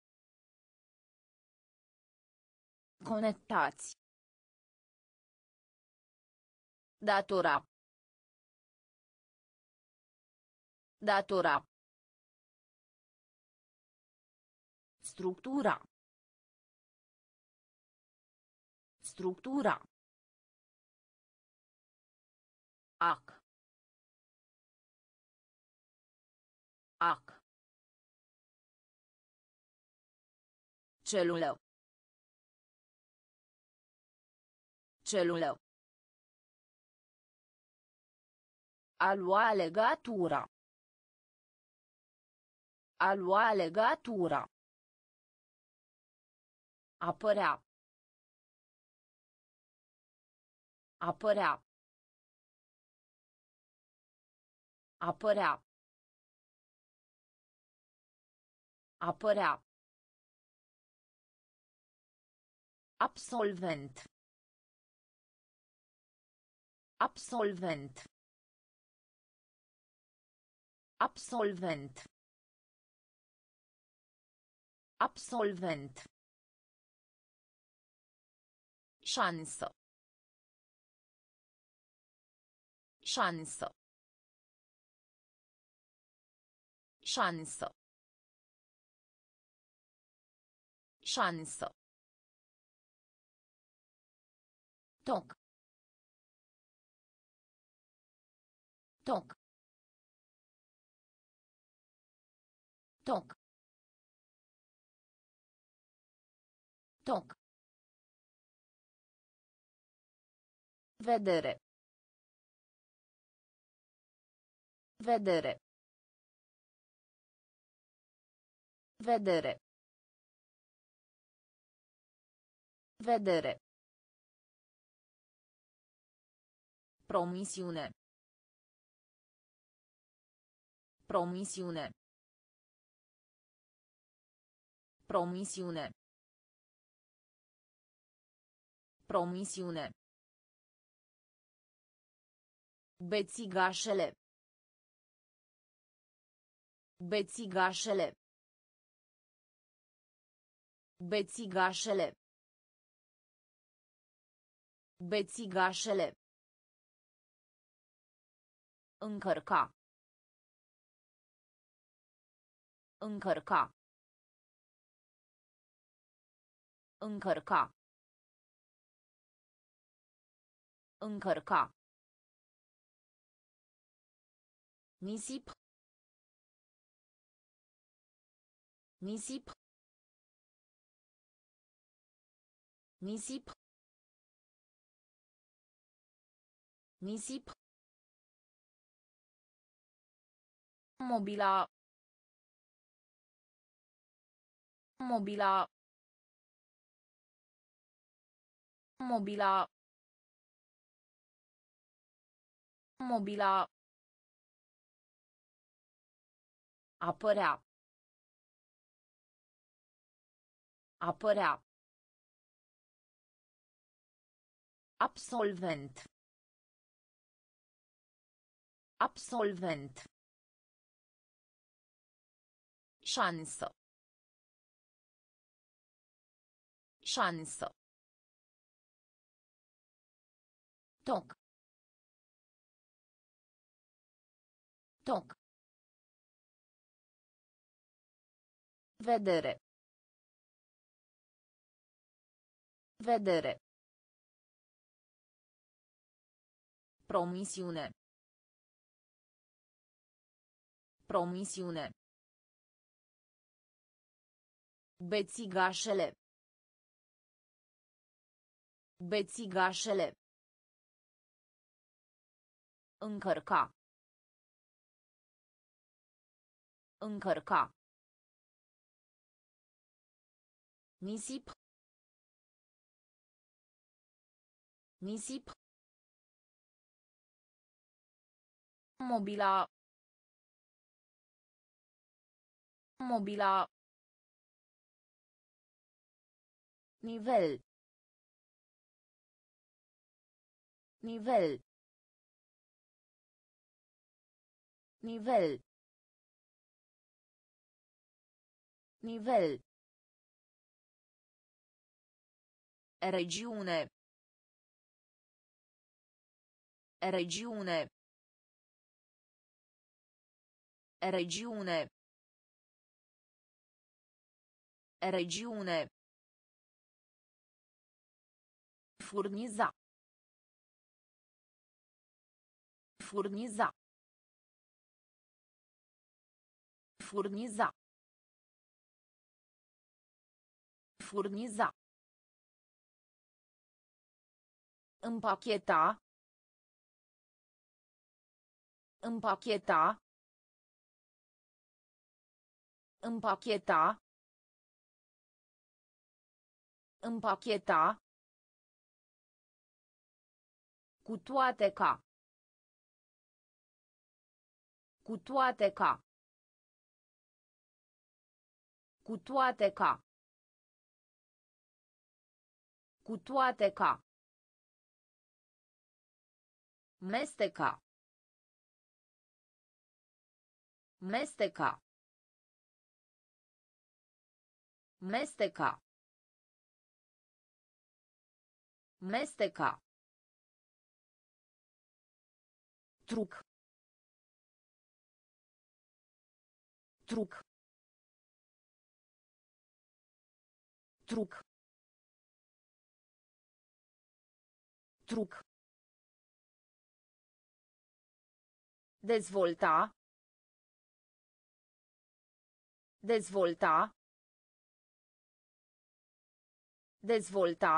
S2: Conectați. Datora. Datora. Structura. Structura. Ac. Ac. Celulă. Celulă. A lua legatura. A lua legatura. Apărea. Apărea. Apărea. Apărea. Absolvent. Absolvent. Absolvent. Absolvent. Șansă. Șansă. Șansă. Șansă. Toc. Toc. Toc. Toc. Vedere. Vedere. Vedere. Vedere. Promisiune. Promisiune. Promisiune. Promisiune. Bețigașele. Bețigașele. Bețigașele. Bețigașele. Încărca. Încărca. Încărca. Încărca. Nisip. Nisip. Nisip. Nisip. Mobila. Mobila. Mobila. Mobila. Apărea. Apărea. Absolvent. Absolvent. Șansă. Șansă. Toc. Toc. Vedere. Vedere. Promisiune. Promisiune. Bețigașele. Bețigașele. Încărca. Încărca. Nisip. Nisip. Mobila. Mobila. Nivel. Nivel. Nivel. Nivel. Regiune. Regiune. Regiune. Regiune. Furniza. Furniza. Furniza. Furniza. Împacheta. Împacheta. Împacheta. Împacheta. Cu toate ca. Cu toate ca. Cu toate ca. Cu toate ca. Mesteca. Mesteca. Mesteca. Mesteca. Truc. Truc. Truc. Truc. Dezvolta. Dezvolta. Dezvolta.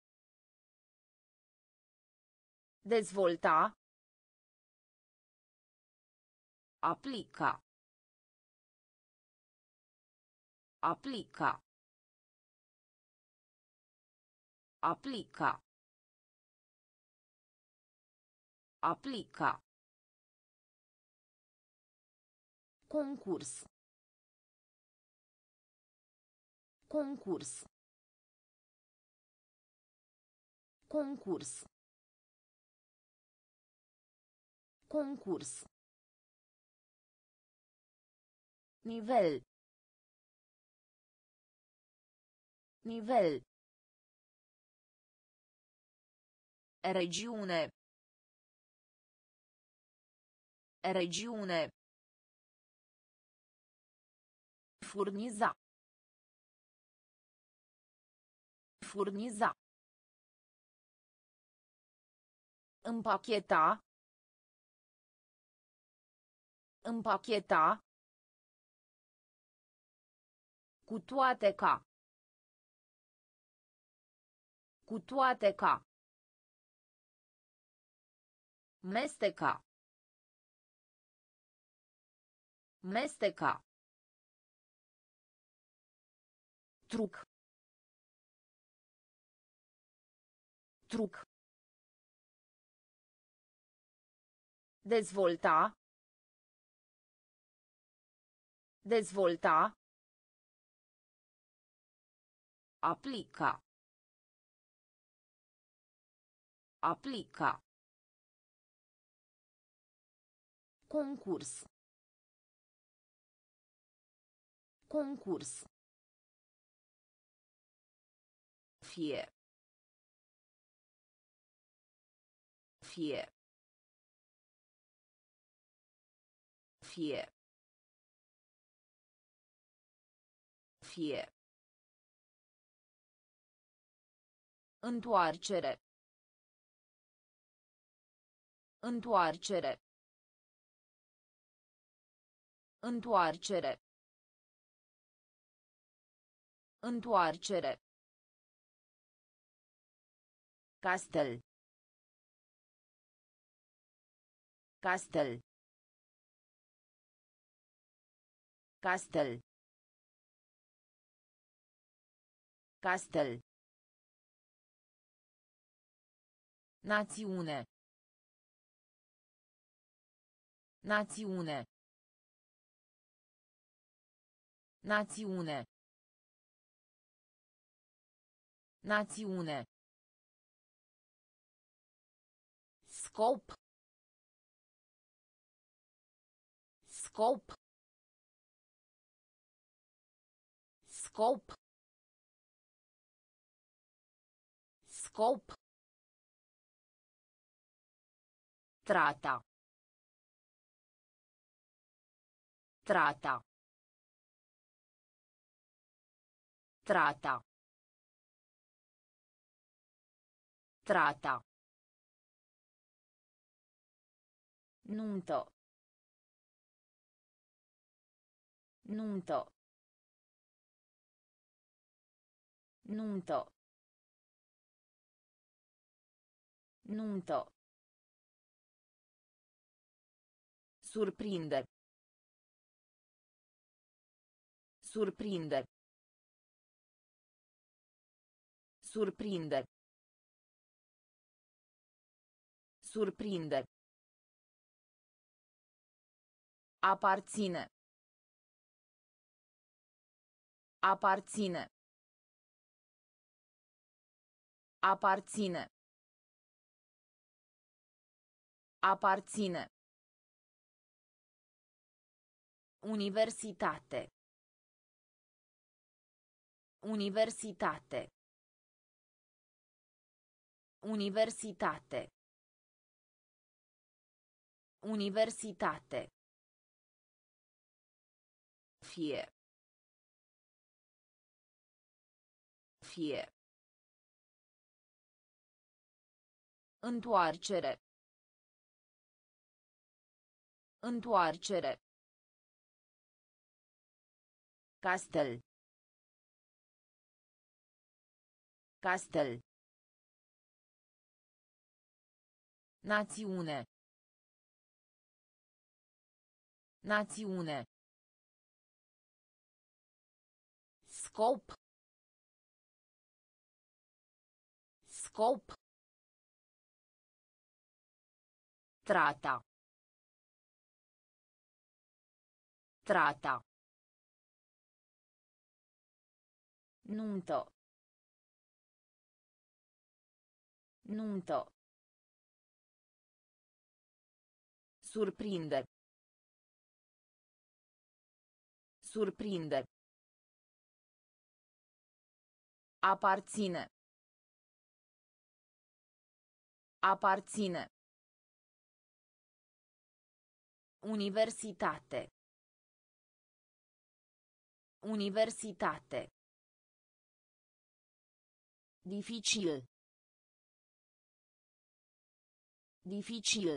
S2: Dezvolta. Aplica. Aplica. Aplica. Aplica. Concurs. Concurs. Concurs. Concurs. Nivel. Nivel. Regiune. Regiune. Furniza. Furniza. Împacheta. Împacheta. Cu toate ca. Cu toate ca. Mesteca. Mesteca. Truc. Truc. Dezvolta. Dezvolta. Aplica. Aplica. Concurs. Concurs. Fie. Fie. Fie. Fie. Întoarcere. Întoarcere. Întoarcere. Întoarcere. Castel. Castel. Castel. Castel. Națiune. Națiune. Națiune. Națiune.
S1: Scop. Scop. Scop. Scop. Trata. Trata. Trata. Trata.
S2: Nuntă. Nuntă. Nuntă. Nuntă.
S1: Surprinde. Surprinde. Surprinde. Surprinde. Aparține. Aparține. Aparține. Aparține. Universitate. Universitate. Universitate. Universitate. Fie. Fie. Întoarcere. Întoarcere. Castel. Castel. Națiune. Națiune. Scop. Scop. Trata. Trata.
S2: Nuntă. Nuntă.
S1: Surprinde. Surprinde. Aparține. Aparține. Universitate. Universitate. Dificil. Dificil.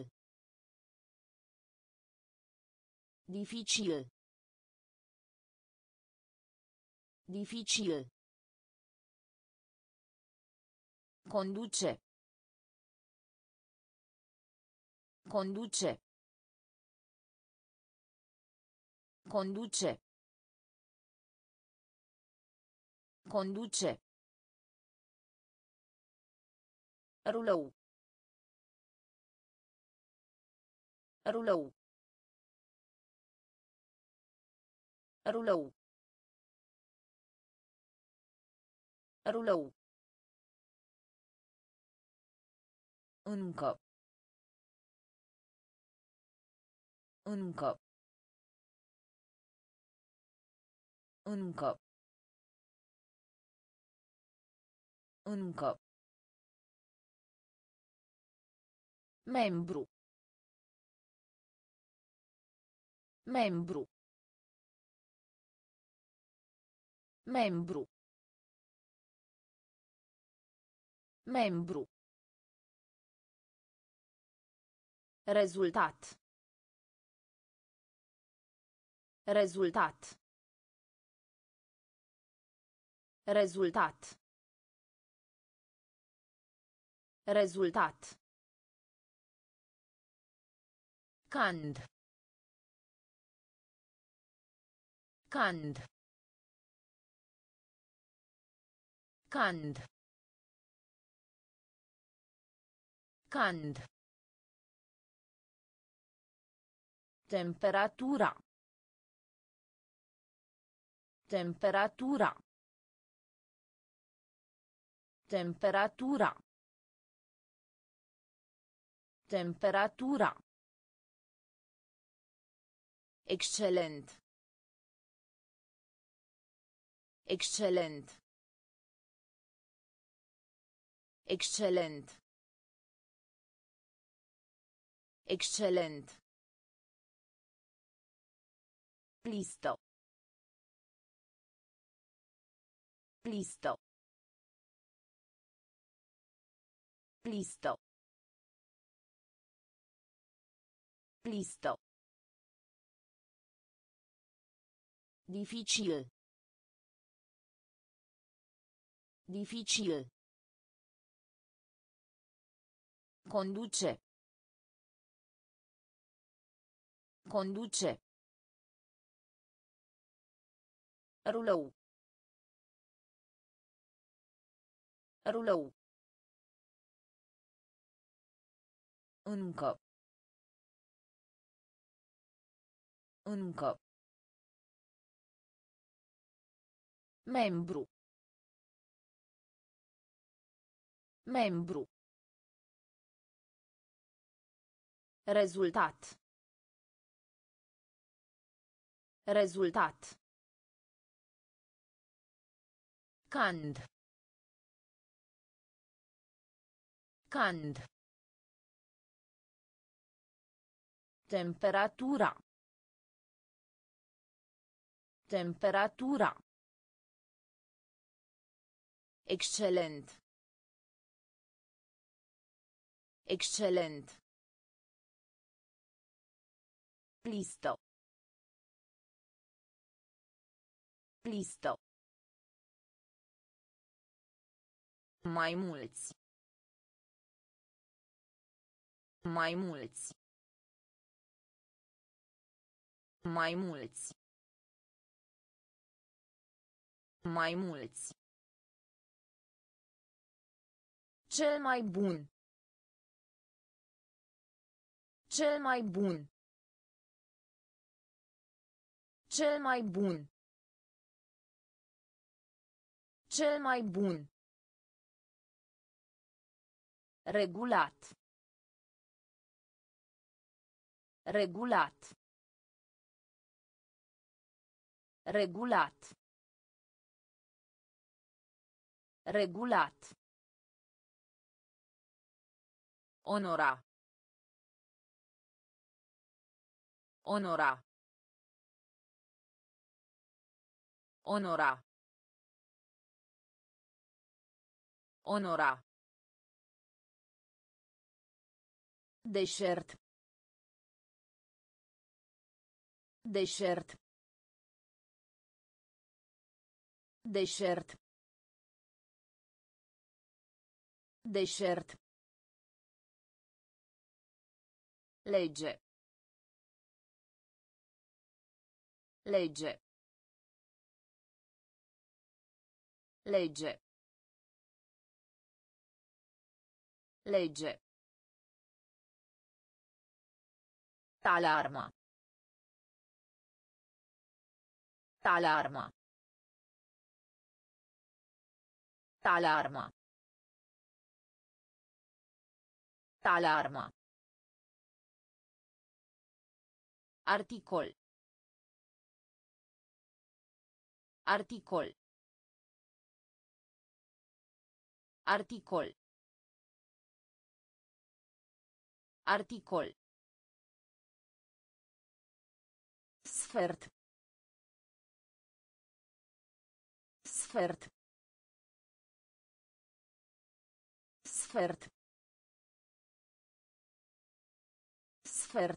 S1: Dificil. Dificil. Conduce. Conduce. Conduce. Conduce. Rulou. Rulou. Rulou. Rulou. Încă. Încă. Încă. Încă. Membru. Membru. Membru. Membru. Rezultat. Rezultat. Rezultat. Rezultat. Cand. Cand. Cand. Cand. Temperatura. Temperatura.
S2: Temperatura. Temperatura. Excelent. Excelent. Excelent. Excelent. Listo. Listo. Listo. Listo. Dificil. Dificil. Conduce. Conduce. Rulou. Rulou. Încă. Încă. Membru. Membru. Rezultat. Rezultat.
S1: Cand. Cand.
S2: Temperatura. Temperatura. Excelent. Excelent. Listo. Listo. Mai mulți. Mai mulți. Mai mulți. Mai mulți. Cel mai bun. Cel mai bun. Cel mai bun. Cel mai bun. Regulat. Regulat. Regulat. Regulat. Onora. Onora. Onora. Onora. Deșert. Deșert. Deșert. Deșert. Legge. Legge. Legge. Legge. Alarma. Alarma. Alarma. Alarma. Articol. Articol. Articol. Articol. Sfert. Sfert. Sfert. Sfert.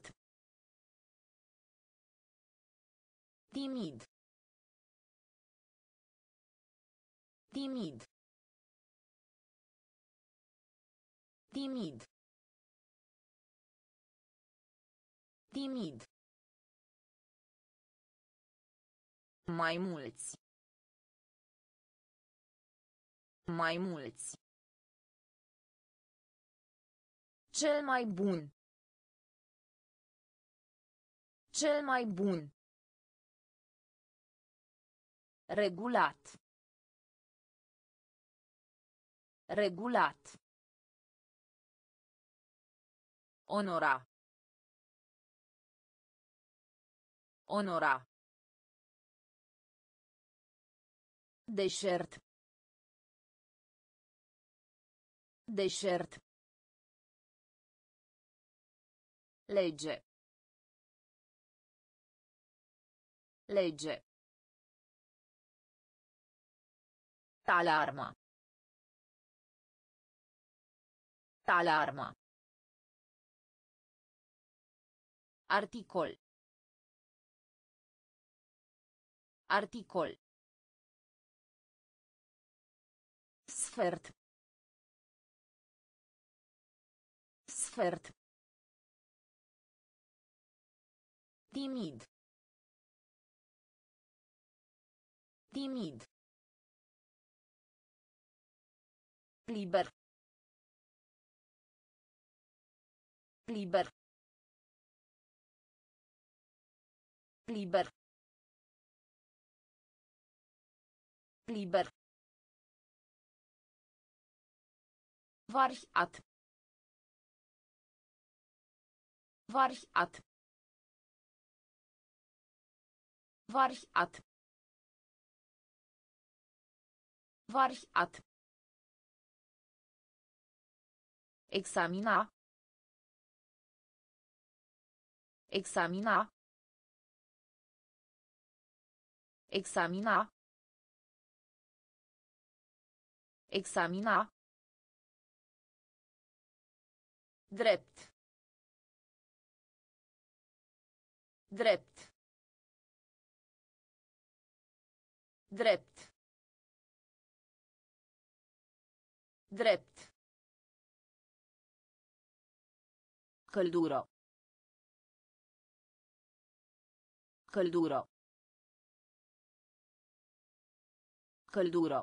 S2: Timid. Timid. Timid. Timid. Mai mulți. Mai mulți. Cel mai bun. Cel mai bun. Regulat. Regulat. Onora. Onora. Deșert. Deșert. Legge. Legge. Alarma. Alarma. Articol. Articol. Sfert. Sfert. Timid. Timid. Liber. Liber. Liber. Liber. Variat. Variat. Variat. Variat. Examina. Examina. Examina. Examina. Drept. Drept. Drept. Drept. Căldură. Căldură. Căldură.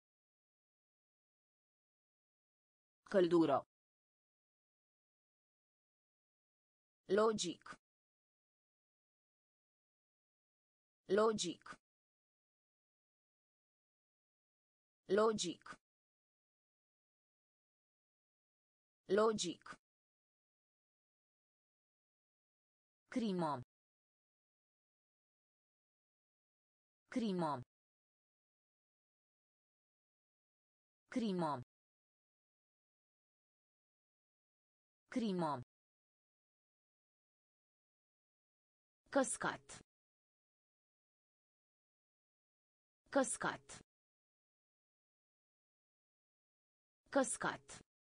S2: Căldură. Logic. Logic. Logic. Logic. Crimă. Crimă. Crimă. Crimă. Căscat. Căscat. Căscat.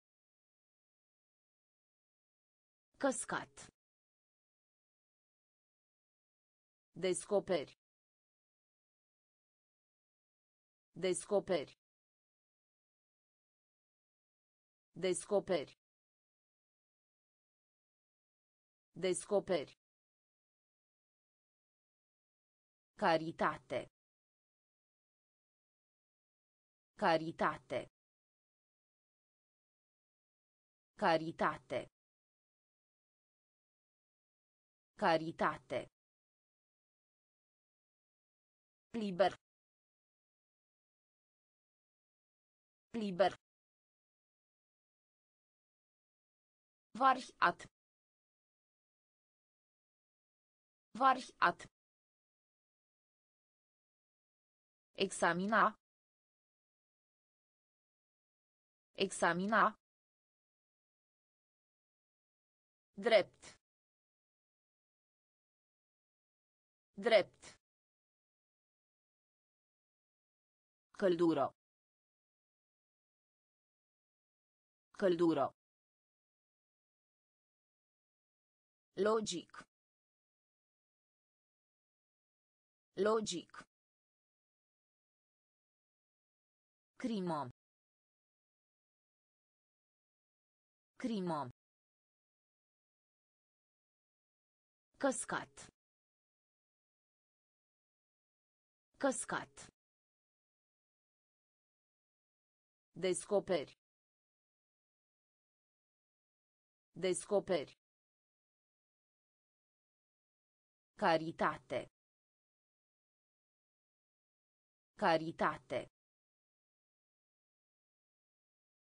S2: Căscat. Descoperi. Descoperi. Descoperi. Descoperi. Caritate. Caritate. Caritate. Caritate. Liber. Liber. Variat. Variat. Examina. Examina. Drept. Drept. Căldură. Căldură. Logic. Logic. Crimă. Crimă. Căscat. Căscat. Descoperi. Descoperi. Caritate. Caritate.